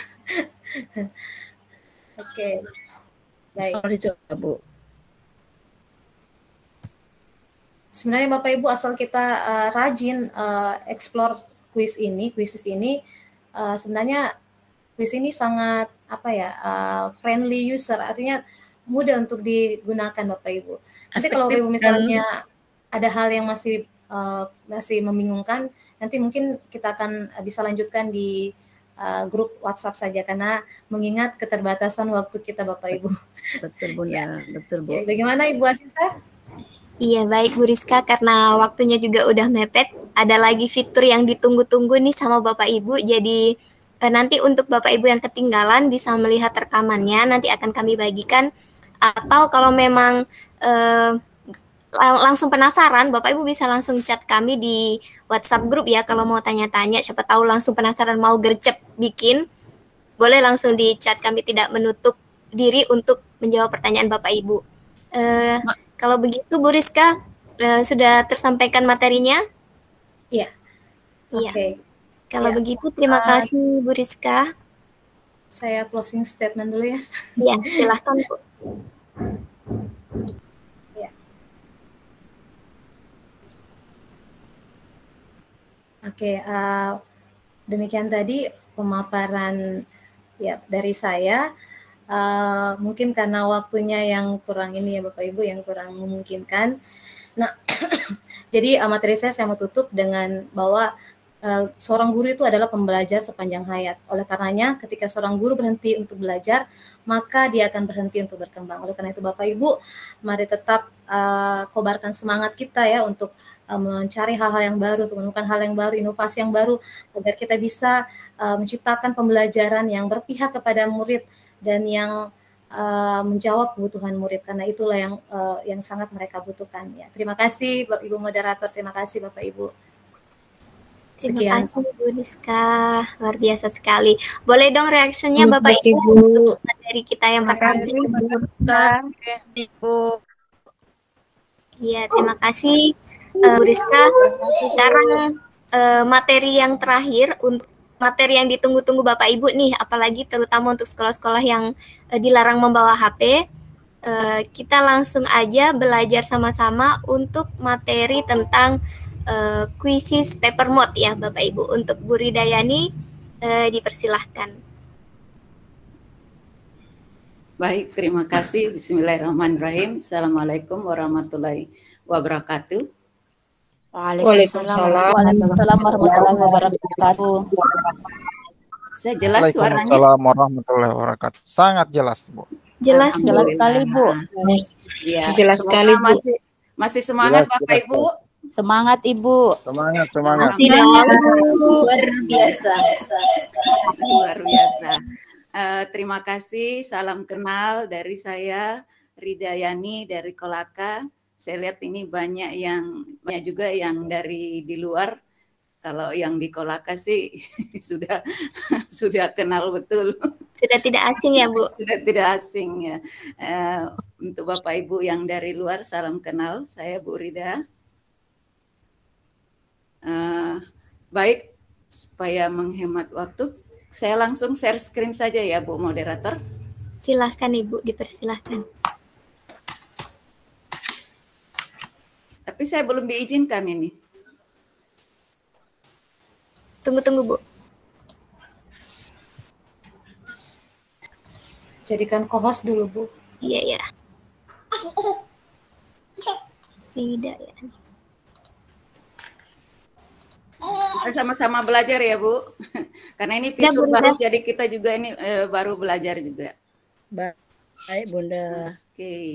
Speaker 4: Oke, baik.
Speaker 7: Sorry coba Bu.
Speaker 4: sebenarnya Bapak Ibu asal kita uh, rajin uh, explore kuis ini, kuisis ini, uh, sebenarnya kuis ini sangat apa ya uh, friendly user, artinya mudah untuk digunakan Bapak Ibu. Nanti kalau Bapak Ibu misalnya ada hal yang masih uh, masih membingungkan, nanti mungkin kita akan bisa lanjutkan di uh, grup WhatsApp saja karena mengingat keterbatasan waktu kita Bapak Ibu.
Speaker 10: Betul Bunda, ya. Betul Bu.
Speaker 4: Ya, bagaimana Ibu Asisa?
Speaker 1: Iya baik Bu Rizka, karena waktunya juga udah mepet, ada lagi fitur yang ditunggu-tunggu nih sama Bapak Ibu, jadi eh, nanti untuk Bapak Ibu yang ketinggalan bisa melihat rekamannya, nanti akan kami bagikan, atau kalau memang eh, lang- langsung penasaran, Bapak Ibu bisa langsung chat kami di WhatsApp grup ya, kalau mau tanya-tanya, siapa tahu langsung penasaran mau gercep bikin, boleh langsung di chat, kami tidak menutup diri untuk menjawab pertanyaan Bapak Ibu. Eh, Kalau begitu Bu Rizka, uh, sudah tersampaikan materinya?
Speaker 4: Iya.
Speaker 1: Iya.
Speaker 4: Oke.
Speaker 1: Kalau
Speaker 4: Ya.
Speaker 1: begitu terima
Speaker 4: Uh,
Speaker 1: kasih Bu Rizka.
Speaker 4: Saya closing statement dulu ya.
Speaker 1: Iya, silahkan Bu.
Speaker 4: Ya. Oke, uh, demikian tadi pemaparan ya dari saya. Uh, mungkin karena waktunya yang kurang ini ya Bapak Ibu, yang kurang memungkinkan. Nah, jadi uh, materi saya saya mau tutup dengan bahwa uh, seorang guru itu adalah pembelajar sepanjang hayat. Oleh karenanya, ketika seorang guru berhenti untuk belajar, maka dia akan berhenti untuk berkembang. Oleh karena itu Bapak Ibu, mari tetap uh, kobarkan semangat kita ya untuk uh, mencari hal-hal yang baru, untuk menemukan hal yang baru, inovasi yang baru, agar kita bisa uh, menciptakan pembelajaran yang berpihak kepada murid dan yang uh, menjawab kebutuhan murid, karena itulah yang uh, yang sangat mereka butuhkan ya. Terima kasih Bapak Ibu moderator, terima kasih Bapak Ibu.
Speaker 1: Terima kasih Bu Rizka, luar biasa sekali. Boleh dong reaksinya Bapak Ibu untuk dari kita yang pertama. Iya, terima kasih uh, Bu Rizka. Sekarang uh, materi yang terakhir untuk materi yang ditunggu-tunggu Bapak Ibu nih, apalagi terutama untuk sekolah-sekolah yang uh, dilarang membawa H P, uh, kita langsung aja belajar sama-sama untuk materi tentang uh, kuisis paper mode ya Bapak Ibu. Untuk Bu Ridayani, uh, dipersilahkan.
Speaker 11: Baik, terima kasih. Bismillahirrahmanirrahim. Assalamualaikum warahmatullahi wabarakatuh.
Speaker 10: Waalaikumsalam warahmatullahi wabarakatuh.
Speaker 11: Saya jelas suaranya?
Speaker 12: Waalaikumsalam warahmatullahi wabarakatuh. Sangat jelas, Bu.
Speaker 1: Jelas,
Speaker 10: jelas sekali, Bu.
Speaker 11: Ya,
Speaker 10: Jelas sekali, Bu.
Speaker 11: Masih, masih semangat
Speaker 12: Jelas,
Speaker 11: Bapak
Speaker 12: jelas,
Speaker 11: Ibu.
Speaker 10: Semangat Ibu.
Speaker 12: Semangat, semangat.
Speaker 4: Luar biasa.
Speaker 11: Luar biasa. Uh, terima kasih. Salam kenal dari saya, Ridayani dari Kolaka. Saya lihat ini banyak yang banyak juga yang dari di luar. Kalau yang di Kolaka sih sudah sudah kenal betul.
Speaker 1: Sudah tidak asing ya Bu?
Speaker 11: Sudah tidak asing ya. Uh, untuk Bapak Ibu yang dari luar, salam kenal. Saya Bu Rida. Uh, baik, supaya menghemat waktu, saya langsung share screen saja ya Bu moderator.
Speaker 1: Silahkan Ibu, dipersilahkan.
Speaker 11: Tapi saya belum diizinkan ini.
Speaker 1: Tunggu-tunggu Bu.
Speaker 4: Jadikan co-host dulu Bu.
Speaker 1: Iya ya. Tidak ya.
Speaker 11: Kita sama-sama belajar ya Bu. Karena ini fitur ya, baru, jadi kita juga ini eh, baru belajar juga.
Speaker 10: Baik Bunda.
Speaker 11: Oke. Okay.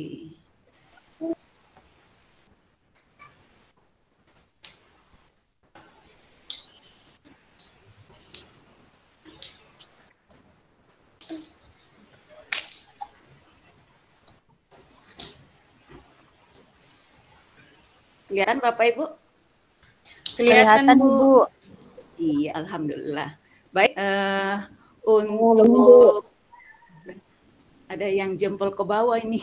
Speaker 11: Kelihatan Bapak Ibu?
Speaker 10: Kelihatan Bu.
Speaker 11: Iya, alhamdulillah. Baik, uh, untuk ada yang jempol ke bawah ini.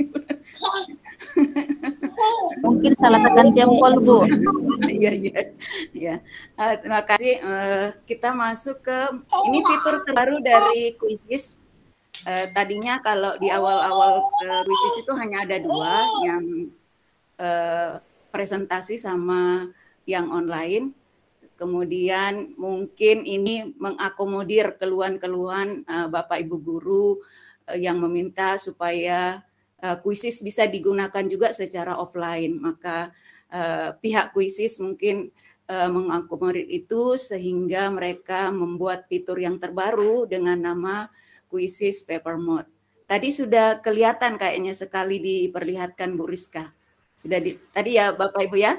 Speaker 10: Mungkin salah tekan jempol Bu.
Speaker 11: Iya iya. Ya. Uh, terima kasih. Uh, kita masuk ke ini fitur terbaru dari Quizizz. Uh, tadinya kalau di awal-awal uh, Quizizz itu hanya ada dua, yang uh, presentasi sama yang online. Kemudian mungkin ini mengakomodir keluhan-keluhan uh, Bapak Ibu guru uh, yang meminta supaya uh, kuisis bisa digunakan juga secara offline. Maka uh, pihak kuisis mungkin uh, mengakomodir itu sehingga mereka membuat fitur yang terbaru dengan nama kuisis paper mode. Tadi sudah kelihatan kayaknya sekali diperlihatkan Bu Rizka. Sudah di, tadi ya Bapak Ibu ya?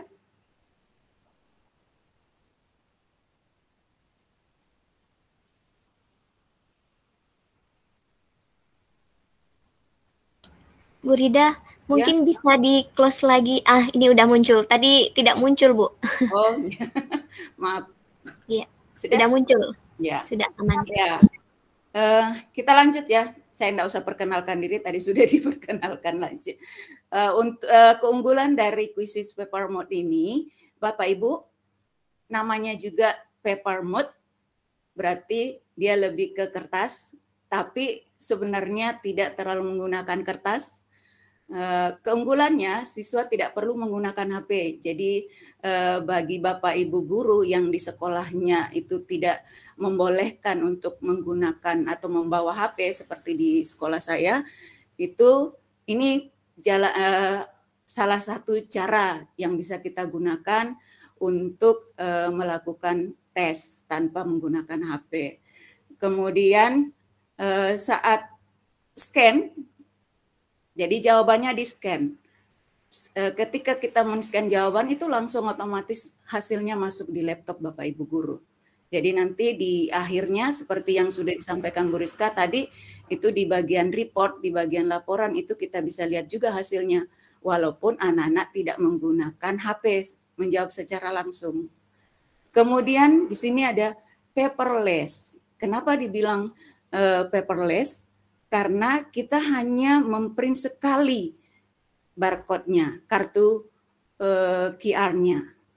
Speaker 1: Bu Rida, mungkin ya, bisa di close lagi. Ah, ini udah muncul. Tadi tidak muncul, Bu.
Speaker 11: Oh, ya. Maaf.
Speaker 1: Iya, sudah muncul.
Speaker 11: Ya.
Speaker 1: Sudah aman.
Speaker 11: Ya. Uh, kita lanjut ya. Saya tidak usah perkenalkan diri, tadi sudah diperkenalkan lanjut. Uh, untuk uh, keunggulan dari kuisis paper mode ini, Bapak Ibu, namanya juga paper mode, berarti dia lebih ke kertas, tapi sebenarnya tidak terlalu menggunakan kertas. Uh, keunggulannya, siswa tidak perlu menggunakan H P. Jadi uh, bagi Bapak Ibu guru yang di sekolahnya itu tidak membolehkan untuk menggunakan atau membawa H P seperti di sekolah saya, itu ini jala, uh, salah satu cara yang bisa kita gunakan untuk uh, melakukan tes tanpa menggunakan H P. Kemudian uh, saat scan, jadi jawabannya di-scan. Ketika kita men-scan jawaban itu langsung otomatis hasilnya masuk di laptop Bapak Ibu guru. Jadi nanti di akhirnya seperti yang sudah disampaikan Bu Rizka tadi, itu di bagian report, di bagian laporan itu kita bisa lihat juga hasilnya. Walaupun anak-anak tidak menggunakan H P menjawab secara langsung. Kemudian di sini ada paperless. Kenapa dibilang uh, paperless? Karena kita hanya memprint sekali barcode-nya, kartu eh, Q R-nya.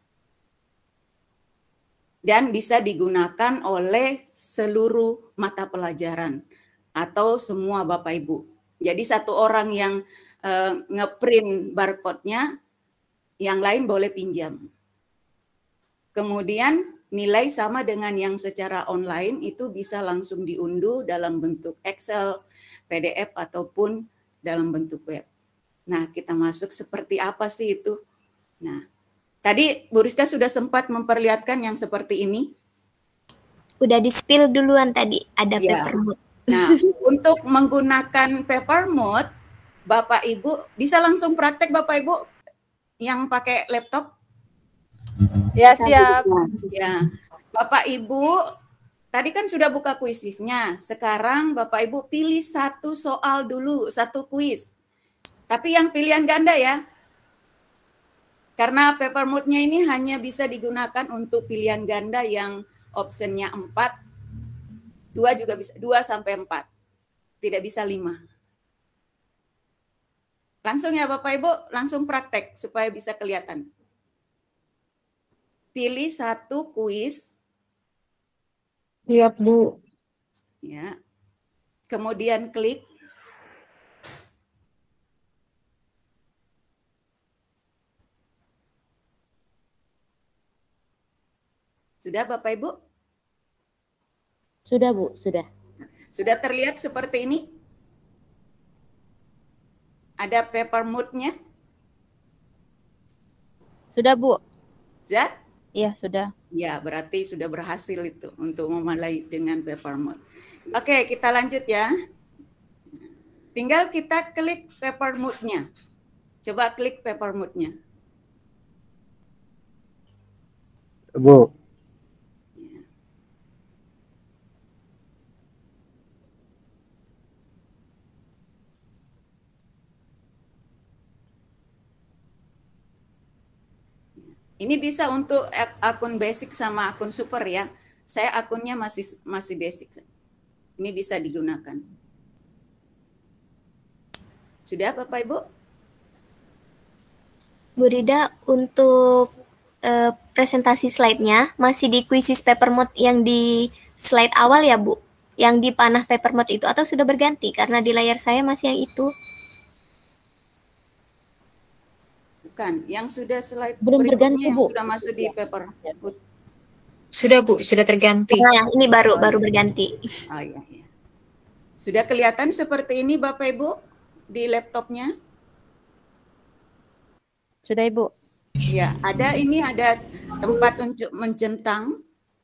Speaker 11: Dan bisa digunakan oleh seluruh mata pelajaran atau semua Bapak Ibu. Jadi satu orang yang eh, ngeprint barcode-nya, yang lain boleh pinjam. Kemudian nilai sama dengan yang secara online itu bisa langsung diunduh dalam bentuk Excel, P D F ataupun dalam bentuk web. Nah, kita masuk seperti apa sih itu? Nah, tadi Bu Rizka sudah sempat memperlihatkan yang seperti ini.
Speaker 1: Udah di-spill duluan tadi, ada
Speaker 11: ya.
Speaker 1: paper mode.
Speaker 11: Nah, untuk menggunakan paper mode, Bapak Ibu bisa langsung praktek Bapak Ibu yang pakai laptop?
Speaker 10: Ya, siap.
Speaker 11: Ya, Bapak Ibu tadi kan sudah buka kuisisnya. Sekarang Bapak Ibu pilih satu soal dulu, satu kuis. Tapi yang pilihan ganda ya. Karena paper mode-nya ini hanya bisa digunakan untuk pilihan ganda yang optionnya empat. Dua juga bisa, dua sampai empat. Tidak bisa lima. Langsung ya Bapak Ibu, langsung praktek supaya bisa kelihatan. Pilih satu kuis.
Speaker 8: Siap, Bu.
Speaker 11: Ya. Kemudian klik. Sudah Bapak Ibu?
Speaker 10: Sudah, Bu, sudah.
Speaker 11: Sudah terlihat seperti ini? Ada paper mode-nya?
Speaker 10: Sudah, Bu.
Speaker 11: Sudah?
Speaker 10: Iya, sudah.
Speaker 11: Ya, berarti sudah berhasil itu untuk memulai dengan paper mode. Oke, kita lanjut ya. Tinggal kita klik paper mode-nya. Coba klik paper mode-nya.
Speaker 3: Bu.
Speaker 11: Ini bisa untuk akun basic sama akun super ya. Saya akunnya masih masih basic. Ini bisa digunakan. Sudah Bapak Ibu?
Speaker 1: Bu Rida, untuk uh, presentasi slide-nya masih di kuisis paper mode yang di slide awal ya Bu? Yang di panah paper mode itu atau sudah berganti? Karena di layar saya masih yang itu.
Speaker 11: Bukan, yang sudah slide
Speaker 8: Belum
Speaker 11: berikutnya
Speaker 8: terganti,
Speaker 11: yang
Speaker 8: Bu.
Speaker 11: sudah masuk di paper.
Speaker 8: Sudah, Bu, sudah terganti.
Speaker 1: Nah, ini baru
Speaker 11: Oh,
Speaker 1: baru
Speaker 11: iya.
Speaker 1: berganti.
Speaker 11: Oh iya, iya. Sudah kelihatan seperti ini Bapak Ibu di laptopnya?
Speaker 10: Sudah, Ibu.
Speaker 11: Ya, ada ini ada tempat untuk mencentang.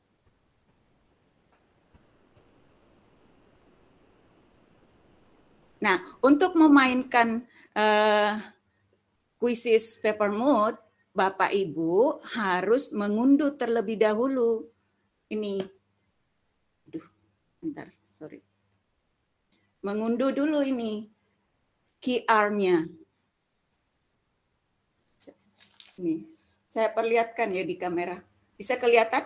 Speaker 11: Nah, untuk memainkan uh, kuisis Papermood, Bapak Ibu harus mengunduh terlebih dahulu. Ini, aduh, bentar, sorry. Mengunduh dulu ini Q R-nya. Nih, saya perlihatkan ya di kamera. Bisa kelihatan?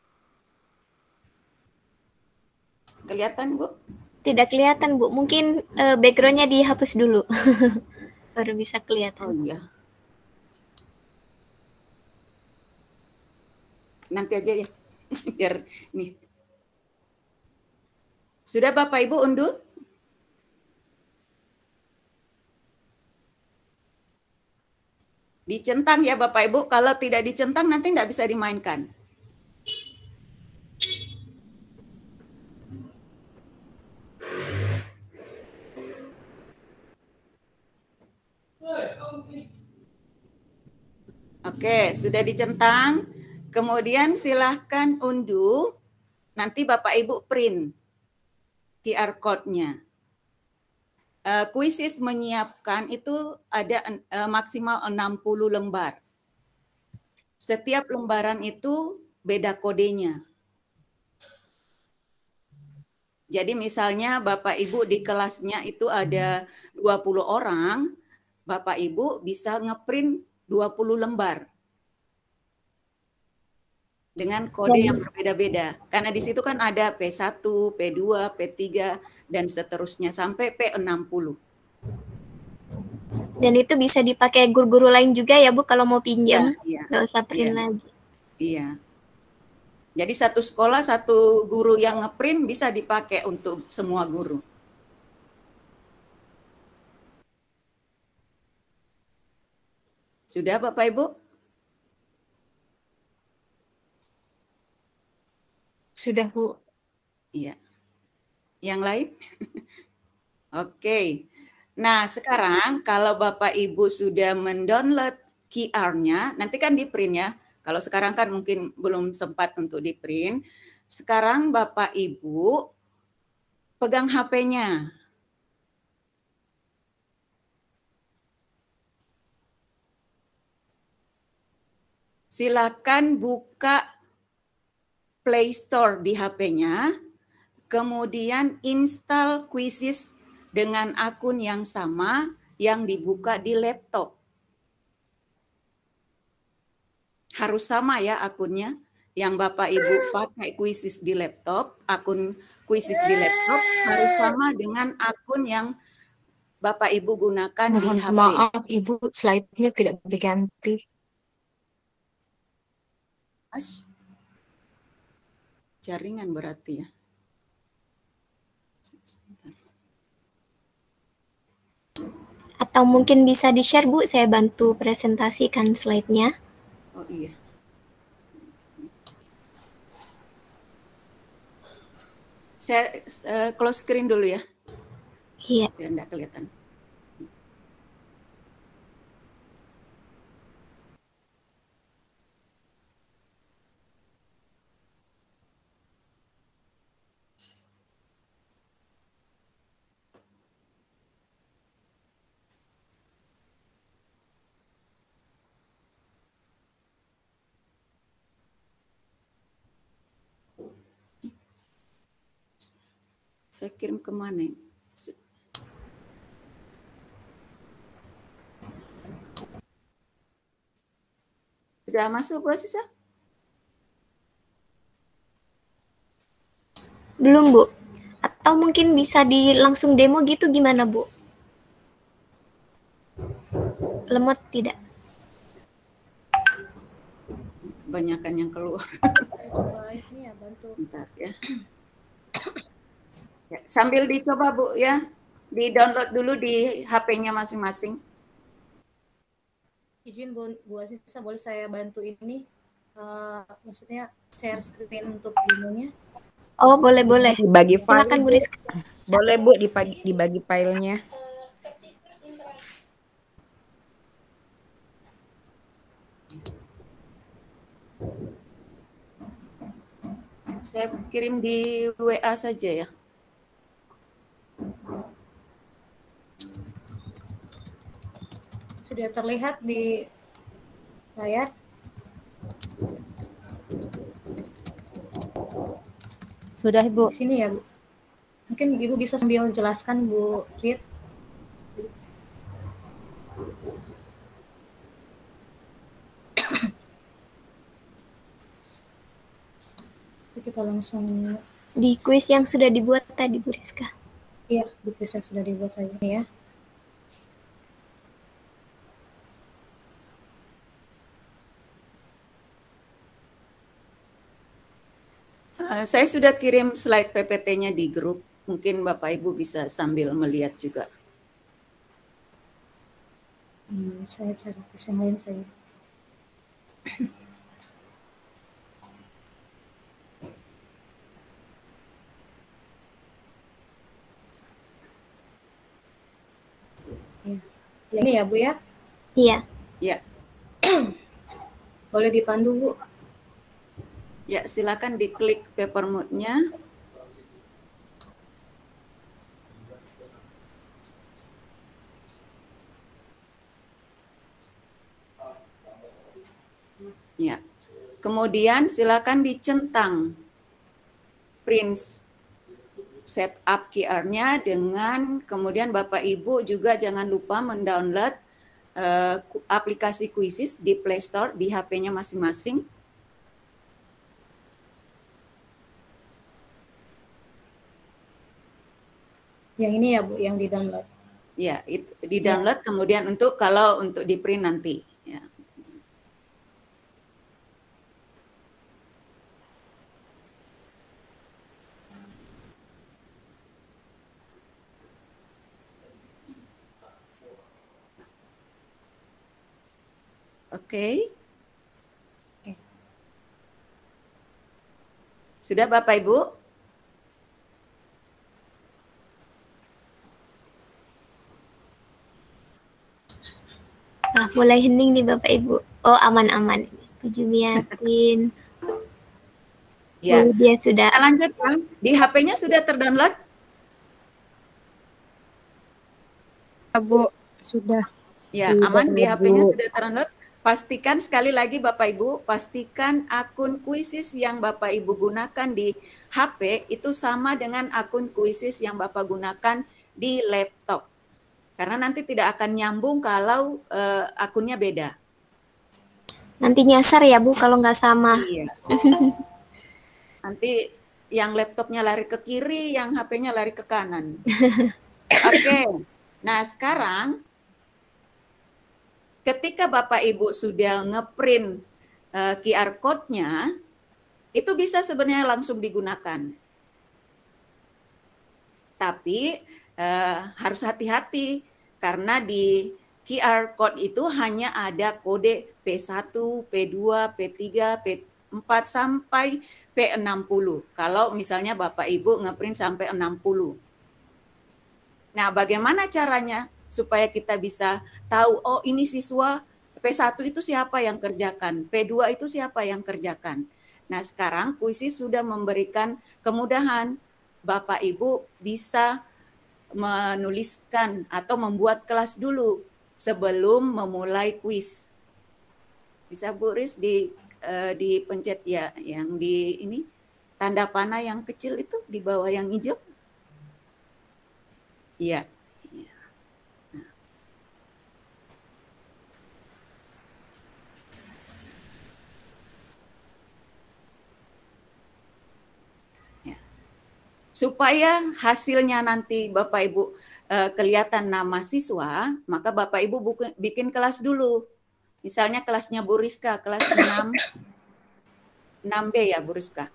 Speaker 11: Kelihatan, Bu?
Speaker 1: Tidak kelihatan, Bu. Mungkin uh, background-nya dihapus dulu. Baru bisa kelihatan.
Speaker 11: Oh iya. Nanti aja ya. Biar nih. Sudah Bapak Ibu unduh? Dicentang ya Bapak Ibu. Kalau tidak dicentang nanti tidak bisa dimainkan. Oke, sudah dicentang. Kemudian silahkan unduh. Nanti Bapak Ibu print Q R code-nya. Uh, Kuisis menyiapkan itu ada uh, maksimal enam puluh lembar. Setiap lembaran itu beda kodenya. Jadi misalnya Bapak Ibu di kelasnya itu ada dua puluh orang, Bapak Ibu bisa ngeprint dua puluh lembar. Dengan kode yang berbeda-beda. Karena di situ kan ada P satu, P dua, P tiga, dan seterusnya sampai P enam puluh.
Speaker 1: Dan itu bisa dipakai guru-guru lain juga ya Bu kalau mau pinjam.
Speaker 11: Iya,
Speaker 1: Nggak usah print
Speaker 11: iya.
Speaker 1: lagi.
Speaker 11: Iya. Jadi satu sekolah, satu guru yang ngeprint bisa dipakai untuk semua guru. Sudah Bapak Ibu?
Speaker 8: Sudah, Bu.
Speaker 11: Iya. Yang lain? Oke. Nah, sekarang kalau Bapak Ibu sudah mendownload Q R-nya, nanti kan di print ya. Kalau sekarang kan mungkin belum sempat untuk di print. Sekarang Bapak Ibu pegang H P-nya. Silakan buka Play Store di H P-nya, kemudian install Kuisis dengan akun yang sama yang dibuka di laptop. Harus sama ya akunnya. Yang Bapak Ibu pakai Kuisis di laptop, akun Kuisis di laptop harus sama dengan akun yang Bapak Ibu gunakan di
Speaker 8: Mohon
Speaker 11: H P.
Speaker 8: maaf, Ibu, slide-nya tidak diganti.
Speaker 11: Mas, jaringan berarti ya.
Speaker 1: Atau mungkin bisa di-share Bu, saya bantu presentasikan slide-nya.
Speaker 11: Oh iya. Saya uh, close screen dulu ya.
Speaker 1: Iya.
Speaker 11: Biar enggak kelihatan. Saya kirim kemana? Sudah masuk Bu Sisa?
Speaker 1: Belum Bu. Atau mungkin bisa di langsung demo gitu gimana Bu? Lemot tidak?
Speaker 11: Kebanyakan yang keluar. Bentar ya. Ya, sambil dicoba Bu ya, di-download dulu di H P-nya masing-masing.
Speaker 4: izin Bu, Bu Asisa, boleh saya bantu ini, uh, maksudnya share screen untuk ilmunya?
Speaker 1: Oh, boleh, boleh.
Speaker 13: Dibagi file,
Speaker 1: Silakan Bu
Speaker 13: Bu.
Speaker 1: Rizka.
Speaker 13: Boleh, Bu, dibagi, dibagi filenya.
Speaker 11: Saya kirim di W A saja ya.
Speaker 4: Sudah terlihat di layar?
Speaker 10: Sudah, Ibu.
Speaker 4: Di sini ya, Bu. Mungkin Ibu bisa sambil jelaskan, Bu Rit. Kita langsung
Speaker 1: di kuis yang sudah dibuat tadi, Bu Rizka.
Speaker 4: Iya, di kuis yang sudah dibuat saja ya.
Speaker 11: Uh, saya sudah kirim slide P P T-nya di grup. Mungkin Bapak Ibu bisa sambil melihat juga.
Speaker 4: Hmm, saya cari kuis yang lain saja. Ya. Ini ya, Bu ya?
Speaker 1: Iya.
Speaker 11: Ya.
Speaker 4: Boleh dipandu, Bu?
Speaker 11: Ya, silakan diklik paper mode-nya. Ya. Kemudian silakan dicentang print setup Q R-nya dengan kemudian Bapak Ibu juga jangan lupa mendownload uh, aplikasi Quizzes di Play Store di H P-nya masing-masing.
Speaker 4: Yang ini ya, Bu, yang di-download.
Speaker 11: Ya, itu di-download ya. Kemudian untuk kalau untuk di-print nanti. Ya. Oke. Okay. Sudah Bapak Ibu?
Speaker 1: Nah, mulai hening nih Bapak Ibu. Oh, aman-aman. Bu Jumiatin.
Speaker 11: Ya.
Speaker 1: Bu, dia sudah.
Speaker 11: Kita lanjut, Bang. Di H P-nya sudah terdownload?
Speaker 14: Bu, sudah.
Speaker 11: Ya,
Speaker 14: sudah,
Speaker 11: aman. Di H P-nya
Speaker 14: Bu.
Speaker 11: sudah terdownload. Pastikan sekali lagi Bapak Ibu, pastikan akun Quizzes yang Bapak Ibu gunakan di H P itu sama dengan akun Quizzes yang Bapak gunakan di laptop. Karena nanti tidak akan nyambung kalau uh, akunnya beda.
Speaker 1: Nanti nyasar ya Bu kalau nggak sama.
Speaker 11: Iya. Nanti yang laptopnya lari ke kiri, yang H P-nya lari ke kanan. Oke, okay. Nah sekarang ketika Bapak Ibu sudah ngeprint uh, Q R code-nya, itu bisa sebenarnya langsung digunakan. Tapi uh, harus hati-hati karena di Q R code itu hanya ada kode P satu, P dua, P tiga, P empat sampai P enam puluh. Kalau misalnya Bapak Ibu ngeprint sampai enam puluh. Nah, bagaimana caranya supaya kita bisa tahu, oh ini siswa P satu itu siapa yang kerjakan, P dua itu siapa yang kerjakan. Nah, sekarang Quizzes sudah memberikan kemudahan. Bapak Ibu bisa menuliskan atau membuat kelas dulu sebelum memulai kuis. Bisa Bu Riz di uh, dipencet ya yang di ini tanda panah yang kecil itu di bawah yang hijau. Iya. Supaya hasilnya nanti Bapak Ibu eh, kelihatan nama siswa, maka Bapak Ibu buku, bikin kelas dulu. Misalnya kelasnya Bu Rizka, kelas enam, enam B ya Bu Rizka?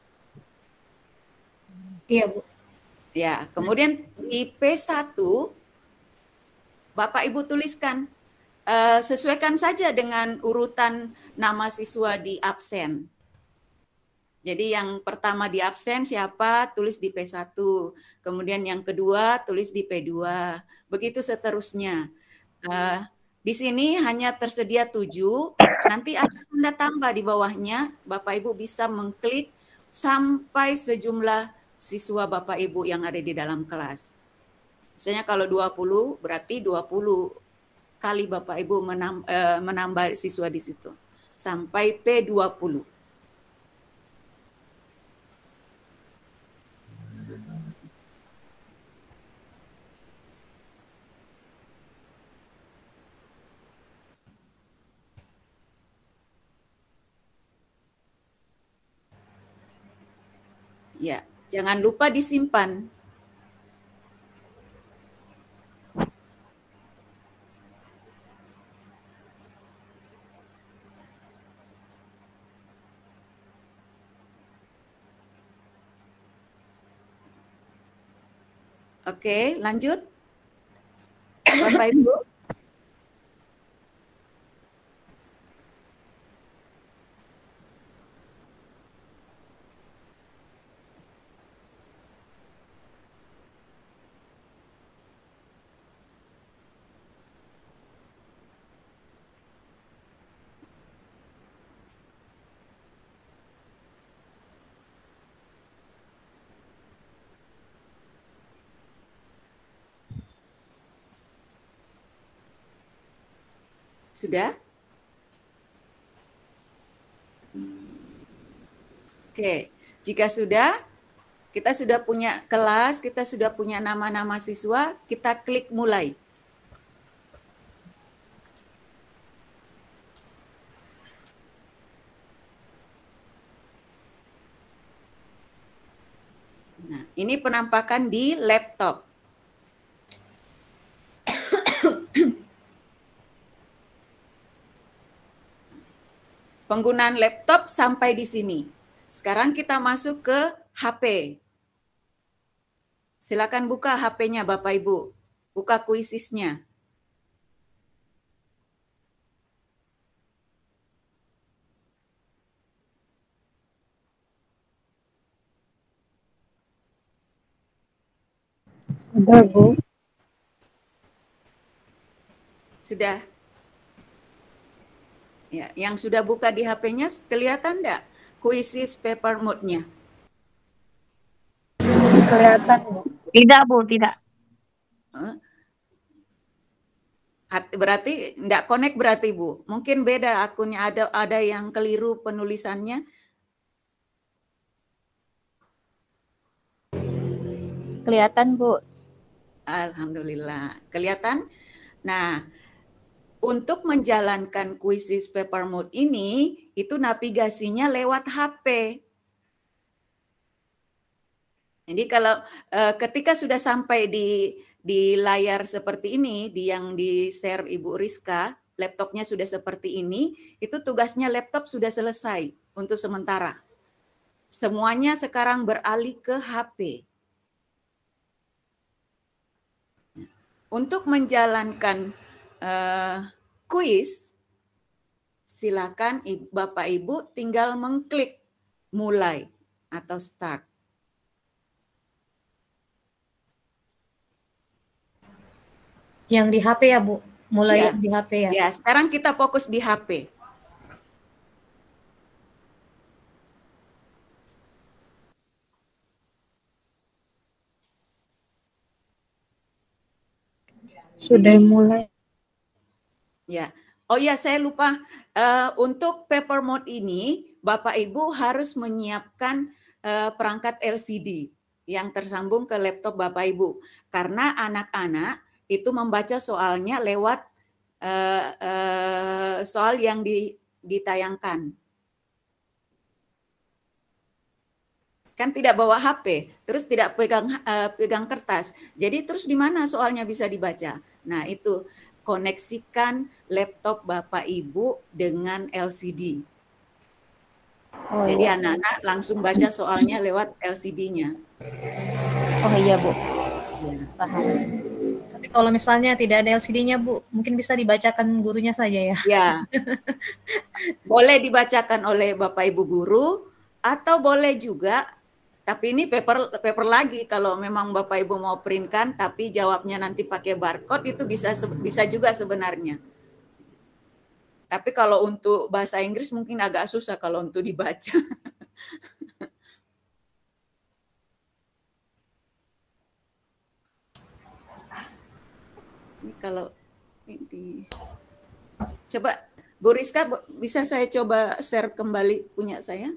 Speaker 4: Iya Bu.
Speaker 11: Ya, kemudian di P satu, Bapak Ibu tuliskan uh, sesuaikan saja dengan urutan nama siswa di absen. Jadi yang pertama di absen siapa, tulis di P satu. Kemudian yang kedua, tulis di P dua. Begitu seterusnya. Uh, di sini hanya tersedia tujuh. Nanti ada tanda tambah di bawahnya. Bapak Ibu bisa mengklik sampai sejumlah siswa Bapak Ibu yang ada di dalam kelas. Misalnya kalau dua puluh, berarti dua puluh kali Bapak Ibu menambah, uh, menambah siswa di situ. Sampai P dua puluh. Ya, jangan lupa disimpan. Oke, lanjut. Bapak Ibu. Sudah? Oke, jika sudah, kita sudah punya kelas, kita sudah punya nama-nama siswa, kita klik mulai. Nah, ini penampakan di laptop. Penggunaan laptop sampai di sini. Sekarang kita masuk ke H P. Silakan buka H P-nya Bapak Ibu. Buka kuisisnya.
Speaker 14: Sudah, Bu.
Speaker 11: Sudah. Ya, yang sudah buka di H P-nya kelihatan enggak kuisis paper mode-nya?
Speaker 14: Kelihatan, Bu.
Speaker 7: Tidak, Bu, tidak.
Speaker 11: Berarti enggak connect berarti, Bu. Mungkin beda akunnya, ada ada yang keliru penulisannya.
Speaker 10: Kelihatan, Bu.
Speaker 11: Alhamdulillah. Kelihatan? Nah, untuk menjalankan kuisis paper mode ini, itu navigasinya lewat H P. Jadi kalau eh, ketika sudah sampai di di layar seperti ini, di yang di share Ibu Rizka, laptopnya sudah seperti ini, itu tugasnya laptop sudah selesai untuk sementara. Semuanya sekarang beralih ke H P. Untuk menjalankan Uh, kuis, silakan Bapak Ibu tinggal mengklik mulai atau start.
Speaker 4: Yang di H P ya, Bu? Mulai
Speaker 11: Ya,
Speaker 4: di H P ya?
Speaker 11: Ya, sekarang kita fokus di H P.
Speaker 14: Sudah mulai.
Speaker 11: Ya, oh ya saya lupa, uh, untuk paper mode ini Bapak Ibu harus menyiapkan uh, perangkat L C D yang tersambung ke laptop Bapak Ibu, karena anak-anak itu membaca soalnya lewat uh, uh, soal yang di, ditayangkan. Kan tidak bawa H P, terus tidak pegang uh, pegang kertas, jadi terus di mana soalnya bisa dibaca? Nah itu, koneksikan laptop Bapak Ibu dengan L C D.
Speaker 10: Oh,
Speaker 11: Jadi
Speaker 10: iya.
Speaker 11: anak-anak langsung baca soalnya lewat L C D-nya.
Speaker 10: Oh iya, Bu.
Speaker 11: Ya.
Speaker 10: Paham.
Speaker 4: Tapi kalau misalnya tidak ada L C D-nya, Bu, mungkin bisa dibacakan gurunya saja ya?
Speaker 11: Ya, boleh dibacakan oleh Bapak Ibu guru, atau boleh juga, tapi ini paper paper lagi kalau memang Bapak Ibu mau printkan, tapi jawabnya nanti pakai barcode itu bisa bisa juga sebenarnya. Tapi kalau untuk bahasa Inggris mungkin agak susah kalau untuk dibaca. Ini kalau ini coba Bu Rizka, bisa saya coba share kembali punya saya?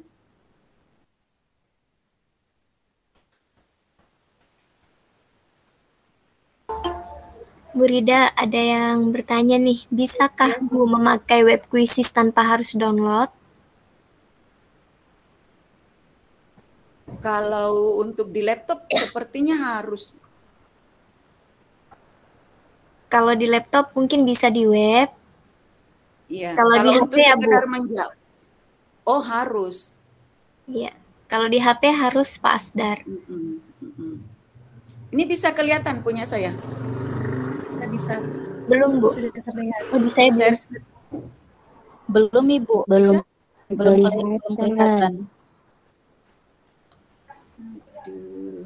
Speaker 1: Bu Rida, ada yang bertanya nih, bisakah yes. Bu memakai web quizzes tanpa harus download?
Speaker 11: Kalau untuk di laptop sepertinya harus.
Speaker 1: Kalau di laptop mungkin bisa di web.
Speaker 11: Iya.
Speaker 1: Kalau,
Speaker 11: kalau
Speaker 1: di
Speaker 11: untuk
Speaker 1: H P ya, Bu?
Speaker 11: menjawab. Oh, harus.
Speaker 1: Iya. Kalau di H P harus Pak Asdar.
Speaker 11: Mm -mm, mm -mm. Ini bisa kelihatan punya saya?
Speaker 4: Bisa, bisa.
Speaker 1: Belum, Bu.
Speaker 4: Sudah terlihat.
Speaker 1: Oh, bisa ya, Bu?
Speaker 10: Belum, Ibu. Belum.
Speaker 11: Bisa?
Speaker 10: Belum, belum kelihatan.
Speaker 11: Aduh.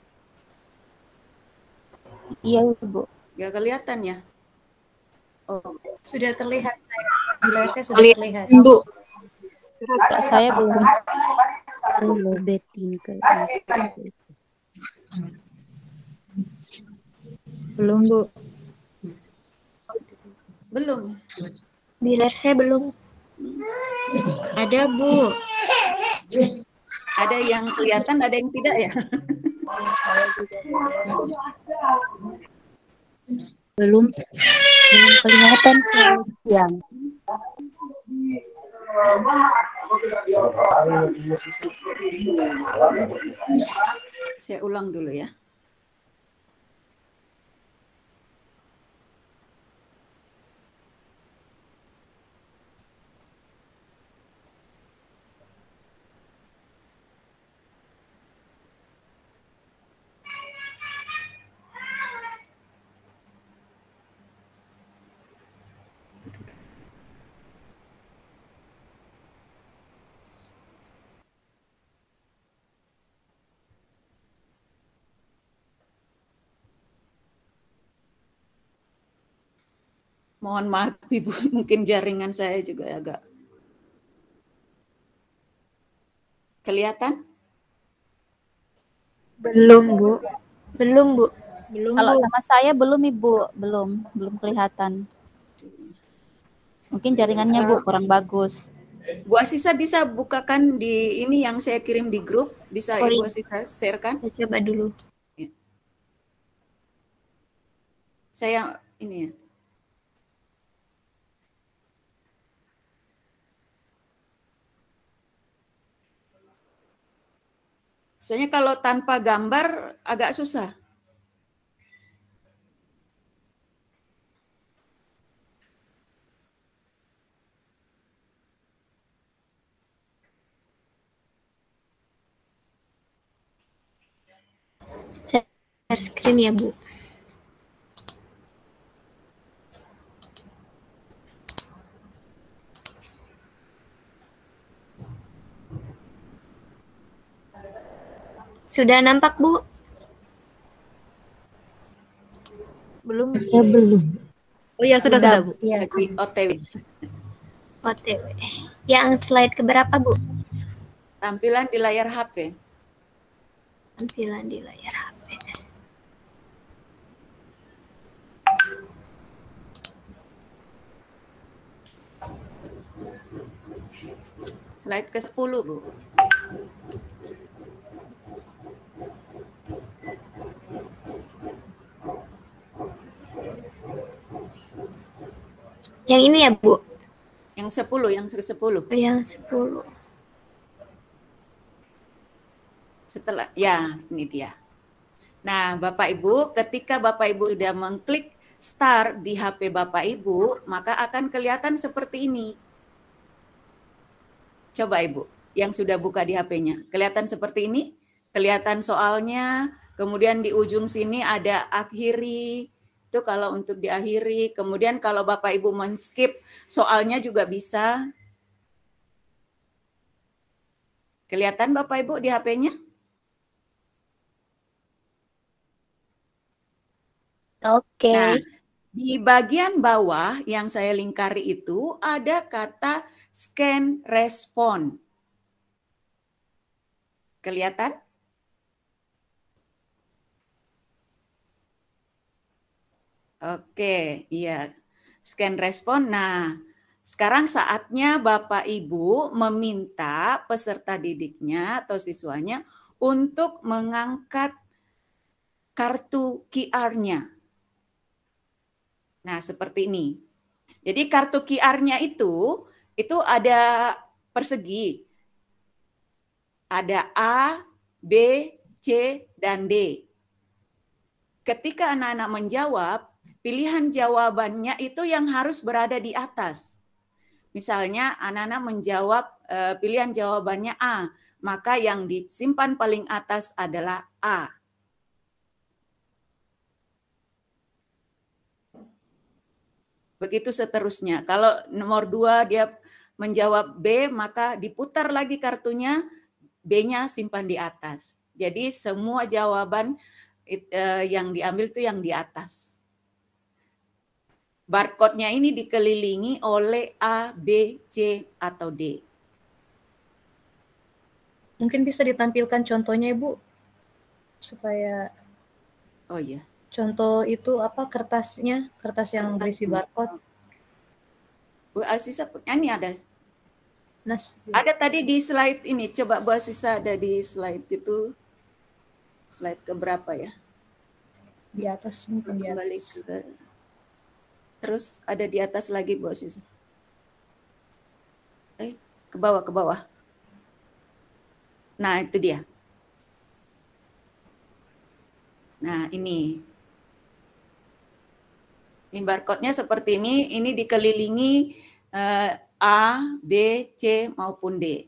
Speaker 10: Iya, Bu.
Speaker 11: Gak kelihatan ya? Oh.
Speaker 4: Sudah terlihat saya. Di layar saya sudah terlihat.
Speaker 10: Bu. Saya belum. Belum betin ke Belum, Bu.
Speaker 11: Belum.
Speaker 1: Di layar saya belum.
Speaker 11: Ada, Bu. Ada yang kelihatan, ada yang tidak ya?
Speaker 10: Belum. Belum kelihatan siang.
Speaker 11: Saya ulang dulu ya. Mohon maaf Ibu, mungkin jaringan saya juga agak kelihatan?
Speaker 10: Belum, Bu.
Speaker 1: Belum, Bu.
Speaker 10: Belum, Kalau Bu. Sama saya belum, Ibu. Belum, belum kelihatan. Mungkin jaringannya, Bu, kurang bagus.
Speaker 11: Bu Asisa bisa bukakan di ini yang saya kirim di grup, bisa oh, Ibu Asisa share-kan?
Speaker 1: Saya coba dulu.
Speaker 11: Ya. Saya ini ya. Soalnya kalau tanpa gambar agak susah.
Speaker 1: Share screen ya, Bu. Sudah nampak, Bu?
Speaker 10: Belum. Ya, belum. Oh ya, sudah, sudah, Bu.
Speaker 11: Ya, O T W.
Speaker 1: O T W. Yang slide keberapa, Bu?
Speaker 11: Tampilan di layar H P.
Speaker 1: Tampilan di layar H P.
Speaker 11: Slide ke sepuluh, Bu.
Speaker 1: Yang ini ya, Bu?
Speaker 11: Yang sepuluh, yang ke sepuluh.
Speaker 1: Yang sepuluh.
Speaker 11: Setelah, ya ini dia. Nah, Bapak Ibu, ketika Bapak Ibu sudah mengklik start di H P Bapak Ibu, maka akan kelihatan seperti ini. Coba Ibu, yang sudah buka di H P-nya. Kelihatan seperti ini? Kelihatan soalnya, kemudian di ujung sini ada akhiri, Itu kalau untuk diakhiri. Kemudian kalau Bapak Ibu men-skip soalnya juga bisa. Kelihatan Bapak Ibu di H P-nya?
Speaker 1: Oke.
Speaker 11: Nah, di bagian bawah yang saya lingkari itu ada kata scan respon. Kelihatan? Oke, iya. Scan respon. Nah, sekarang saatnya Bapak Ibu meminta peserta didiknya atau siswanya untuk mengangkat kartu Q R-nya. Nah, seperti ini. Jadi kartu Q R-nya itu, itu ada persegi. Ada A, B, C, dan D. Ketika anak-anak menjawab, pilihan jawabannya itu yang harus berada di atas. Misalnya anak-anak menjawab eh, pilihan jawabannya A, maka yang disimpan paling atas adalah A. Begitu seterusnya. Kalau nomor dua dia menjawab B, maka diputar lagi kartunya, B-nya simpan di atas. Jadi semua jawaban eh, yang diambil itu yang di atas. Barcode-nya ini dikelilingi oleh A, B, C, atau D.
Speaker 4: Mungkin bisa ditampilkan contohnya, Ibu, supaya
Speaker 11: oh iya.
Speaker 4: Contoh itu apa kertasnya, kertas yang berisi barcode.
Speaker 11: Bu Asisa, ini ada.
Speaker 4: Nas.
Speaker 11: Ada tadi di slide ini. Coba Bu Asisa ada di slide itu. Slide keberapa ya?
Speaker 4: Di atas mungkin di
Speaker 11: Kembali
Speaker 4: atas.
Speaker 11: ke, terus ada di atas lagi Bu Asisa. Eh, ke bawah, ke bawah. Nah, itu dia. Nah, ini. Ini barcode-nya seperti ini, ini dikelilingi eh, A, B, C, maupun D.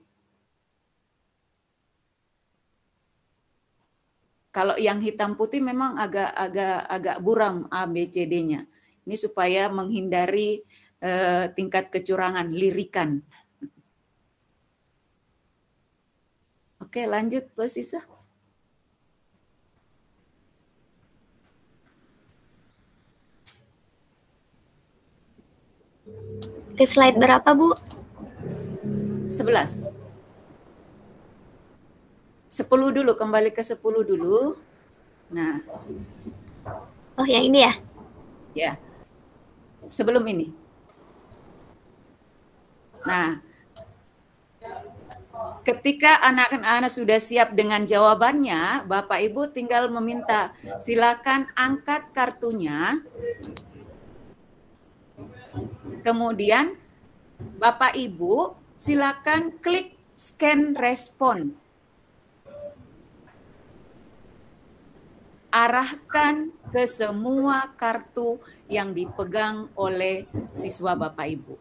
Speaker 11: Kalau yang hitam putih memang agak-agak agak buram A, B, C, D-nya. Ini supaya menghindari eh, tingkat kecurangan, lirikan. Oke, lanjut Bu Sisa.
Speaker 1: Ke slide berapa, Bu?
Speaker 11: sebelas. sepuluh dulu, kembali ke sepuluh dulu. Nah.
Speaker 1: Oh, yang ini ya?
Speaker 11: Ya. Sebelum ini. Nah. Ketika anak-anak sudah siap dengan jawabannya, Bapak Ibu tinggal meminta, silakan angkat kartunya. Kemudian Bapak Ibu silakan klik scan respon. Arahkan ke semua kartu yang dipegang oleh siswa Bapak Ibu.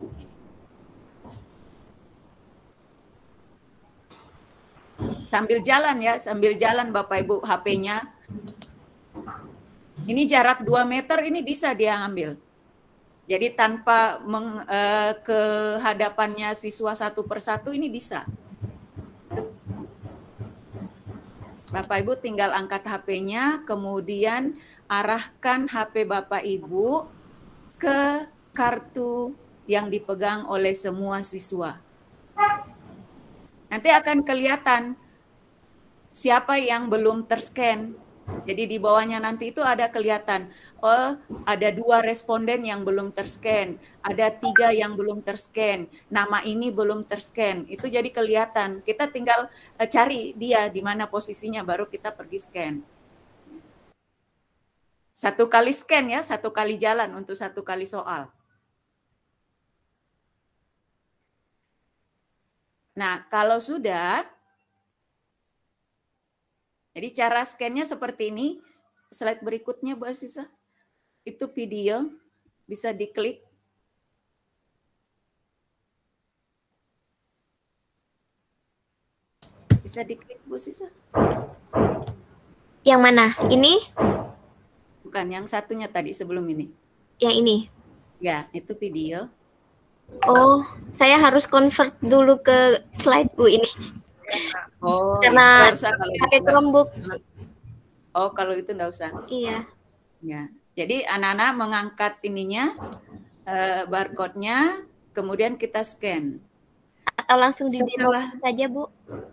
Speaker 11: Sambil jalan ya, sambil jalan Bapak Ibu H P-nya. Ini jarak dua meter ini bisa dia ambil. Jadi tanpa meng, eh, ke hadapannya siswa satu persatu ini bisa. Bapak Ibu tinggal angkat H P-nya, kemudian arahkan H P Bapak Ibu ke kartu yang dipegang oleh semua siswa. Nanti akan kelihatan siapa yang belum terscan. Jadi di bawahnya nanti itu ada kelihatan, oh ada dua responden yang belum terscan, ada tiga yang belum terscan, nama ini belum terscan, itu jadi kelihatan. Kita tinggal uh, cari dia di mana posisinya, baru kita pergi scan. Satu kali scan ya, satu kali jalan untuk satu kali soal. Nah, kalau sudah, jadi cara scan-nya seperti ini. Slide berikutnya Bu Asisa. Itu video, bisa diklik. Bisa diklik Bu Asisa.
Speaker 1: Yang mana? Ini?
Speaker 11: bukan, yang satunya tadi sebelum ini.
Speaker 1: Yang ini.
Speaker 11: Ya, itu video.
Speaker 1: Oh, saya harus convert dulu ke slide Bu ini.
Speaker 11: Oh,
Speaker 1: Karena
Speaker 11: nggak usah kalau
Speaker 1: pakai
Speaker 11: gitu.
Speaker 1: Chromebook.
Speaker 11: Oh, kalau itu nggak usah.
Speaker 1: Iya.
Speaker 11: Ya, jadi anak-anak mengangkat ininya, uh, barcode-nya, kemudian kita scan.
Speaker 1: Atau langsung di
Speaker 11: Setelah
Speaker 1: saja Bu.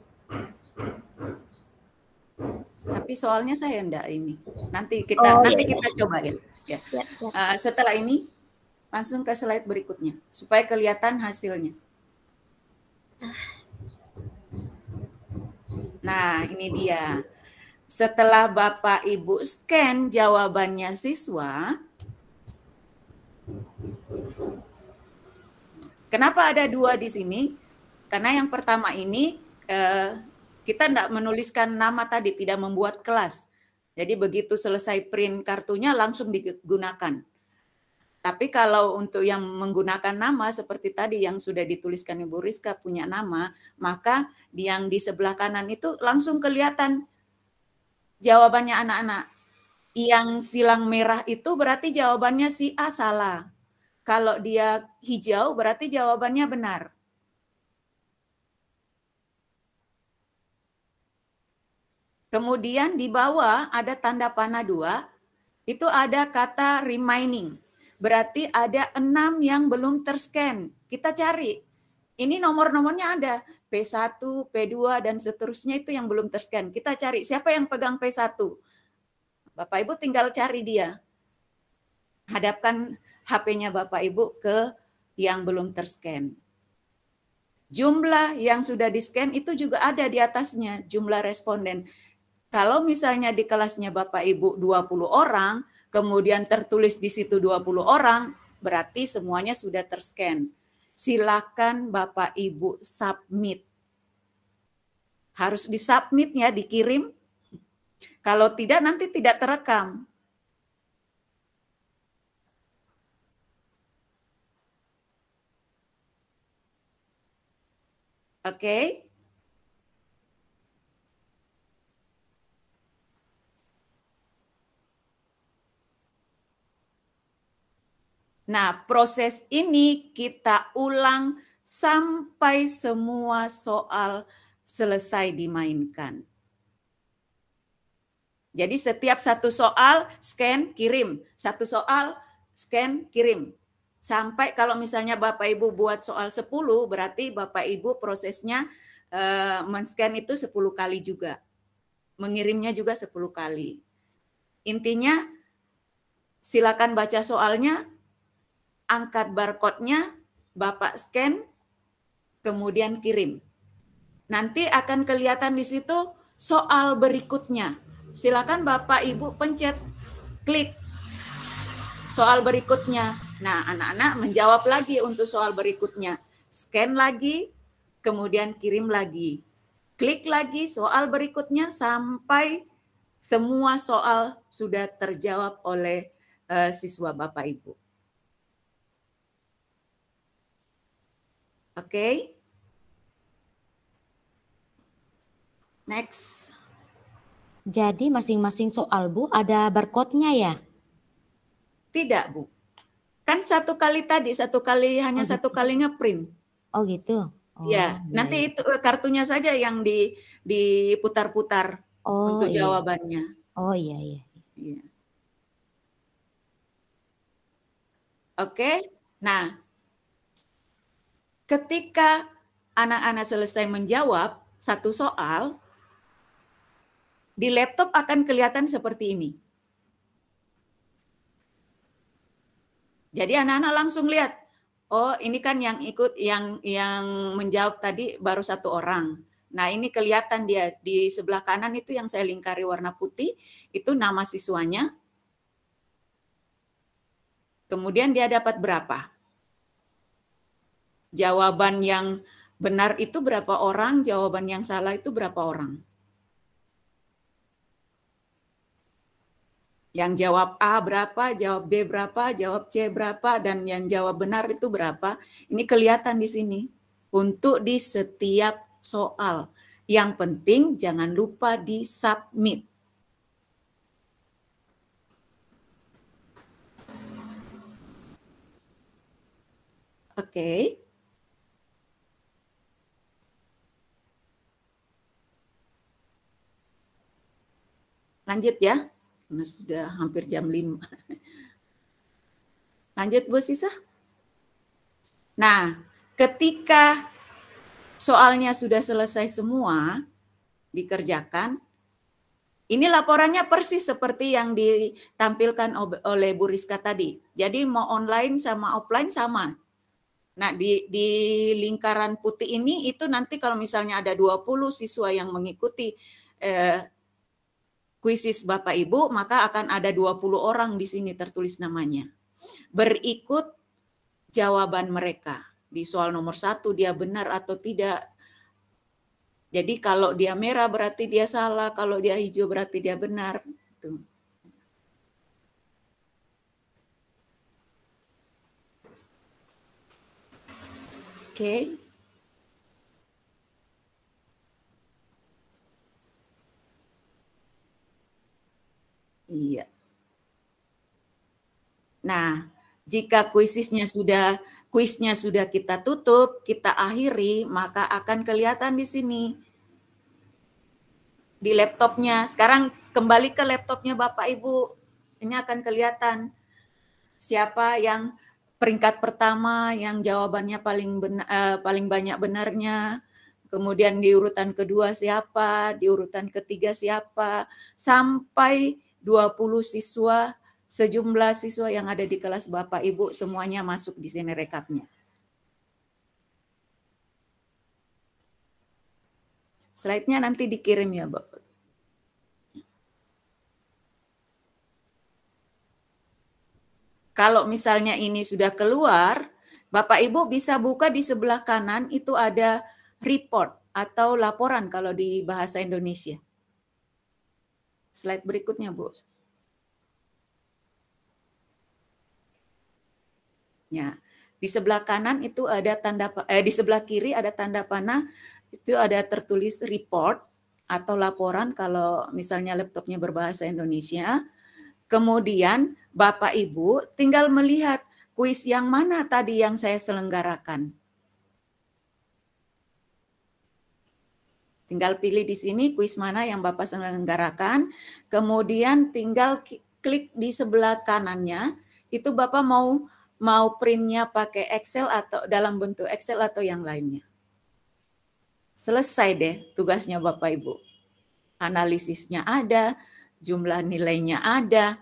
Speaker 11: Tapi soalnya saya enggak ini. Nanti kita
Speaker 1: Oh,
Speaker 11: nanti
Speaker 1: iya,
Speaker 11: kita coba ya. Ya.
Speaker 1: Siap, siap.
Speaker 11: Uh, setelah ini langsung ke slide berikutnya supaya kelihatan hasilnya. Nah, ini dia. Setelah Bapak Ibu scan jawabannya siswa, kenapa ada dua di sini? Karena yang pertama ini eh, kita tidak menuliskan nama tadi, tidak membuat kelas. Jadi begitu selesai print kartunya langsung digunakan. Tapi kalau untuk yang menggunakan nama seperti tadi yang sudah dituliskan Ibu Rizka punya nama, maka yang di sebelah kanan itu langsung kelihatan jawabannya anak-anak. Yang silang merah itu berarti jawabannya si A salah. Kalau dia hijau berarti jawabannya benar. Kemudian di bawah ada tanda panah dua, itu ada kata remaining. Berarti ada enam yang belum terscan. Kita cari. Ini nomor-nomornya ada. P satu, P dua, dan seterusnya itu yang belum terscan. Kita cari siapa yang pegang P satu. Bapak Ibu tinggal cari dia. Hadapkan H P-nya Bapak Ibu ke yang belum terscan. Jumlah yang sudah di-scan itu juga ada di atasnya, jumlah responden. Kalau misalnya di kelasnya Bapak Ibu dua puluh orang, kemudian tertulis di situ dua puluh orang, berarti semuanya sudah terscan. Silakan Bapak Ibu submit. Harus disubmit ya, dikirim. Kalau tidak nanti tidak terekam. Oke. Okay. Nah, proses ini kita ulang sampai semua soal selesai dimainkan. Jadi setiap satu soal, scan, kirim. Satu soal, scan, kirim. Sampai kalau misalnya Bapak Ibu buat soal sepuluh, berarti Bapak Ibu prosesnya eh, men-scan itu sepuluh kali juga. Mengirimnya juga sepuluh kali. Intinya, silakan baca soalnya, angkat barcode-nya, Bapak scan, kemudian kirim. Nanti akan kelihatan di situ soal berikutnya. Silakan Bapak Ibu pencet, klik soal berikutnya. Nah, anak-anak menjawab lagi untuk soal berikutnya. Scan lagi, kemudian kirim lagi. Klik lagi soal berikutnya sampai semua soal sudah terjawab oleh uh, siswa Bapak Ibu. Oke. Okay. Next.
Speaker 7: Jadi masing-masing soal Bu ada barcode-nya ya?
Speaker 11: Tidak Bu. Kan satu kali tadi, satu kali hanya oh, gitu. Satu kali nge-print.
Speaker 7: Oh gitu? Oh,
Speaker 11: ya, iya. Nanti itu kartunya saja yang di, diputar-putar oh, untuk iya. jawabannya.
Speaker 7: Oh iya, iya.
Speaker 11: iya. Oke, nah ketika anak-anak selesai menjawab satu soal, di laptop akan kelihatan seperti ini. Jadi anak-anak langsung lihat, oh ini kan yang ikut, yang yang menjawab tadi baru satu orang. Nah ini kelihatan dia di sebelah kanan itu yang saya lingkari warna putih, itu nama siswanya. Kemudian dia dapat berapa? Jawaban yang benar itu berapa orang, jawaban yang salah itu berapa orang. Yang jawab A berapa, jawab B berapa, jawab C berapa, dan yang jawab benar itu berapa. Ini kelihatan di sini untuk di setiap soal. Yang penting jangan lupa di submit. Oke. Lanjut ya, karena sudah hampir jam lima. Lanjut Bu Sisa. Nah, ketika soalnya sudah selesai semua, dikerjakan, ini laporannya persis seperti yang ditampilkan oleh Bu Rizka tadi. Jadi mau online sama offline sama. Nah, di, di lingkaran putih ini itu nanti kalau misalnya ada dua puluh siswa yang mengikuti eh, kuisis Bapak Ibu, maka akan ada dua puluh orang di sini tertulis namanya. Berikut jawaban mereka. Di soal nomor satu dia benar atau tidak. Jadi kalau dia merah berarti dia salah, kalau dia hijau berarti dia benar. Tuh. Oke. Iya. Nah, jika kuisisnya sudah kuisnya sudah kita tutup, kita akhiri, maka akan kelihatan di sini di laptopnya. Sekarang kembali ke laptopnya Bapak Ibu. Ini akan kelihatan siapa yang peringkat pertama yang jawabannya paling benar, eh, paling banyak benarnya. Kemudian di urutan kedua siapa, di urutan ketiga siapa, sampai dua puluh siswa, sejumlah siswa yang ada di kelas Bapak Ibu semuanya masuk di sini rekapnya. Slide-nya nanti dikirim ya Bapak. Kalau misalnya ini sudah keluar, Bapak Ibu bisa buka di sebelah kanan itu ada report atau laporan kalau di bahasa Indonesia. Slide berikutnya, Bu. Ya, di sebelah kanan itu ada tanda eh, di sebelah kiri ada tanda panah, itu ada tertulis report atau laporan kalau misalnya laptopnya berbahasa Indonesia. Kemudian Bapak Ibu tinggal melihat kuis yang mana tadi yang saya selenggarakan. Tinggal pilih di sini kuis mana yang Bapak selenggarakan, kemudian tinggal klik di sebelah kanannya, itu Bapak mau mau printnya pakai Excel atau dalam bentuk Excel atau yang lainnya. Selesai deh tugasnya Bapak Ibu. Analisisnya ada, jumlah nilainya ada.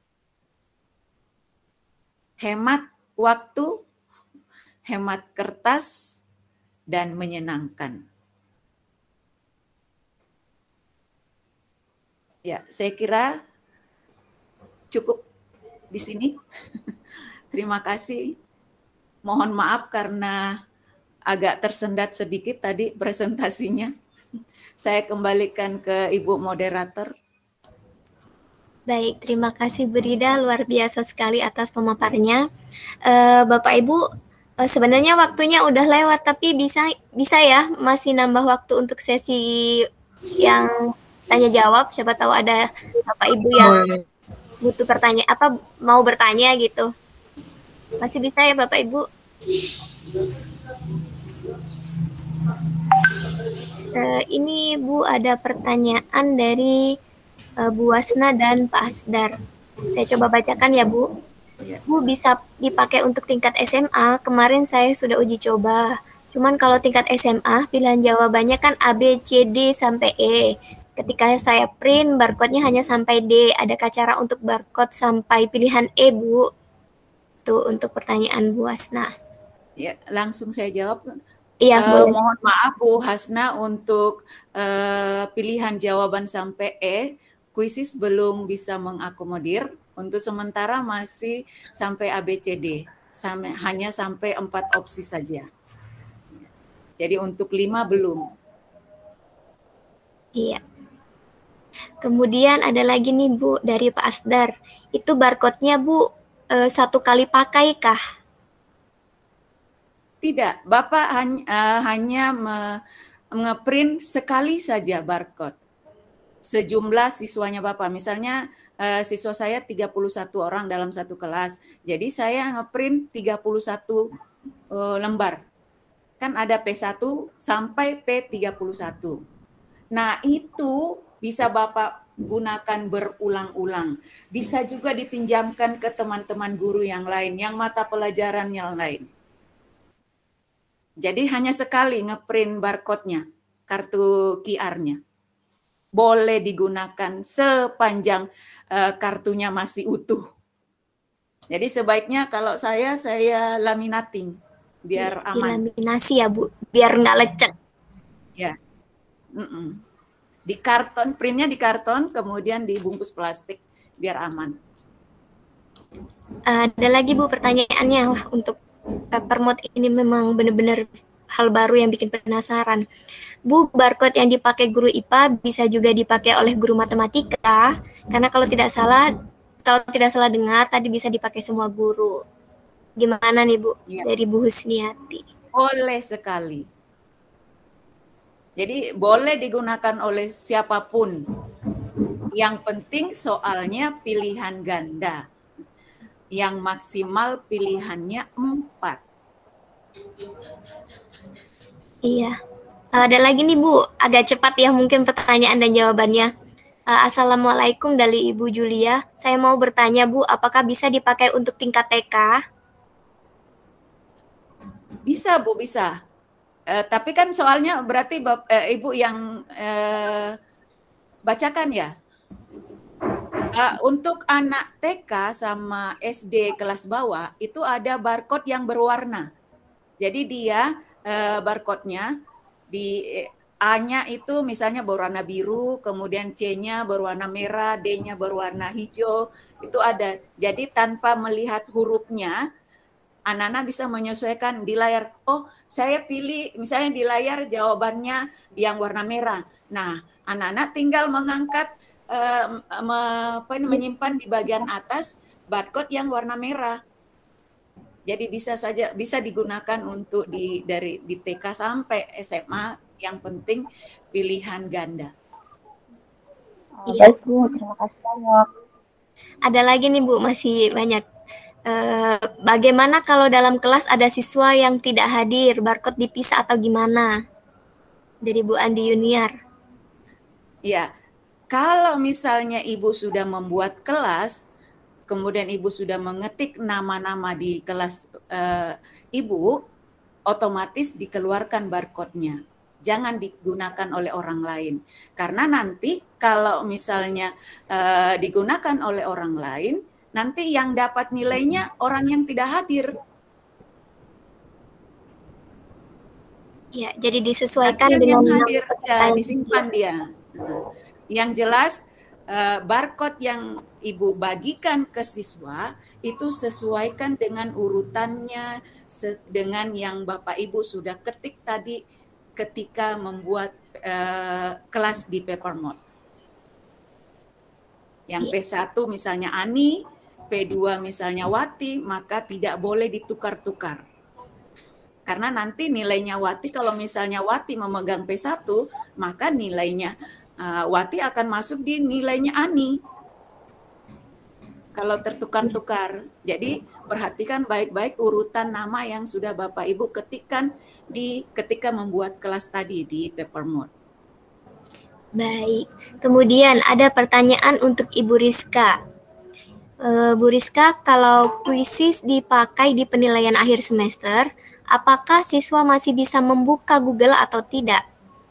Speaker 11: Hemat waktu, hemat kertas, dan menyenangkan. Ya, saya kira cukup di sini. Terima kasih. Mohon maaf karena agak tersendat sedikit tadi presentasinya. Saya kembalikan ke Ibu Moderator.
Speaker 1: Baik, terima kasih Bu Rida, luar biasa sekali atas pemaparannya. Uh, Bapak Ibu, uh, sebenarnya waktunya udah lewat, tapi bisa bisa ya masih nambah waktu untuk sesi yang tanya jawab. Siapa tahu ada Bapak Ibu yang butuh pertanyaan, apa mau bertanya gitu. Masih bisa ya Bapak Ibu? Uh, ini Bu ada pertanyaan dari uh, Bu Wasna dan Pak Asdar. Saya coba bacakan ya Bu. Bu, bisa dipakai untuk tingkat S M A. Kemarin saya sudah uji coba. Cuman kalau tingkat S M A pilihan jawabannya kan A, B, C, D sampai E. Ketika saya print barcode-nya hanya sampai D. Adakah cara untuk barcode sampai pilihan E Bu? Tuh untuk pertanyaan Bu Wasna.
Speaker 11: Ya, langsung saya jawab.
Speaker 1: Iya,
Speaker 11: uh, mohon maaf Bu Hasna untuk uh, pilihan jawaban sampai E, kuisis belum bisa mengakomodir. Untuk sementara masih sampai A, B, C, D, sampai, hanya sampai empat opsi saja. Jadi untuk lima belum.
Speaker 1: Iya. Kemudian ada lagi nih Bu dari Pak Asdar. Itu barcode-nya Bu uh, satu kali pakai kah?
Speaker 11: Tidak, Bapak hanya, uh, hanya nge-print sekali saja barcode. Sejumlah siswanya Bapak, misalnya uh, siswa saya tiga puluh satu orang dalam satu kelas. Jadi saya nge-print tiga puluh satu uh, lembar. Kan ada P satu sampai P tiga puluh satu. Nah, itu bisa Bapak gunakan berulang-ulang. Bisa juga dipinjamkan ke teman-teman guru yang lain, yang mata pelajaran yang lain. Jadi hanya sekali ngeprint barcode-nya, kartu Q R-nya. Boleh digunakan sepanjang uh, kartunya masih utuh. Jadi sebaiknya kalau saya, saya laminating, biar aman.
Speaker 1: Dilaminasi ya Bu, biar nggak lecek.
Speaker 11: Ya. Mm-mm. Di karton, printnya di karton, kemudian dibungkus plastik, biar aman.
Speaker 1: Uh, ada lagi Bu pertanyaannya. Wah, untuk Peppermint ini memang benar-benar hal baru yang bikin penasaran. Bu, barcode yang dipakai guru I P A bisa juga dipakai oleh guru matematika, karena kalau tidak salah, kalau tidak salah dengar tadi bisa dipakai semua guru. Gimana nih Bu, ya, dari Bu Husniati?
Speaker 11: Boleh sekali. Jadi boleh digunakan oleh siapapun. Yang penting soalnya pilihan ganda. Yang maksimal pilihannya empat.
Speaker 1: Iya. Ada lagi nih Bu, agak cepat ya mungkin pertanyaan dan jawabannya. Uh, Assalamualaikum dari Ibu Julia. Saya mau bertanya Bu, apakah bisa dipakai untuk tingkat T K?
Speaker 11: Bisa Bu, bisa. Uh, tapi kan soalnya berarti Bap, uh, Ibu yang uh, bacakan ya. Uh, untuk anak T K sama S D kelas bawah itu ada barcode yang berwarna. Jadi dia uh, barcode-nya di A-nya itu misalnya berwarna biru, kemudian C-nya berwarna merah, D-nya berwarna hijau, itu ada. Jadi tanpa melihat hurufnya, anak-anak bisa menyesuaikan di layar. Oh, saya pilih misalnya di layar jawabannya yang warna merah. Nah, anak-anak tinggal mengangkat Uh, me, apa, menyimpan di bagian atas barcode yang warna merah. Jadi bisa saja bisa digunakan untuk di dari di T K sampai S M A, yang penting pilihan ganda.
Speaker 1: Iya. Baik Bu, terima kasih banyak. Ada lagi nih Bu, masih banyak. Uh, bagaimana kalau dalam kelas ada siswa yang tidak hadir, barcode dipisah atau gimana? Dari Bu Andi Yuniar.
Speaker 11: Iya. Kalau misalnya Ibu sudah membuat kelas, kemudian Ibu sudah mengetik nama-nama di kelas uh, Ibu, otomatis dikeluarkan barcode-nya. Jangan digunakan oleh orang lain. Karena nanti kalau misalnya uh, digunakan oleh orang lain, nanti yang dapat nilainya orang yang tidak hadir.
Speaker 1: Ya, jadi disesuaikan
Speaker 11: Pasien
Speaker 1: dengan
Speaker 11: yang hadir, ya, disimpan dia. Nah, yang jelas uh, barcode yang Ibu bagikan ke siswa itu sesuaikan dengan urutannya se dengan yang Bapak Ibu sudah ketik tadi ketika membuat uh, kelas di Peppermint. Yang P satu misalnya Ani, P dua misalnya Wati, maka tidak boleh ditukar-tukar. Karena nanti nilainya Wati, kalau misalnya Wati memegang P satu, maka nilainya Uh, Wati akan masuk di nilainya Ani kalau tertukar-tukar. Jadi perhatikan baik-baik urutan nama yang sudah Bapak Ibu ketikkan di ketika membuat kelas tadi di Peppermint.
Speaker 1: Baik, kemudian ada pertanyaan untuk Ibu Rizka. Uh, Bu Rizka, kalau kuisis dipakai di penilaian akhir semester, apakah siswa masih bisa membuka Google atau tidak?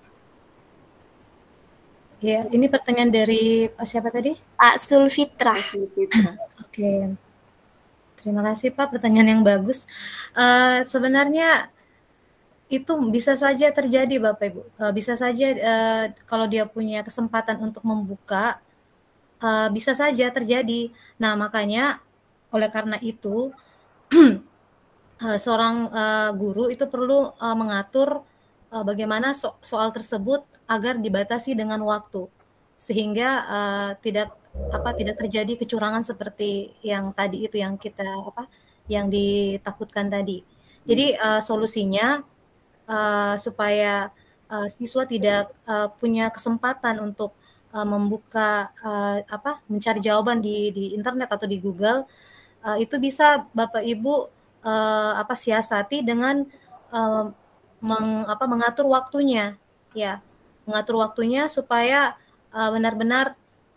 Speaker 4: Ya, ini pertanyaan dari Pak siapa tadi?
Speaker 1: Pak Sulfitra.
Speaker 11: Sulfitra.
Speaker 4: Oke, terima kasih Pak, pertanyaan yang bagus. Uh, sebenarnya itu bisa saja terjadi Bapak Ibu. Uh, bisa saja uh, kalau dia punya kesempatan untuk membuka, uh, bisa saja terjadi. Nah, makanya oleh karena itu uh, seorang uh, guru itu perlu uh, mengatur uh, bagaimana so soal tersebut agar dibatasi dengan waktu sehingga uh, tidak apa tidak terjadi kecurangan seperti yang tadi itu yang kita apa yang ditakutkan tadi. Jadi uh, solusinya uh, supaya uh, siswa tidak uh, punya kesempatan untuk uh, membuka uh, apa mencari jawaban di di internet atau di Google, uh, itu bisa Bapak Ibu uh, apa siasati dengan uh, meng, apa, mengatur waktunya, ya, mengatur waktunya supaya uh, benar-benar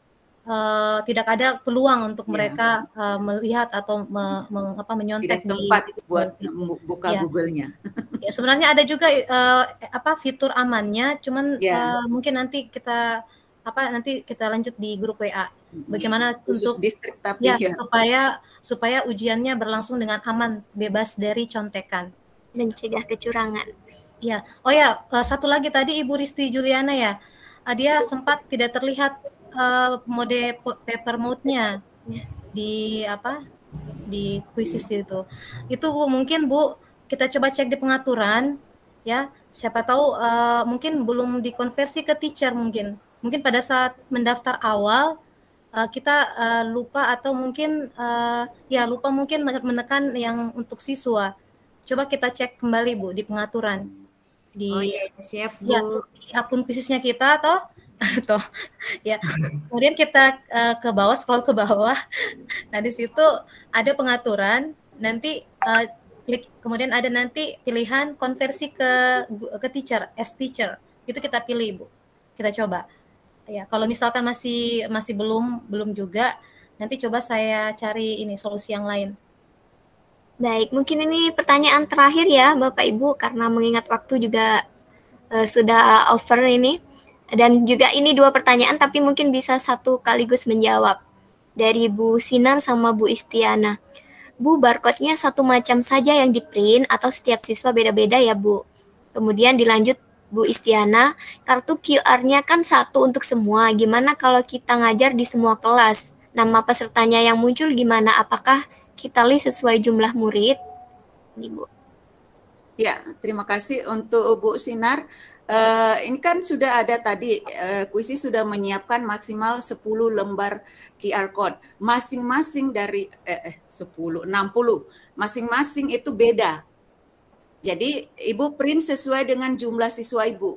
Speaker 4: uh, tidak ada peluang untuk
Speaker 11: Ya.
Speaker 4: mereka uh, melihat atau me, me, apa, menyontek
Speaker 11: Tidak sempat
Speaker 4: di,
Speaker 11: buat
Speaker 4: di
Speaker 11: buka
Speaker 4: ya.
Speaker 11: Google-nya.
Speaker 4: Ya, sebenarnya ada juga uh, apa fitur amannya, cuman
Speaker 11: Ya.
Speaker 4: uh, mungkin nanti kita apa nanti kita lanjut di grup W A. Bagaimana
Speaker 11: Khusus
Speaker 4: untuk
Speaker 11: distrik tapi
Speaker 4: ya,
Speaker 11: ya.
Speaker 4: supaya supaya ujiannya berlangsung dengan aman, bebas dari contekan,
Speaker 1: mencegah kecurangan.
Speaker 4: Ya. Oh ya, uh, satu lagi tadi Ibu Risti Juliana ya, uh, dia sempat tidak terlihat uh, mode paper mode-nya di apa di kuisis itu. Itu Bu, mungkin Bu kita coba cek di pengaturan ya. Siapa tahu uh, mungkin belum dikonversi ke teacher mungkin. Mungkin pada saat mendaftar awal uh, kita uh, lupa atau mungkin uh, ya lupa mungkin menekan yang untuk siswa. Coba kita cek kembali Bu di pengaturan. Di
Speaker 6: Oh iya, siap Bu.
Speaker 4: Ya, di akun kuisisnya kita atau atau ya. Kemudian kita uh, ke bawah, scroll ke bawah. Nah, di situ ada pengaturan, nanti uh, klik, kemudian ada nanti pilihan konversi ke ke teacher, as teacher. Itu kita pilih, Bu. Kita coba. Ya, kalau misalkan masih masih belum belum juga, nanti coba saya cari ini solusi yang lain.
Speaker 1: Baik, mungkin ini pertanyaan terakhir ya Bapak Ibu, karena mengingat waktu juga uh, sudah over ini. Dan juga ini dua pertanyaan tapi mungkin bisa satu kaligus menjawab. Dari Bu Sinar sama Bu Istiana. Bu, barcode-nya satu macam saja yang di-print atau setiap siswa beda-beda ya Bu? Kemudian dilanjut Bu Istiana, kartu Q R-nya kan satu untuk semua. Gimana kalau kita ngajar di semua kelas? Nama pesertanya yang muncul gimana? Apakah kita list sesuai jumlah murid? Ini Bu.
Speaker 11: Ya, terima kasih untuk Bu Sinar. Uh, ini kan sudah ada tadi, uh, kuisi sudah menyiapkan maksimal sepuluh lembar Q R code. Masing-masing dari eh, eh, sepuluh, enam puluh. Masing-masing itu beda. Jadi Ibu print sesuai dengan jumlah siswa Ibu.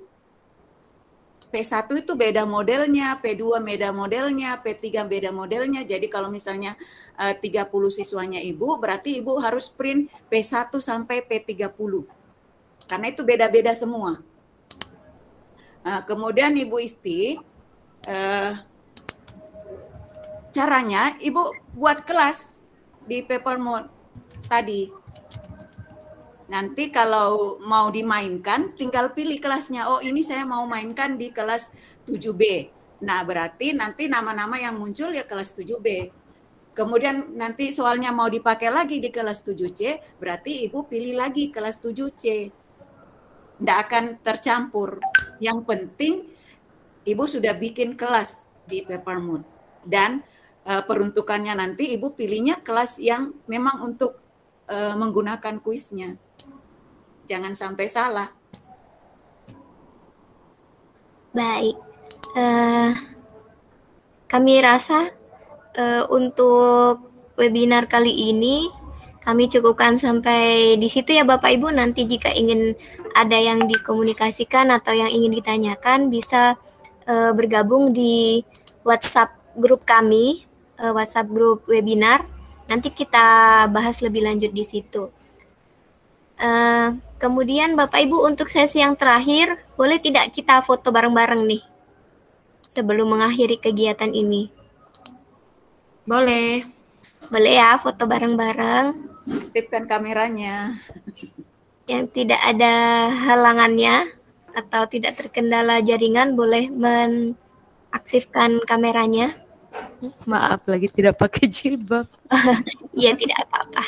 Speaker 11: P satu itu beda modelnya, P dua beda modelnya, P tiga beda modelnya. Jadi kalau misalnya uh, tiga puluh siswanya Ibu, berarti Ibu harus print P satu sampai P tiga puluh. Karena itu beda-beda semua. Uh, kemudian Ibu Isti, uh, caranya Ibu buat kelas di paper mode tadi. Nanti kalau mau dimainkan, tinggal pilih kelasnya. Oh, ini saya mau mainkan di kelas tujuh B. Nah, berarti nanti nama-nama yang muncul ya kelas tujuh B. Kemudian nanti soalnya mau dipakai lagi di kelas tujuh C, berarti Ibu pilih lagi kelas tujuh C. Tidak akan tercampur. Yang penting Ibu sudah bikin kelas di paper mode. Dan uh, peruntukannya nanti Ibu pilihnya kelas yang memang untuk uh, menggunakan kuisnya. Jangan sampai salah.
Speaker 1: Baik. Uh, kami rasa uh, untuk webinar kali ini kami cukupkan sampai di situ ya Bapak Ibu. Nanti jika ingin ada yang dikomunikasikan atau yang ingin ditanyakan bisa uh, bergabung di WhatsApp grup kami, uh, WhatsApp grup webinar. Nanti kita bahas lebih lanjut di situ. Uh, kemudian Bapak Ibu untuk sesi yang terakhir, boleh tidak kita foto bareng-bareng nih sebelum mengakhiri kegiatan ini?
Speaker 11: Boleh.
Speaker 1: Boleh ya foto bareng-bareng.
Speaker 11: Aktifkan kameranya.
Speaker 1: Yang tidak ada halangannya atau tidak terkendala jaringan boleh mengaktifkan kameranya.
Speaker 6: Maaf lagi tidak pakai jilbab.
Speaker 1: Iya, tidak apa-apa.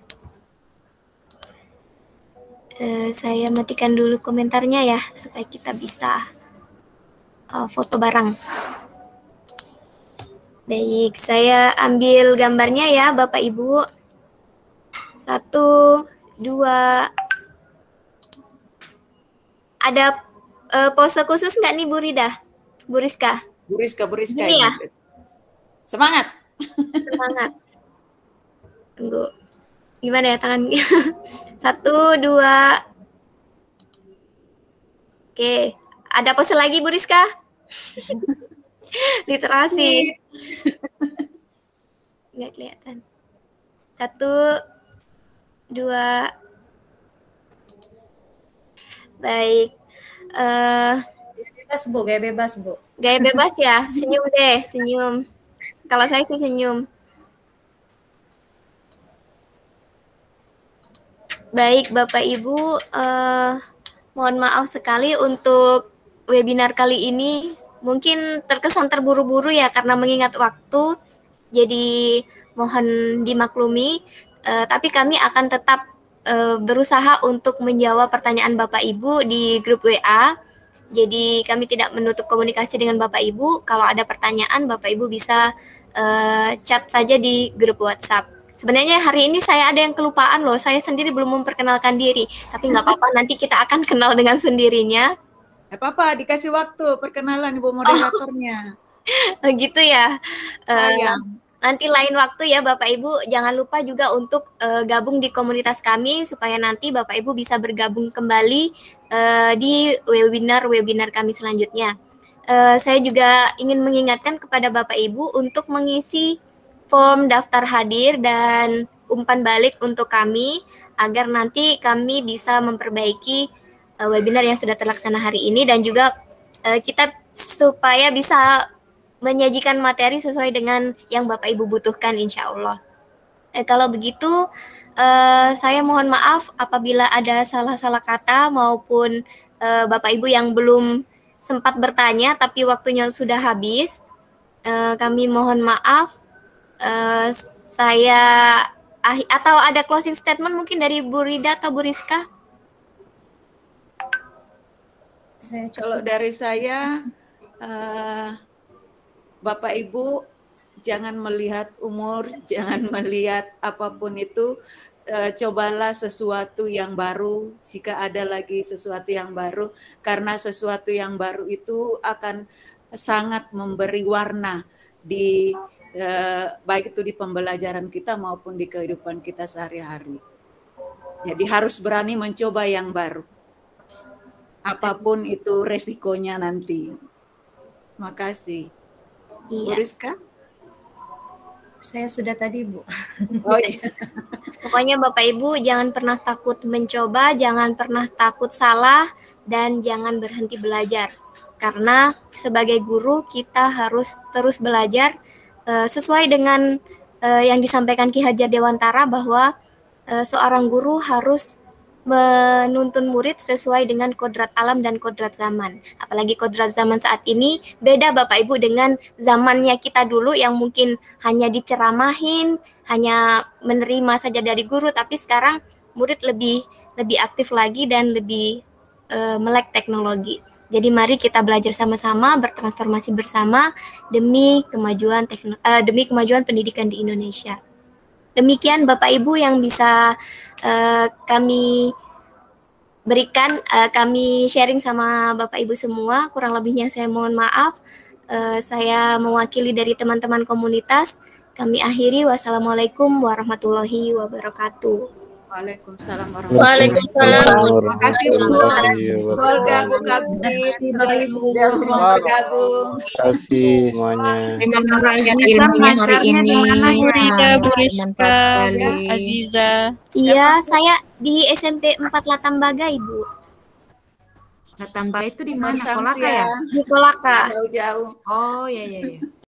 Speaker 1: Uh, saya matikan dulu komentarnya ya supaya kita bisa uh, foto bareng. Baik, saya ambil gambarnya ya Bapak Ibu. Satu, dua. Ada uh, pose khusus nggak nih Bu Rida? Bu Rizka?
Speaker 11: Bu Rizka, Bu Rizka.
Speaker 1: Ini ya?
Speaker 11: Semangat.
Speaker 1: Semangat. Tunggu. Gimana ya tangannya? Satu, dua. Oke. Ada pose lagi Bu Rizka? Literasi. Nggak kelihatan. Satu, dua. Baik. Uh,
Speaker 4: bebas Bu, gaya bebas Bu.
Speaker 1: Gaya bebas ya, senyum deh, senyum. Kalau saya sih senyum. Baik Bapak Ibu, uh, mohon maaf sekali untuk webinar kali ini. Mungkin terkesan terburu-buru ya karena mengingat waktu. Jadi mohon dimaklumi. Uh, tapi kami akan tetap uh, berusaha untuk menjawab pertanyaan Bapak Ibu di grup W A. Jadi kami tidak menutup komunikasi dengan Bapak Ibu. Kalau ada pertanyaan, Bapak Ibu bisa uh, chat saja di grup WhatsApp. Sebenarnya hari ini saya ada yang kelupaan loh. Saya sendiri belum memperkenalkan diri. Tapi nggak apa-apa, nanti kita akan kenal dengan sendirinya.
Speaker 11: Nggak apa-apa, dikasih waktu perkenalan Ibu moderatornya.
Speaker 1: Oh, gitu ya. Uh, nanti lain waktu ya Bapak Ibu. Jangan lupa juga untuk uh, gabung di komunitas kami supaya nanti Bapak Ibu bisa bergabung kembali uh, di webinar-webinar kami selanjutnya. Uh, saya juga ingin mengingatkan kepada Bapak Ibu untuk mengisi form daftar hadir dan umpan balik untuk kami agar nanti kami bisa memperbaiki uh, webinar yang sudah terlaksana hari ini dan juga uh, kita supaya bisa menyajikan materi sesuai dengan yang Bapak Ibu butuhkan insya Allah. Eh, kalau begitu uh, saya mohon maaf apabila ada salah-salah kata maupun uh, Bapak Ibu yang belum sempat bertanya tapi waktunya sudah habis. Uh, kami mohon maaf. Uh, saya atau ada closing statement mungkin dari Bu Rida atau Bu Rizka?
Speaker 11: Saya Kalau dari saya, uh, Bapak Ibu jangan melihat umur, jangan melihat apapun itu, uh, cobalah sesuatu yang baru. Jika ada lagi sesuatu yang baru, karena sesuatu yang baru itu akan sangat memberi warna di Eh, baik itu di pembelajaran kita maupun di kehidupan kita sehari-hari. Jadi harus berani mencoba yang baru. Apapun itu resikonya nanti. Terima kasih.
Speaker 1: Iya.
Speaker 11: Bu Rizka?
Speaker 4: Saya sudah tadi Bu.
Speaker 11: Oh, iya.
Speaker 1: Pokoknya Bapak Ibu jangan pernah takut mencoba, jangan pernah takut salah, dan jangan berhenti belajar. Karena sebagai guru kita harus terus belajar Uh, sesuai dengan uh, yang disampaikan Ki Hajar Dewantara bahwa uh, seorang guru harus menuntun murid sesuai dengan kodrat alam dan kodrat zaman. Apalagi kodrat zaman saat ini beda Bapak Ibu dengan zamannya kita dulu yang mungkin hanya diceramahin, hanya menerima saja dari guru, tapi sekarang murid lebih lebih aktif lagi dan lebih uh, melek teknologi. Jadi mari kita belajar sama-sama, bertransformasi bersama demi kemajuan tekno, uh, demi kemajuan pendidikan di Indonesia. Demikian Bapak Ibu yang bisa uh, kami berikan, uh, kami sharing sama Bapak Ibu semua. Kurang lebihnya saya mohon maaf. Uh, saya mewakili dari teman-teman komunitas. Kami akhiri. Wassalamualaikum warahmatullahi wabarakatuh.
Speaker 11: Waalaikumsalam warahmatullahi wabarakatuh. Terima kasih Bu. Olga, Bu Kabit, Ibu semua bergabung.
Speaker 3: Terima kasih semuanya.
Speaker 8: Terima kasih ilmunya hari ini.
Speaker 5: Bu Rida, Bu Rizka, Aziza.
Speaker 1: Iya, saya di S M P empat Latambaga, Ibu.
Speaker 7: Latambaga itu di mana?
Speaker 11: Samsia.
Speaker 7: Kolaka ya?
Speaker 1: Di Kolaka.
Speaker 11: Jauh-jauh.
Speaker 7: Oh, iya, iya, iya.